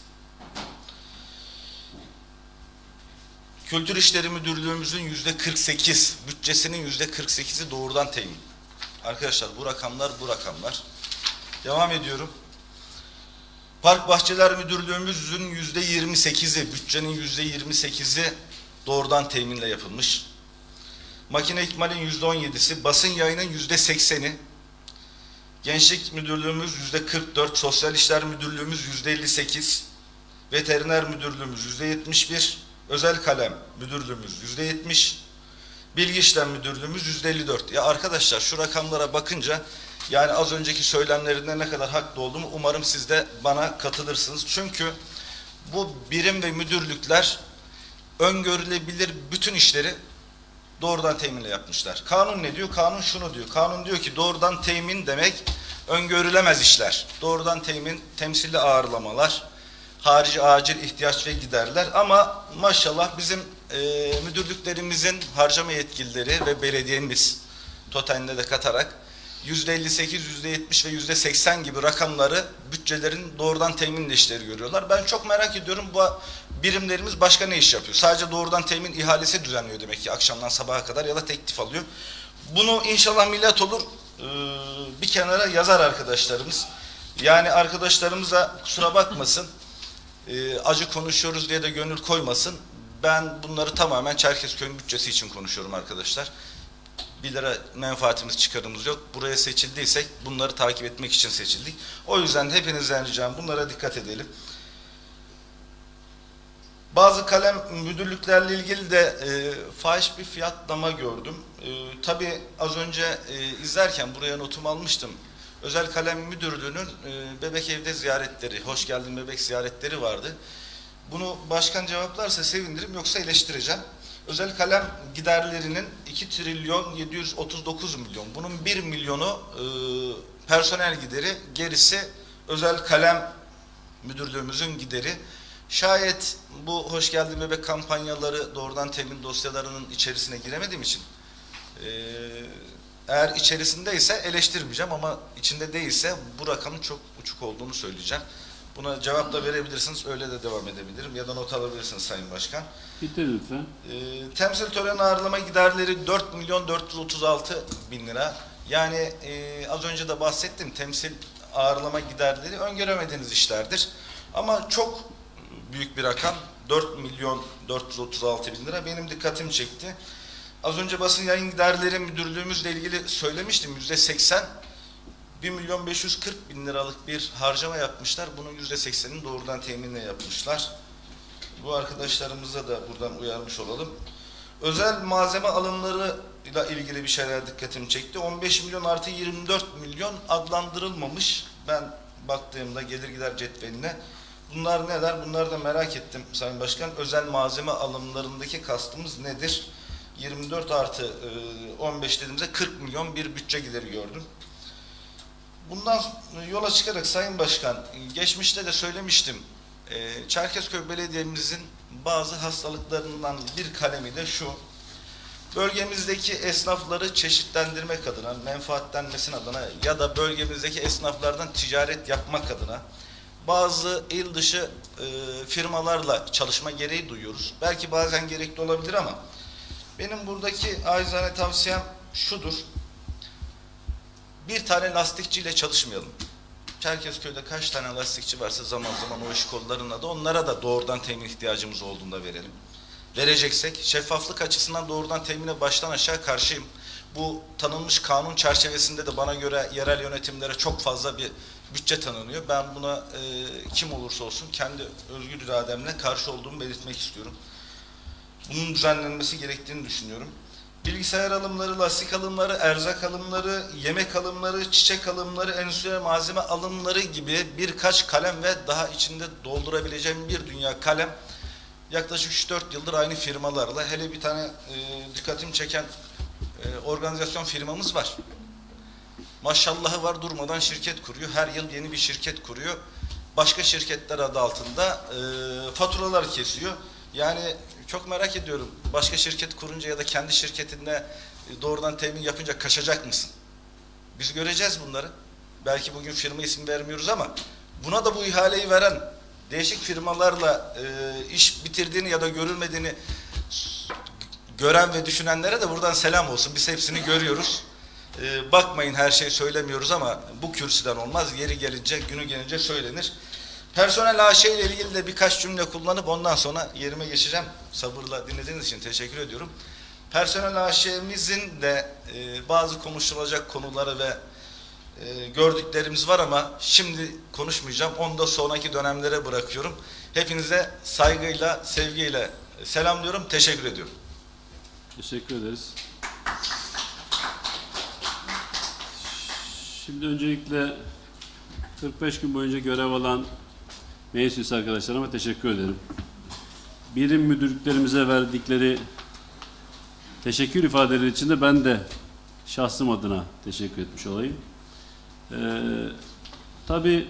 [SPEAKER 8] Kültür İşleri Müdürlüğümüzün %48, bütçesinin %48'i doğrudan temin. Arkadaşlar bu rakamlar. Devam ediyorum. Park Bahçeler Müdürlüğümüzün %28'i, bütçenin %28'i doğrudan teminle yapılmış. Makine İkmal'in %17'si, basın yayının %80'i, Gençlik Müdürlüğümüz %44, Sosyal İşler Müdürlüğümüz %58, Veteriner Müdürlüğümüz %71, Özel Kalem Müdürlüğümüz %70, Bilgi İşlem Müdürlüğümüz %54. Ya arkadaşlar şu rakamlara bakınca yani az önceki söylemlerinde ne kadar haklı olduğumu umarım siz de bana katılırsınız. Çünkü bu birim ve müdürlükler öngörülebilir bütün işleri doğrudan teminle yapmışlar. Kanun ne diyor? Kanun şunu diyor. Kanun diyor ki doğrudan temin demek öngörülemez işler. Doğrudan temin temsilli ağırlamalar, harici acil ihtiyaç ve giderler ama maşallah bizim müdürlüklerimizin harcama yetkilileri ve belediyemiz totalinde de katarak %58, %70 ve %80 gibi rakamları bütçelerin doğrudan teminle işleri görüyorlar. Ben çok merak ediyorum bu birimlerimiz başka ne iş yapıyor? Sadece doğrudan temin ihalesi düzenliyor demek ki akşamdan sabaha kadar ya da teklif alıyor. Bunu inşallah millet olur bir kenara yazar arkadaşlarımız. Yani arkadaşlarımıza kusura bakmasın, acı konuşuyoruz diye de gönül koymasın. Ben bunları tamamen Çerkezköy'ün bütçesi için konuşuyorum arkadaşlar. 1 lira menfaatimiz, çıkarımız yok. Buraya seçildiysek bunları takip etmek için seçildik. O yüzden hepinizden ricam bunlara dikkat edelim. Bazı kalem müdürlüklerle ilgili de fahiş bir fiyatlama gördüm. Tabii az önce izlerken buraya notumu almıştım. Özel Kalem Müdürlüğü'nün bebek evde ziyaretleri, hoş geldin bebek ziyaretleri vardı. Bunu başkan cevaplarsa sevinirim, yoksa eleştireceğim. Özel kalem giderlerinin 2 trilyon 739 milyon. Bunun 1 milyonu personel gideri, gerisi özel kalem müdürlüğümüzün gideri. Şayet bu hoş geldin bebek kampanyaları doğrudan temin dosyalarının içerisine giremediğim için eğer içerisindeyse eleştirmeyeceğim ama içinde değilse bu rakamın çok uçuk olduğunu söyleyeceğim. Buna cevap da verebilirsiniz, öyle de devam edebilirim ya da not alabilirsiniz Sayın Başkan.
[SPEAKER 1] Bitir lütfen.
[SPEAKER 8] Temsil tören ağırlama giderleri 4 milyon 436 bin lira. Yani az önce de bahsettim, temsil ağırlama giderleri öngöremediğiniz işlerdir. Ama çok büyük bir rakam, 4 milyon 436 bin lira benim dikkatimi çekti. Az önce basın yayın giderleri müdürlüğümüzle ilgili söylemiştim, %80. 1 milyon 540 bin liralık bir harcama yapmışlar. Bunun %80'ini doğrudan teminle yapmışlar. Bu arkadaşlarımıza da buradan uyarmış olalım. Özel malzeme alımlarıyla ilgili bir şeyler dikkatimi çekti. 15 milyon artı 24 milyon adlandırılmamış. Ben baktığımda gelir gider cetveline. Bunlar neler? Bunları da merak ettim Sayın Başkan. Özel malzeme alımlarındaki kastımız nedir? 24 artı 15 dediğimizde 40 milyon bir bütçe gideri gördüm. Bundan yola çıkarak Sayın Başkan, geçmişte de söylemiştim, Çerkezköy Belediye'mizin bazı hastalıklarından bir kalemi de şu, bölgemizdeki esnafları çeşitlendirmek adına, menfaatlenmesinin adına ya da bölgemizdeki esnaflardan ticaret yapmak adına bazı il dışı firmalarla çalışma gereği duyuyoruz. Belki bazen gerekli olabilir ama benim buradaki acizane tavsiyem şudur. Bir tane lastikçiyle çalışmayalım. Çerkezköy'de kaç tane lastikçi varsa zaman zaman o iş kollarına da onlara da doğrudan temin ihtiyacımız olduğunda verelim. Vereceksek şeffaflık açısından doğrudan temine baştan aşağı karşıyım. Bu tanınmış kanun çerçevesinde de bana göre yerel yönetimlere çok fazla bir bütçe tanınıyor. Ben buna kim olursa olsun kendi özgür irademle karşı olduğumu belirtmek istiyorum. Bunun düzenlenmesi gerektiğini düşünüyorum. Bilgisayar alımları, lastik alımları, erzak alımları, yemek alımları, çiçek alımları, endüstriyel malzeme alımları gibi birkaç kalem ve daha içinde doldurabileceğim bir dünya kalem yaklaşık 3-4 yıldır aynı firmalarla, hele bir tane dikkatimi çeken organizasyon firmamız var. Maşallahı var, durmadan şirket kuruyor. Her yıl yeni bir şirket kuruyor. Başka şirketler adı altında faturalar kesiyor. Yani çok merak ediyorum. Başka şirket kurunca ya da kendi şirketinde doğrudan temin yapınca kaçacak mısın? Biz göreceğiz bunları. Belki bugün firma ismi vermiyoruz ama buna da bu ihaleyi veren değişik firmalarla iş bitirdiğini ya da görülmediğini gören ve düşünenlere de buradan selam olsun. Biz hepsini görüyoruz. Bakmayın, her şey söylemiyoruz ama bu kürsüden olmaz. Yeri gelince, günü gelince söylenir. Personel AŞ ile ilgili de birkaç cümle kullanıp ondan sonra yerime geçeceğim. Sabırla dinlediğiniz için teşekkür ediyorum. Personel AŞ'mizin de bazı konuşulacak konuları ve gördüklerimiz var ama şimdi konuşmayacağım. Onu da sonraki dönemlere bırakıyorum. Hepinize saygıyla, sevgiyle selamlıyorum. Teşekkür ediyorum.
[SPEAKER 1] Teşekkür ederiz. Şimdi öncelikle 45 gün boyunca görev alan meclis üyesi arkadaşlarıma teşekkür ederim. Birim müdürlüklerimize verdikleri teşekkür ifadeleri için de ben de şahsım adına teşekkür etmiş olayım. Tabii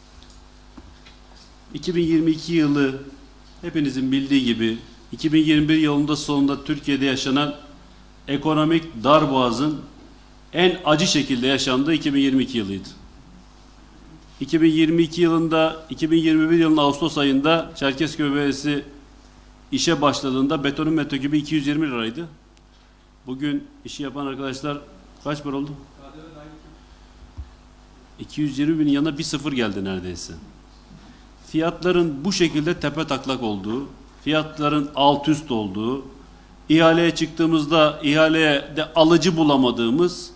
[SPEAKER 1] 2022 yılı hepinizin bildiği gibi 2021 yılında sonunda Türkiye'de yaşanan ekonomik darboğazın en acı şekilde yaşandığı 2022 yılıydı. 2022 yılında, 2021 yılının Ağustos ayında Çerkezköy Belediyesi işe başladığında betonun metrekübü 220 liraydı. Bugün işi yapan arkadaşlar kaç para oldu? 220 binin yanına bir sıfır geldi neredeyse. Fiyatların bu şekilde tepe taklak olduğu, fiyatların alt üst olduğu, ihaleye çıktığımızda ihaleye de alıcı bulamadığımız,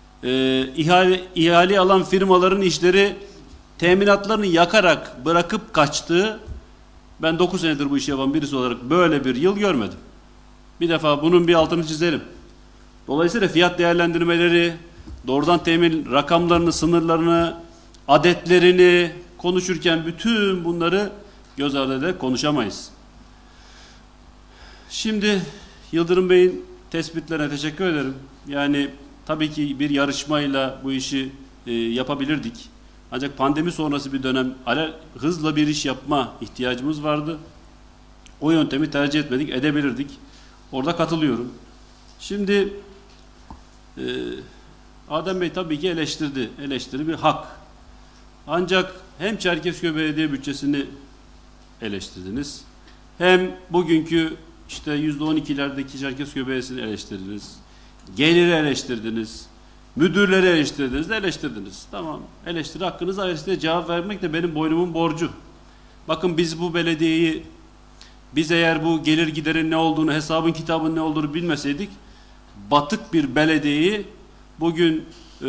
[SPEAKER 1] ihale alan firmaların işleri teminatlarını yakarak bırakıp kaçtığı, ben 9 senedir bu işi yapan birisi olarak böyle bir yıl görmedim. Bir defa bunun bir altını çizelim. Dolayısıyla fiyat değerlendirmeleri, doğrudan temin rakamlarını, sınırlarını, adetlerini konuşurken bütün bunları göz ardı ederek konuşamayız. Şimdi Yıldırım Bey'in tespitlerine teşekkür ederim. Yani tabii ki bir yarışmayla bu işi yapabilirdik. Ancak pandemi sonrası bir dönem hızla bir iş yapma ihtiyacımız vardı. O yöntemi tercih etmedik, edebilirdik. Orada katılıyorum. Şimdi Adem Bey tabii ki eleştirdi. Eleştiri bir hak. Ancak hem Çerkezköy Belediye bütçesini eleştirdiniz, hem bugünkü işte %12'lerdeki Çerkezköy Belediyesi'ni eleştirdiniz, geliri eleştirdiniz, müdürleri eleştirdiniz de eleştirdiniz. Tamam, eleştiri hakkınız, eleştiriye cevap vermek de benim boynumun borcu. Bakın biz bu belediyeyi, biz eğer bu gelir giderin ne olduğunu, hesabın kitabın ne olduğunu bilmeseydik, batık bir belediyeyi bugün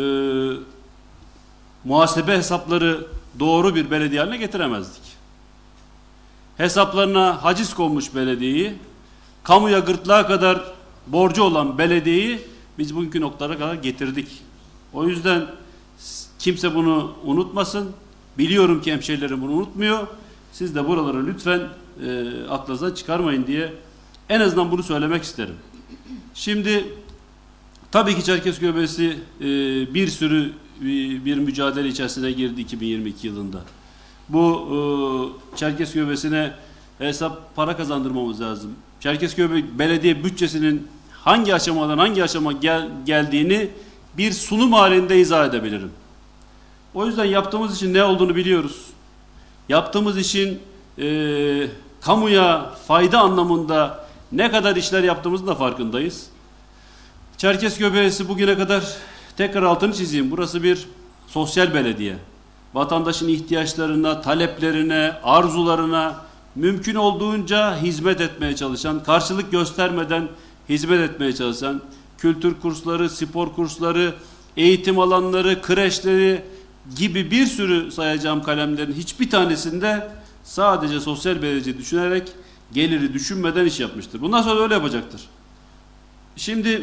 [SPEAKER 1] muhasebe hesapları doğru bir belediye haline getiremezdik. Hesaplarına haciz konmuş belediyeyi, kamuya gırtlağa kadar borcu olan belediyeyi biz bugünkü noktalara kadar getirdik. O yüzden kimse bunu unutmasın. Biliyorum ki hemşehrilerim bunu unutmuyor. Siz de buraları lütfen aklınızdan çıkarmayın diye en azından bunu söylemek isterim. Şimdi tabii ki Çerkezköy Belediyesi bir sürü bir mücadele içerisine girdi 2022 yılında. Bu Çerkezköy Belediyesi'ne hesap para kazandırmamız lazım. Çerkezköy Belediye bütçesinin hangi aşamadan hangi aşama geldiğini bir sunum halinde izah edebilirim. O yüzden yaptığımız işin ne olduğunu biliyoruz. Yaptığımız işin kamuya fayda anlamında ne kadar işler yaptığımızın da farkındayız. Çerkezköy Belediyesi bugüne kadar, tekrar altını çizeyim, burası bir sosyal belediye. Vatandaşın ihtiyaçlarına, taleplerine, arzularına mümkün olduğunca hizmet etmeye çalışan, karşılık göstermeden hizmet etmeye çalışan, kültür kursları, spor kursları, eğitim alanları, kreşleri gibi bir sürü sayacağım kalemlerin hiçbir tanesinde sadece sosyal belediye düşünerek, geliri düşünmeden iş yapmıştır. Bundan sonra öyle yapacaktır. Şimdi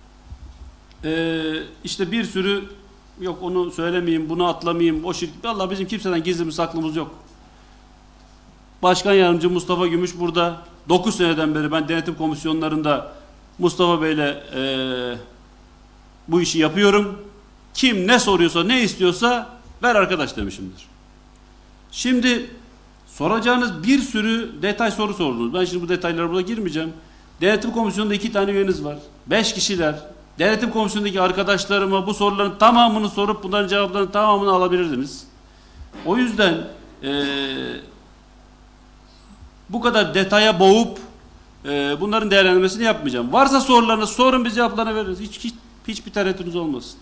[SPEAKER 1] işte bir sürü, yok onu söylemeyeyim, bunu atlamayayım, o şirket, vallahi bizim kimseden gizlimiz saklımız yok. Başkan Yardımcı Mustafa Gümüş burada. 9 seneden beri ben denetim komisyonlarında Mustafa Bey'le bu işi yapıyorum. Kim ne soruyorsa, ne istiyorsa ver arkadaş demişimdir. Şimdi soracağınız bir sürü detay soru sordunuz. Ben şimdi bu detaylara burada girmeyeceğim. Denetim komisyonunda 2 tane üyeniz var. 5 kişiler. Denetim komisyonundaki arkadaşlarıma bu soruların tamamını sorup bunların cevaplarının tamamını alabilirdiniz. O yüzden bu kadar detaya boğup bunların değerlendirmesini yapmayacağım. Varsa sorularınız sorun, biz cevaplarını veririz. Hiçbir tereddütünüz olmasın.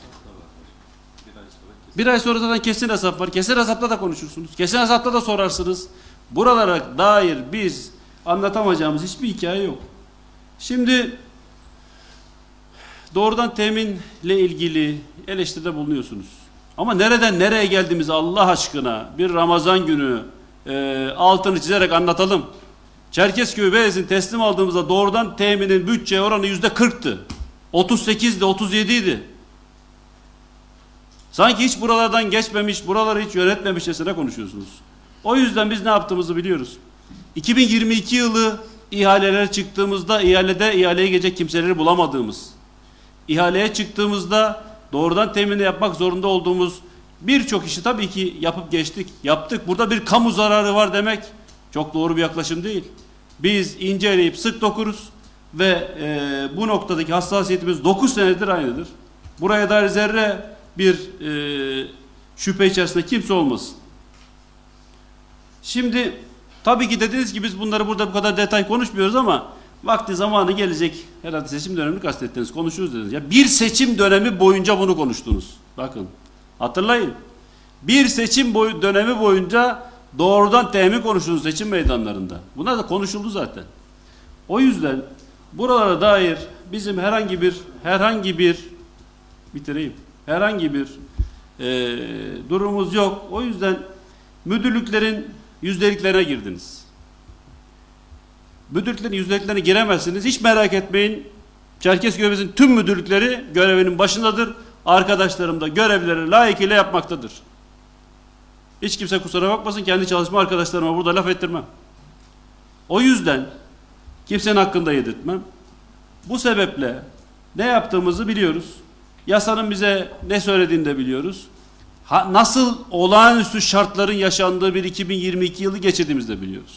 [SPEAKER 1] Bir ay sonra zaten kesin hesap var. Kesin hesapta da konuşursunuz. Kesin hesapta da sorarsınız. Buralara dair biz anlatamayacağımız hiçbir hikaye yok. Şimdi doğrudan teminle ilgili eleştiride bulunuyorsunuz. Ama nereden nereye geldiğimizi Allah aşkına bir Ramazan günü altını çizerek anlatalım. Çerkezköy Belediyesi'ni teslim aldığımızda doğrudan teminin bütçe oranı %40'tı. 38'di, 37'ydi. Sanki hiç buralardan geçmemiş, buraları hiç yönetmemişçesine konuşuyorsunuz. O yüzden biz ne yaptığımızı biliyoruz. 2022 yılı ihalelere çıktığımızda ihaleye gelecek kimseleri bulamadığımız, ihaleye çıktığımızda doğrudan temini yapmak zorunda olduğumuz birçok işi tabii ki yapıp geçtik, yaptık. Burada bir kamu zararı var demek çok doğru bir yaklaşım değil. Biz inceleyip sık dokuruz ve bu noktadaki hassasiyetimiz 9 senedir aynıdır. Buraya dair zerre bir şüphe içerisinde kimse olmasın. Şimdi tabii ki dediniz ki biz bunları burada bu kadar detay konuşmuyoruz ama vakti zamanı gelecek, herhalde seçim dönemini kastettiniz, konuşuruz dediniz. Ya bir seçim dönemi boyunca bunu konuştunuz. Bakın hatırlayın. Bir seçim dönemi boyunca doğrudan temin konuştunuz seçim meydanlarında. Bunlar da konuşuldu zaten. O yüzden buralara dair bizim herhangi bir durumumuz yok. O yüzden müdürlüklerin yüzdeliklerine girdiniz. Müdürlüklerin yüzdeliklerine giremezsiniz. Hiç merak etmeyin. Çerkezköy Belediyesi'nin tüm müdürlükleri görevinin başındadır. Arkadaşlarım da görevleri layıkıyla yapmaktadır. Hiç kimse kusura bakmasın, kendi çalışma arkadaşlarıma burada laf ettirmem. O yüzden kimsenin hakkında yedirtmem. Bu sebeple ne yaptığımızı biliyoruz. Yasanın bize ne söylediğini de biliyoruz. Nasıl olağanüstü şartların yaşandığı bir 2022 yılı geçirdiğimizi de biliyoruz.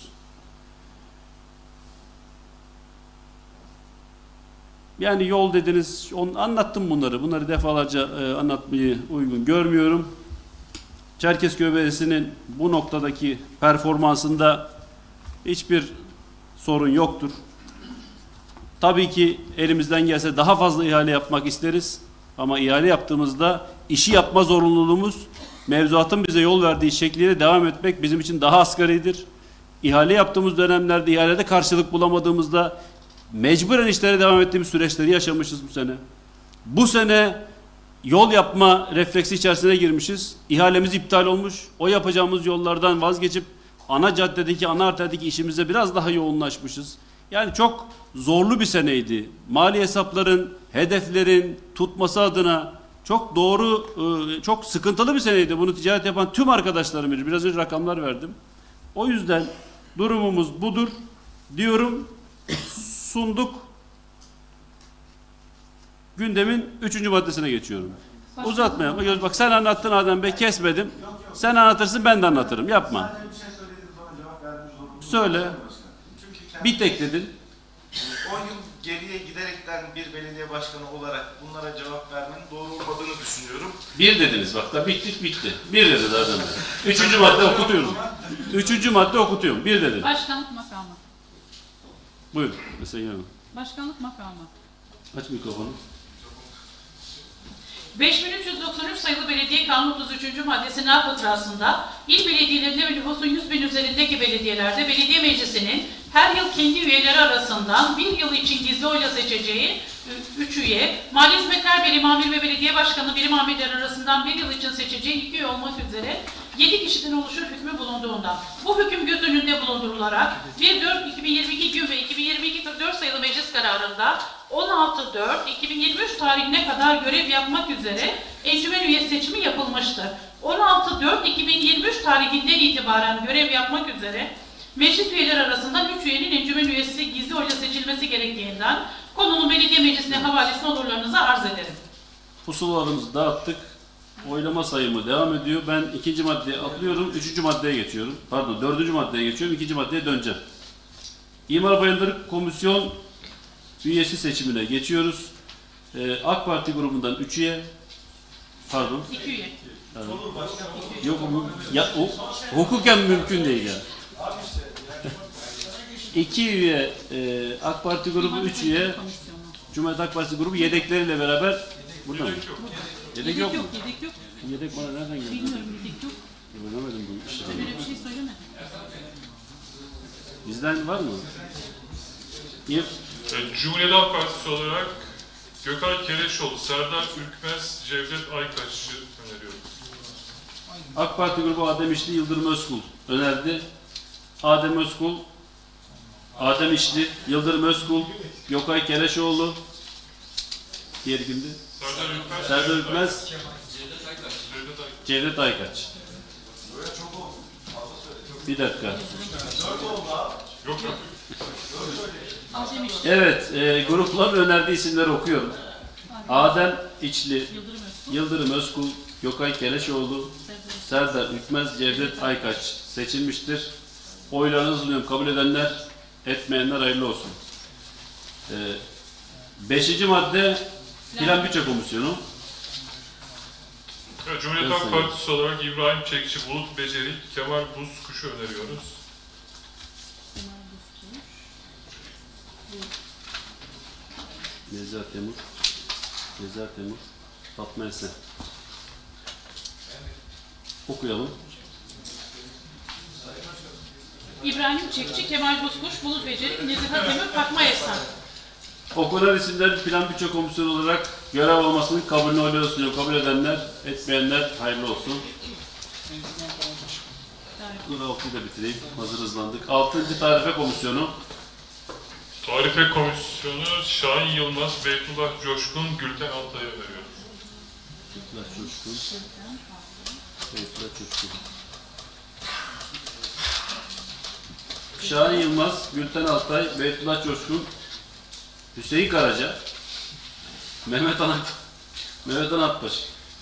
[SPEAKER 1] Yani yol dediniz, anlattım bunları. Bunları defalarca anlatmayı uygun görmüyorum. Çerkezköy Belediyesi'nin bu noktadaki performansında hiçbir sorun yoktur. Tabii ki elimizden gelse daha fazla ihale yapmak isteriz. Ama ihale yaptığımızda işi yapma zorunluluğumuz mevzuatın bize yol verdiği şekliyle devam etmek bizim için daha asgaridir. İhale yaptığımız dönemlerde, ihalede karşılık bulamadığımızda mecburen işlere devam ettiğimiz süreçleri yaşamışız bu sene. Bu sene yol yapma refleksi içerisine girmişiz. İhalemiz iptal olmuş. O yapacağımız yollardan vazgeçip ana caddedeki, ana arterdeki işimize biraz daha yoğunlaşmışız. Yani çok zorlu bir seneydi. Mali hesapların, hedeflerin tutması adına çok doğru, çok sıkıntılı bir seneydi. Bunu ticaret yapan tüm arkadaşlarım bilir. Biraz önce rakamlar verdim. O yüzden durumumuz budur diyorum. Sunduk. Gündemin 3. maddesine geçiyorum. Uzatmayalım. Bak sen anlattın Adem Bey, kesmedim. Sen anlatırsın, ben de anlatırım. Yapma. Söyle. Bir tek dedin.
[SPEAKER 8] 10 yıl geriye giderekten bir belediye başkanı olarak bunlara cevap vermenin doğru olmadığını düşünüyorum.
[SPEAKER 1] Bir dediniz bak da bitti. Bir dedi zaten. Üçüncü madde okutuyorum. Üçüncü madde okutuyorum. Bir dedi.
[SPEAKER 6] Başkanlık makamı.
[SPEAKER 1] Buyurun. Mesela yani.
[SPEAKER 6] Başkanlık makamı.
[SPEAKER 1] Aç mikrofonu.
[SPEAKER 6] 5393 sayılı Belediye Kanunu 33. maddesinin A fıkrasında il belediyelerinde ve nüfusun 100.000 üzerindeki belediyelerde belediye meclisinin her yıl kendi üyeleri arasından bir yıl için gizli oyla seçeceği 3 üye, Mali Hizmetler Birim Amir ve Belediye Başkanı Birim Amirleri arasından bir yıl için seçeceği 2 üye olmak üzere 7 kişiden oluşur hükmü bulunduğundan. Bu hüküm göz önünde bulundurularak 1.4.2022 gün ve 2022-44 sayılı meclis kararında 16.4.2023 tarihine kadar görev yapmak üzere encümen üye seçimi yapılmıştır. 16.4.2023 tarihinden itibaren görev yapmak üzere meclis üyeleri arasından 3 üyenin encümen üyesi gizli oyla seçilmesi gerektiğinden konunun belediye meclisine havalesini olurlarınıza arz ederim.
[SPEAKER 1] Pusulalarımızı dağıttık. Oylama sayımı devam ediyor. Ben ikinci maddeye atlıyorum. Üçüncü maddeye geçiyorum. Pardon, dördüncü maddeye geçiyorum. İkinci maddeye döneceğim. İmar Bayındırlık Komisyon üyesi seçimine geçiyoruz. AK Parti grubundan 3 üye. Pardon.
[SPEAKER 6] 2 üye.
[SPEAKER 1] Yani, yok ya, hukuken mümkün değil yani. 2 üye AK Parti grubu, 3 üye Cumhuriyet Halk Partisi grubu yedekleriyle beraber burada mı? Yedek yok mu?
[SPEAKER 6] Yedek yok.
[SPEAKER 1] Yedek bana nereden geldi?
[SPEAKER 6] Bilmiyorum, yedek yok.
[SPEAKER 1] Öğrenemedim bu işi.
[SPEAKER 6] Öyle bir şey söyleme.
[SPEAKER 1] Bizden var mı?
[SPEAKER 12] Cumhuriyet Halk Partisi olarak Gökay Keleşoğlu, Serdar Ürkmez, Cevdet Aykaç'ı öneriyorum.
[SPEAKER 1] AK Parti grubu Adem İşli, Yıldırım Özkul önerdi. Adem İşli, Yıldırım Özkul, Gökay Keleşoğlu. Diğeri kimdi? Serdar Ürkmez, Cevdet Aykaç. Bir dakika. Evet, grupların önerdiği isimleri okuyorum. Adem İçli, Yıldırım Özkul, Gökay Keleşoğlu, Serdar Ürkmez, Cevdet Aykaç seçilmiştir. Oylarınızı sunuyorum. Kabul edenler, etmeyenler hayırlı olsun. 5. madde Plan Bütçe Komisyonu.
[SPEAKER 12] Evet, Cumhuriyet Halk Partisi olarak İbrahim Çekici, Bulut Becerik, Kemal Buzkuş'u öneriyoruz.
[SPEAKER 1] Nezahat Temur, Fatma Esen. Okuyalım.
[SPEAKER 6] İbrahim Çekçi, Kemal Bozkuş, Bulut Becerik, Nezahat Temur, Fatma Esen.
[SPEAKER 1] Okunan isimler Plan Bütçe Komisyonu olarak görev almasının kabulünü oylarına sunuyor. Kabul edenler, etmeyenler hayırlı olsun. Dur 6'yı da bitireyim. Hazır hızlandık. 6. Tarife Komisyonu.
[SPEAKER 12] Tarife Komisyonu Şahin Yılmaz, Beytullah Coşkun, Gülten Altay'ı öneriyoruz.
[SPEAKER 1] Beytullah Coşkun. Şahin Yılmaz, Gülten Altay, Beytullah Coşkun, Hüseyin Karaca, Mehmet Han Akbaş. Mehmet Han Akbaş.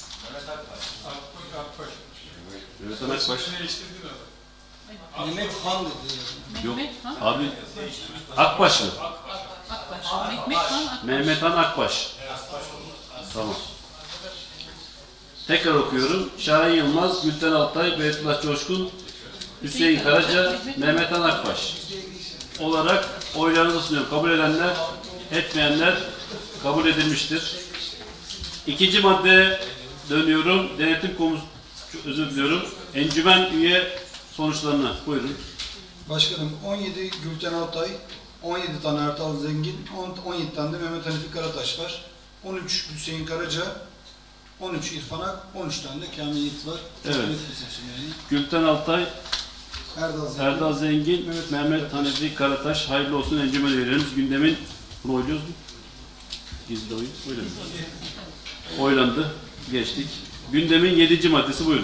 [SPEAKER 7] Mehmet Han dedi.
[SPEAKER 1] Yok. Abi Akbaş mı?
[SPEAKER 6] Akbaş.
[SPEAKER 1] Mehmet Han Akbaş. Tamam. Tekrar okuyorum. Şahin Yılmaz, Gülten Altay, Beytullah Coşkun, Hüseyin Karaca, Mehmet Han Akbaş olarak oylarınızı sunuyorum. Kabul edenler, etmeyenler kabul edilmiştir. 2. maddeye dönüyorum. Denetim Komisyonu, özür diliyorum. Encümen üye sonuçlarına. Buyurun.
[SPEAKER 7] Başkanım 17 Gülten Altay, 17 tane Ertal Zengin, 17 tane de Mehmet Hanifi Karataş var. 13 Hüseyin Karaca, 13 İrfan Ak, 13 tane de Kamil Yiğit var.
[SPEAKER 1] Evet. Gülten Altay, Erdal Zengin, Mehmet Hanifi Karataş, hayırlı olsun encümen üyelerimiz. Gündemin, bunu oyluyoruz mu? Gizli oyun, öyle mi? Oylandı, geçtik. Gündemin 7. maddesi buyurun.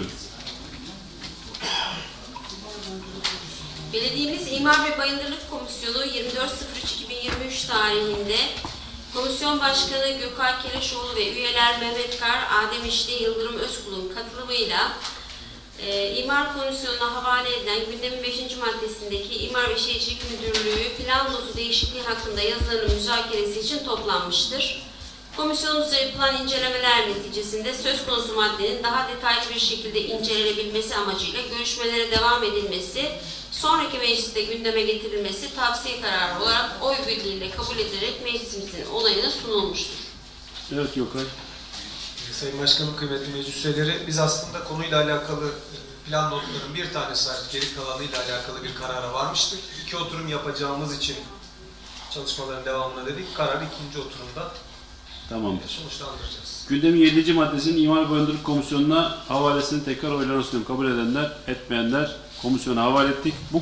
[SPEAKER 13] Belediyemiz İmar ve Bayındırlık Komisyonu 24.03.2023 tarihinde Komisyon Başkanı Gökay Keleşoğlu ve üyeler Mehmet Kar, Adem İşli, Yıldırım Özkul'un katılımıyla İmar Komisyonu'na havale edilen gündemin 5. maddesindeki İmar ve Şehircilik Müdürlüğü plan notu değişikliği hakkında yazıların müzakeresi için toplanmıştır. Komisyonumuzda yapılan incelemeler neticesinde söz konusu maddenin daha detaylı bir şekilde incelenebilmesi amacıyla görüşmelere devam edilmesi, sonraki mecliste gündeme getirilmesi tavsiye kararı olarak oy birliğiyle kabul edilerek meclisimizin onayına sunulmuştur.
[SPEAKER 1] Evet Gökay.
[SPEAKER 14] Sayın Başkanım, kıymetli meclis üyeleri, biz aslında konuyla alakalı plan notlarının bir tanesi hariç geri kalanıyla alakalı bir karara varmıştık. 2 oturum yapacağımız için çalışmaların devamına dedik. Karar 2. oturumda
[SPEAKER 1] Tamamdır.
[SPEAKER 14] sonuçlandıracağız.
[SPEAKER 1] Gündemin 7. maddesinin İmar ve Bayındırlık Komisyonu'na havalesini tekrar oylarına sunuyorum. Kabul edenler, etmeyenler komisyona havale ettik. Bu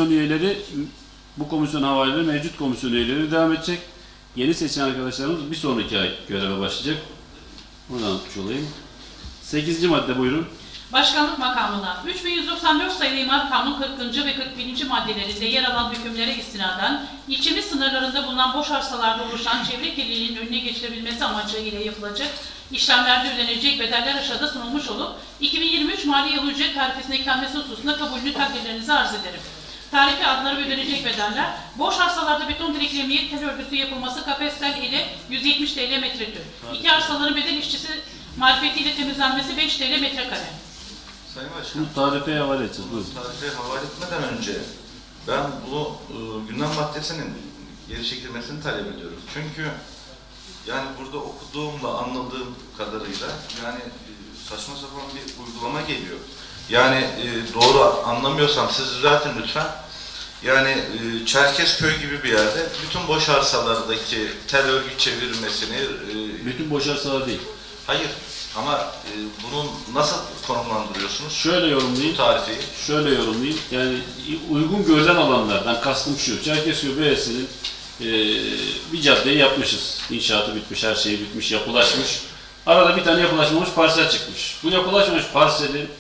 [SPEAKER 1] komisyon havaleleri mevcut komisyon üyeleri devam edecek. Yeni seçen arkadaşlarımız bir sonraki ay göreve başlayacak. Bunu anlatmış olayım. 8. madde buyurun.
[SPEAKER 6] Başkanlık makamına 3194 sayılı İmar Kanunu 40. ve 41. maddelerinde yer alan hükümlere istinaden ilçemiz sınırlarında bulunan boş arsalarda oluşan çevre kirliliğinin önüne geçilebilmesi amacıyla yapılacak işlemlerde ödenecek bedeller aşağıda sunulmuş olup 2023 mali yılı ücret tarifesine ikamesi hususunda kabulünü takdirlerinize arz ederim. Tarife adları ve ödenecek bedeller, boş arsalarda beton direkli emniyet tel örgüsü yapılması kapasitel ile 170 TL metrekare. 2 arsaların bedel işçisi marifetiyle temizlenmesi 5 TL metrekare.
[SPEAKER 3] Sayın Başkanım,
[SPEAKER 1] Bunu tarifeye havale edeceğiz. Buyurun.
[SPEAKER 3] Tarifeye havale etmeden önce ben bu gündem maddesinin geri çekilmesini talep ediyoruz. Çünkü yani burada okuduğumla anladığım kadarıyla yani saçma sapan bir uygulama geliyor. Yani doğru anlamıyorsam siz düzeltin lütfen. Yani Çerkezköy gibi bir yerde bütün boş arsalardaki tel örgü çevirmesini...
[SPEAKER 1] bütün boş arsalar değil.
[SPEAKER 3] Hayır. Ama bunu nasıl konumlandırıyorsunuz?
[SPEAKER 1] Şöyle yorumlayayım.
[SPEAKER 3] Tarifeyi.
[SPEAKER 1] Şöyle yorumlayayım. Yani uygun görülen alanlardan kastım şu. Çerkezköy Belediyesi'nin bir caddeyi yapmışız. İnşaatı bitmiş, her şey bitmiş, yapılaşmış. Arada bir tane yapılaşmamış parsel çıkmış. Bu yapılaşmamış parselin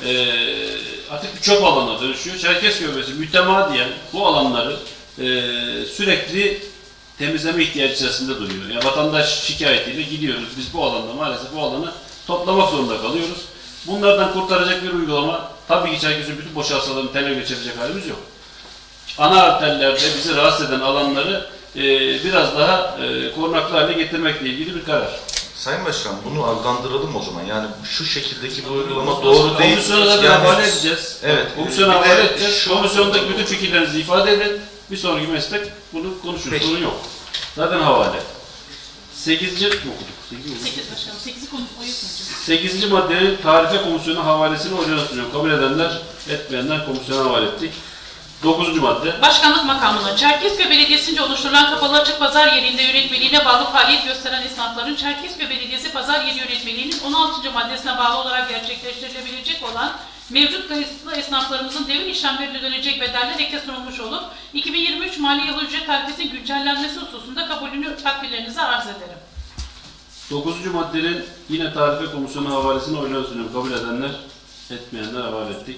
[SPEAKER 1] artık bir çöp alanına dönüşüyor. Çerkezköy Belediyesi mütemadiyen bu alanları sürekli temizleme ihtiyacı içerisinde duruyor. Yani vatandaş şikayetiyle gidiyoruz. Biz bu alanda maalesef bu alanı toplamak zorunda kalıyoruz. Bunlardan kurtaracak bir uygulama tabii ki Çerkezköy'ün bütün boş arsalarını tele geçirecek halimiz yok. Ana arterlerde bizi rahatsız eden alanları biraz daha korunaklı hale getirmekle ilgili bir karar.
[SPEAKER 3] Sayın Başkan, bunu adlandıralım o zaman. Yani şu şekildeki bir uygulama doğru değil.
[SPEAKER 1] Komisyona da bir havale edeceğiz.
[SPEAKER 3] Evet.
[SPEAKER 1] Komisyona havale edeceğiz. Komisyondaki bütün fikirlerinizi ifade edin. Bir sonraki meslek bunu konuşuruz. Sorun yok. Zaten havale. 8. okuduk.
[SPEAKER 6] 8 başkanım. 8'i konuşmayı
[SPEAKER 1] 8. maddenin tarife komisyonu havalesini oylarına sunuyorum. Kabul edenler, etmeyenler komisyona havale ettik. 9. madde.
[SPEAKER 6] Başkanlık makamına Çerkezköy Belediyesi'nce oluşturulan kapalı açık pazar yerinde yönetmeliğine bağlı faaliyet gösteren esnafların Çerkezköy Belediyesi pazar yeri yönetmeliğinin 16. maddesine bağlı olarak gerçekleştirilebilecek olan mevcut kayıtlı esnaflarımızın devir işlemleri ödenecek bedeller eke sunulmuş olup 2023 mali yılı ücret tarifesinin güncellenmesi hususunda kabulünü takdirlerinize arz ederim.
[SPEAKER 1] 9. maddenin yine tarife komisyonu havalesini oylarına sunuyorum. Kabul edenler, etmeyenler havale ettik.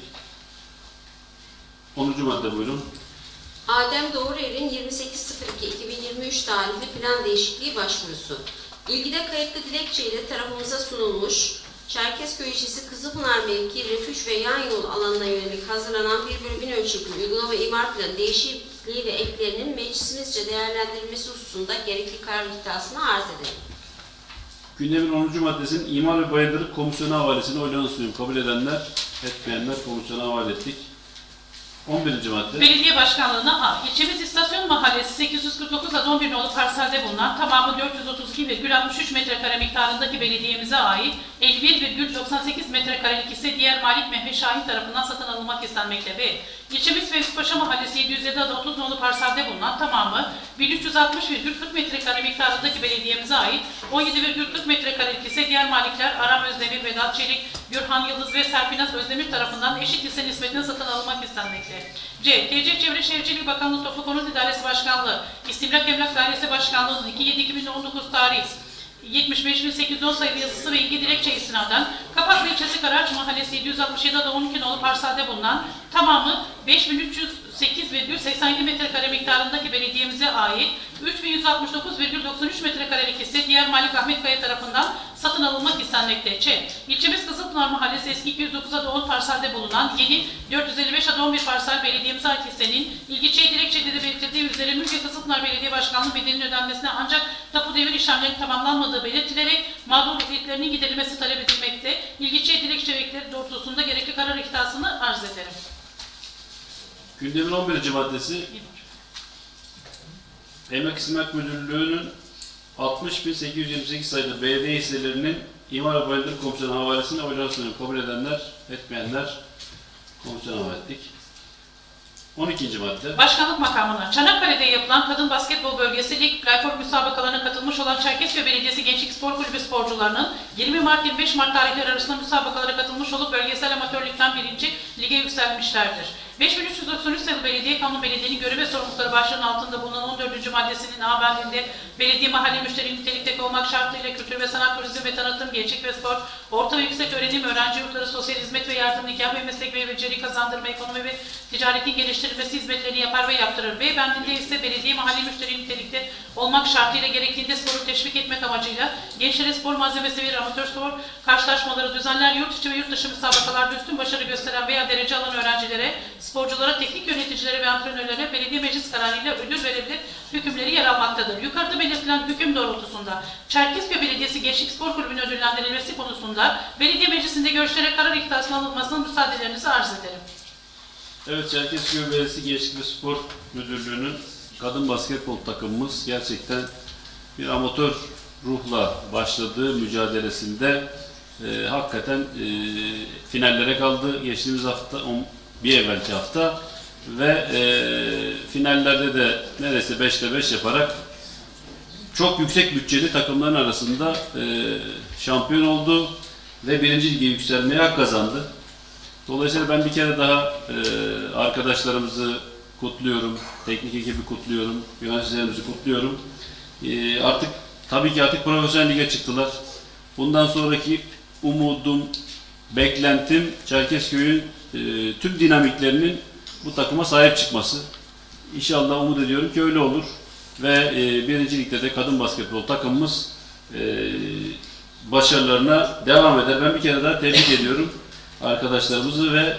[SPEAKER 1] 10. madde buyurun.
[SPEAKER 13] Adem Doğruer'in 28.02.2023 tarihli plan değişikliği başvurusu. İlgide kayıtlı dilekçe ile tarafımıza sunulmuş, Çerkezköy ilçesi Kızılpınar mevki, refüj ve yan yol alanına yönelik hazırlanan 1/1000 ölçekli uygulama imar planı değişikliği ve eklerinin meclisimizce değerlendirilmesi hususunda gerekli karar iddiasını arz edelim.
[SPEAKER 1] Gündemin 10. maddesinin İmar ve Bayındırlık Komisyonu havalesini oylarına sunuyorum. Kabul edenler, etmeyenler komisyona havale ettik. 11. madde.
[SPEAKER 6] Belediye Başkanlığı'na A. İlçemiz İstasyon Mahallesi 849 adı 11 nolu parselde bulunan tamamı 432,63 metrekare miktarındaki belediyemize ait 51,98 metrekarelik ise diğer Malik Mehmet Şahin tarafından satın alınmak istenmekte ve ilçemiz Fevzipaşa Mahallesi 707 adı 30 nolu parselde bulunan tamamı 1360,40 metrekare miktarındaki belediyemize ait 17,40 metrekarelik ise diğer malikler Aram Özdemir, Vedat Çelik, Gürhan Yıldız ve Serpinaz Özdemir tarafından eşit hisse nispetine satın alınmak istenmekte. C. TC Çevre Şehircilik Bakanlığı Toplu Konut İdaresi Başkanlığı, İstimlak Emlak Dairesi Başkanlığı'nın 2/7/2019 tarih 75.810 sayılı yazısı ve ilgi dilekçe istinaden Kapaklı ilçesi Karaağaç Mahallesi 767 adı 12 nolu parselde bulunan tamamı 5.300 8,82 metrekare miktarındaki belediyemize ait 3.169,93 metrekarelik hisse diğer Malik Ahmet Kaya tarafından satın alınmak istenmekte. Ç. İlçemiz Kızılpınar Mahallesi eski 209'a 10 parselde bulunan yeni 455'a 11 parsel belediyemize ait hissenin ilgiçe dilekçede de belirtildiği üzere Mülk ve Kızılpınar Belediye Başkanlığı bedelinin ödenmesine ancak tapu devir işlemlerinin tamamlanmadığı belirtilerek mağdur ücretlerinin giderilmesi talep edilmekte. İlgiçe dilekçe bekleri doğrultusunda gerekli karar ihtasını arz ederim.
[SPEAKER 1] Gündemin 11. maddesi Emlak İstimlak Müdürlüğü'nün 60.828 sayılı belediye hisselerinin İmar ve Bayındırlık Komisyonu havalesini oylarına sunuyorum. Kabul edenler, etmeyenler komisyona havale ettik. 12. madde.
[SPEAKER 6] Başkanlık makamına Çanakkale'de yapılan kadın basketbol bölgesi lig platform müsabakalarına katılmış olan Çerkezköy Belediyesi Gençlik Spor Kulübü sporcularının 20 Mart 25 Mart tarihleri arasında müsabakalara katılmış olup bölgesel amatör ligden 1. lige yükselmişlerdir. 5393 sayılı Belediye Kanunu Belediyenin görev ve sorumlulukları başlığının altında bulunan 14. maddesinin A bendinde belediye mahalle müşteri nitelikteki olmak şartıyla kültür ve sanat, turizm ve tanıtım, gençlik ve spor, orta ve yüksek öğrenim, öğrenci yurtları, sosyal hizmet ve yardım, nikah ve meslek ve beceri kazandırma, ekonomi ve ticaretin geliştirilmesi hizmetlerini yapar ve yaptırır. B bendinde ise belediye mahalle müşteri nitelikte olmak şartıyla gerektiğinde sporu teşvik etmek amacıyla gençlere spor malzemesi ve amatör spor karşılaşmaları düzenler, yurt içi ve yurt dışı müsabakalarda üstün başarı gösteren veya derece alan öğrencilere, sporculara, teknik yöneticilere ve antrenörlere belediye meclis kararıyla ödül verebilir hükümleri yer almaktadır. Yukarıda belirtilen hüküm doğrultusunda Çerkezköy Belediyesi Gençlik Spor Kulübü'nün ödüllendirilmesi konusunda belediye meclisinde görüşerek karar ihtasına alınmasına müsaadelerinizi arz ederim.
[SPEAKER 1] Evet, Çerkezköy Belediyesi Gençlik ve Spor Müdürlüğü'nün kadın basketbol takımımız gerçekten bir amatör ruhla başladığı mücadelesinde hakikaten finallere kaldı. Geçtiğimiz hafta, bir evvelki hafta ve finallerde de neredeyse 5'te 5 yaparak çok yüksek bütçeli takımların arasında şampiyon oldu ve 1. lige yükselmeye hak kazandı. Dolayısıyla ben bir kere daha arkadaşlarımızı kutluyorum, teknik ekibi kutluyorum, yöneticilerimizi kutluyorum. Tabii ki artık profesyonel lige çıktılar. Bundan sonraki umudum, beklentim Çerkezköy'ün tüm dinamiklerinin bu takıma sahip çıkması. İnşallah umut ediyorum ki öyle olur ve 1. ligde de kadın basketbol takımımız başarılarına devam eder. Ben bir kere daha tebrik ediyorum arkadaşlarımızı ve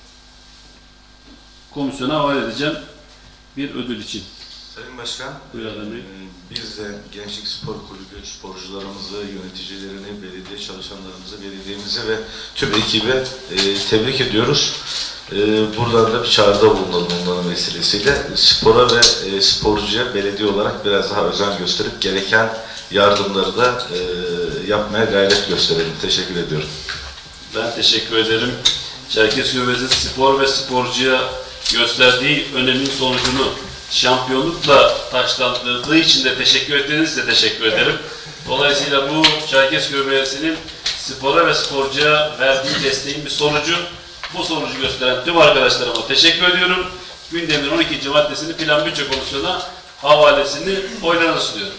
[SPEAKER 1] komisyona havale edeceğim bir ödül için.
[SPEAKER 3] Sayın Başkan, biz de Gençlik Spor Kulübü sporcularımızı, yöneticilerini, belediye çalışanlarımızı, belediyemizi ve tüm ekibi tebrik ediyoruz. Buradan da bir çağrıda bulunalım onların vesilesiyle. Spora ve sporcuya belediye olarak biraz daha özen gösterip gereken yardımları da yapmaya gayret gösterelim. Teşekkür ediyorum.
[SPEAKER 1] Ben teşekkür ederim. Çerkezköy Belediyesi spor ve sporcuya gösterdiği önemin sonucunu şampiyonlukla taçlandırdığı için de teşekkür ettiğiniz de teşekkür ederim. Dolayısıyla bu Çerkezköy Belediyesi'nin spora ve sporcuya verdiği desteğin bir sonucu. Bu sonucu gösteren tüm arkadaşlarıma teşekkür ediyorum. Gündemin 12. maddesini Plan Bütçe Komisyonu'na havalesini oylarına sunuyorum.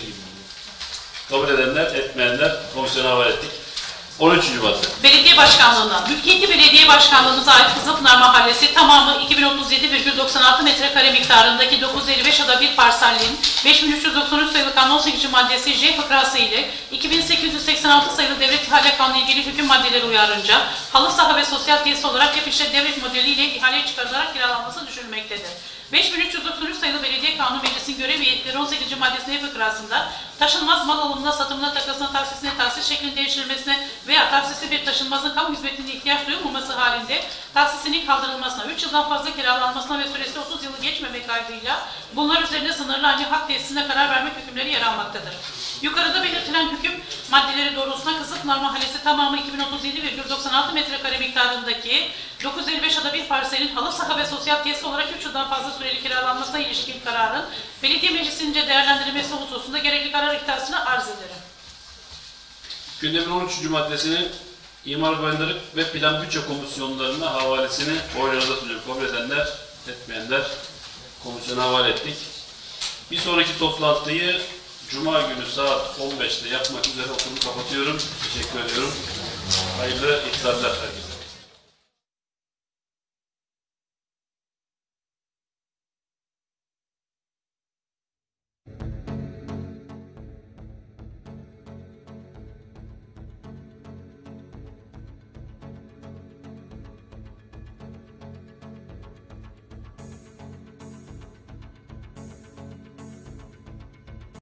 [SPEAKER 1] Kabul edenler, etmeyenler komisyona havale ettik. 13. madde.
[SPEAKER 6] Belediye Başkanlığı'ndan. Mülkiyetli Belediye Başkanlığımıza ait Kızılpınar Mahallesi tamamı 2037,96 metrekare miktarındaki 955 ada bir parselliğin 5393 sayılı kanun 18. maddesi J fıkrası ile 2886 sayılı devlet ihale kanunu ilgili hüküm maddeleri uyarınca halı saha ve sosyal tesis olarak hep işlet devlet modeliyle ihale çıkarılarak kiralanması düşünülmektedir. 5393 sayılı Belediye Kanunu Meclisi'nin görev ve yetkileri 18. maddesine fıkrasında taşınmaz mal alımına, satımına, takasına, tahsisine, tahsis şeklinin değiştirilmesine veya tahsisli bir taşınmazın kamu hizmetine ihtiyaç duyulmaması halinde tahsisinin kaldırılmasına, 3 yıldan fazla kiralanmasına ve süresi 30 yılı geçmemek kaydıyla bunlar üzerine sınırlı ancak hak tesisine karar vermek hükümleri yer almaktadır. Yukarıda belirtilen hüküm maddeleri doğrultusunda Kızılpınar Mahallesi tamamı 2037,96 metrekare miktarındaki 955 ada bir parselin halı saha ve sosyal tesis olarak 3 yıldan fazla süreli kiralanmasına ilişkin kararın belediye meclisince değerlendirilmesi hususunda gerekli karar ihtasını arz ederim.
[SPEAKER 1] Gündemin 13. maddesinin İmar Bayındırlık ve Plan Bütçe Komisyonlarına havalesini oylarınıza sunuyorum. Kabul edenler, etmeyenler komisyona havale ettik. Bir sonraki toplantıyı Cuma günü saat 15'te yapmak üzere oturumu kapatıyorum. Teşekkür ediyorum. Hayırlı iftarlar herkese.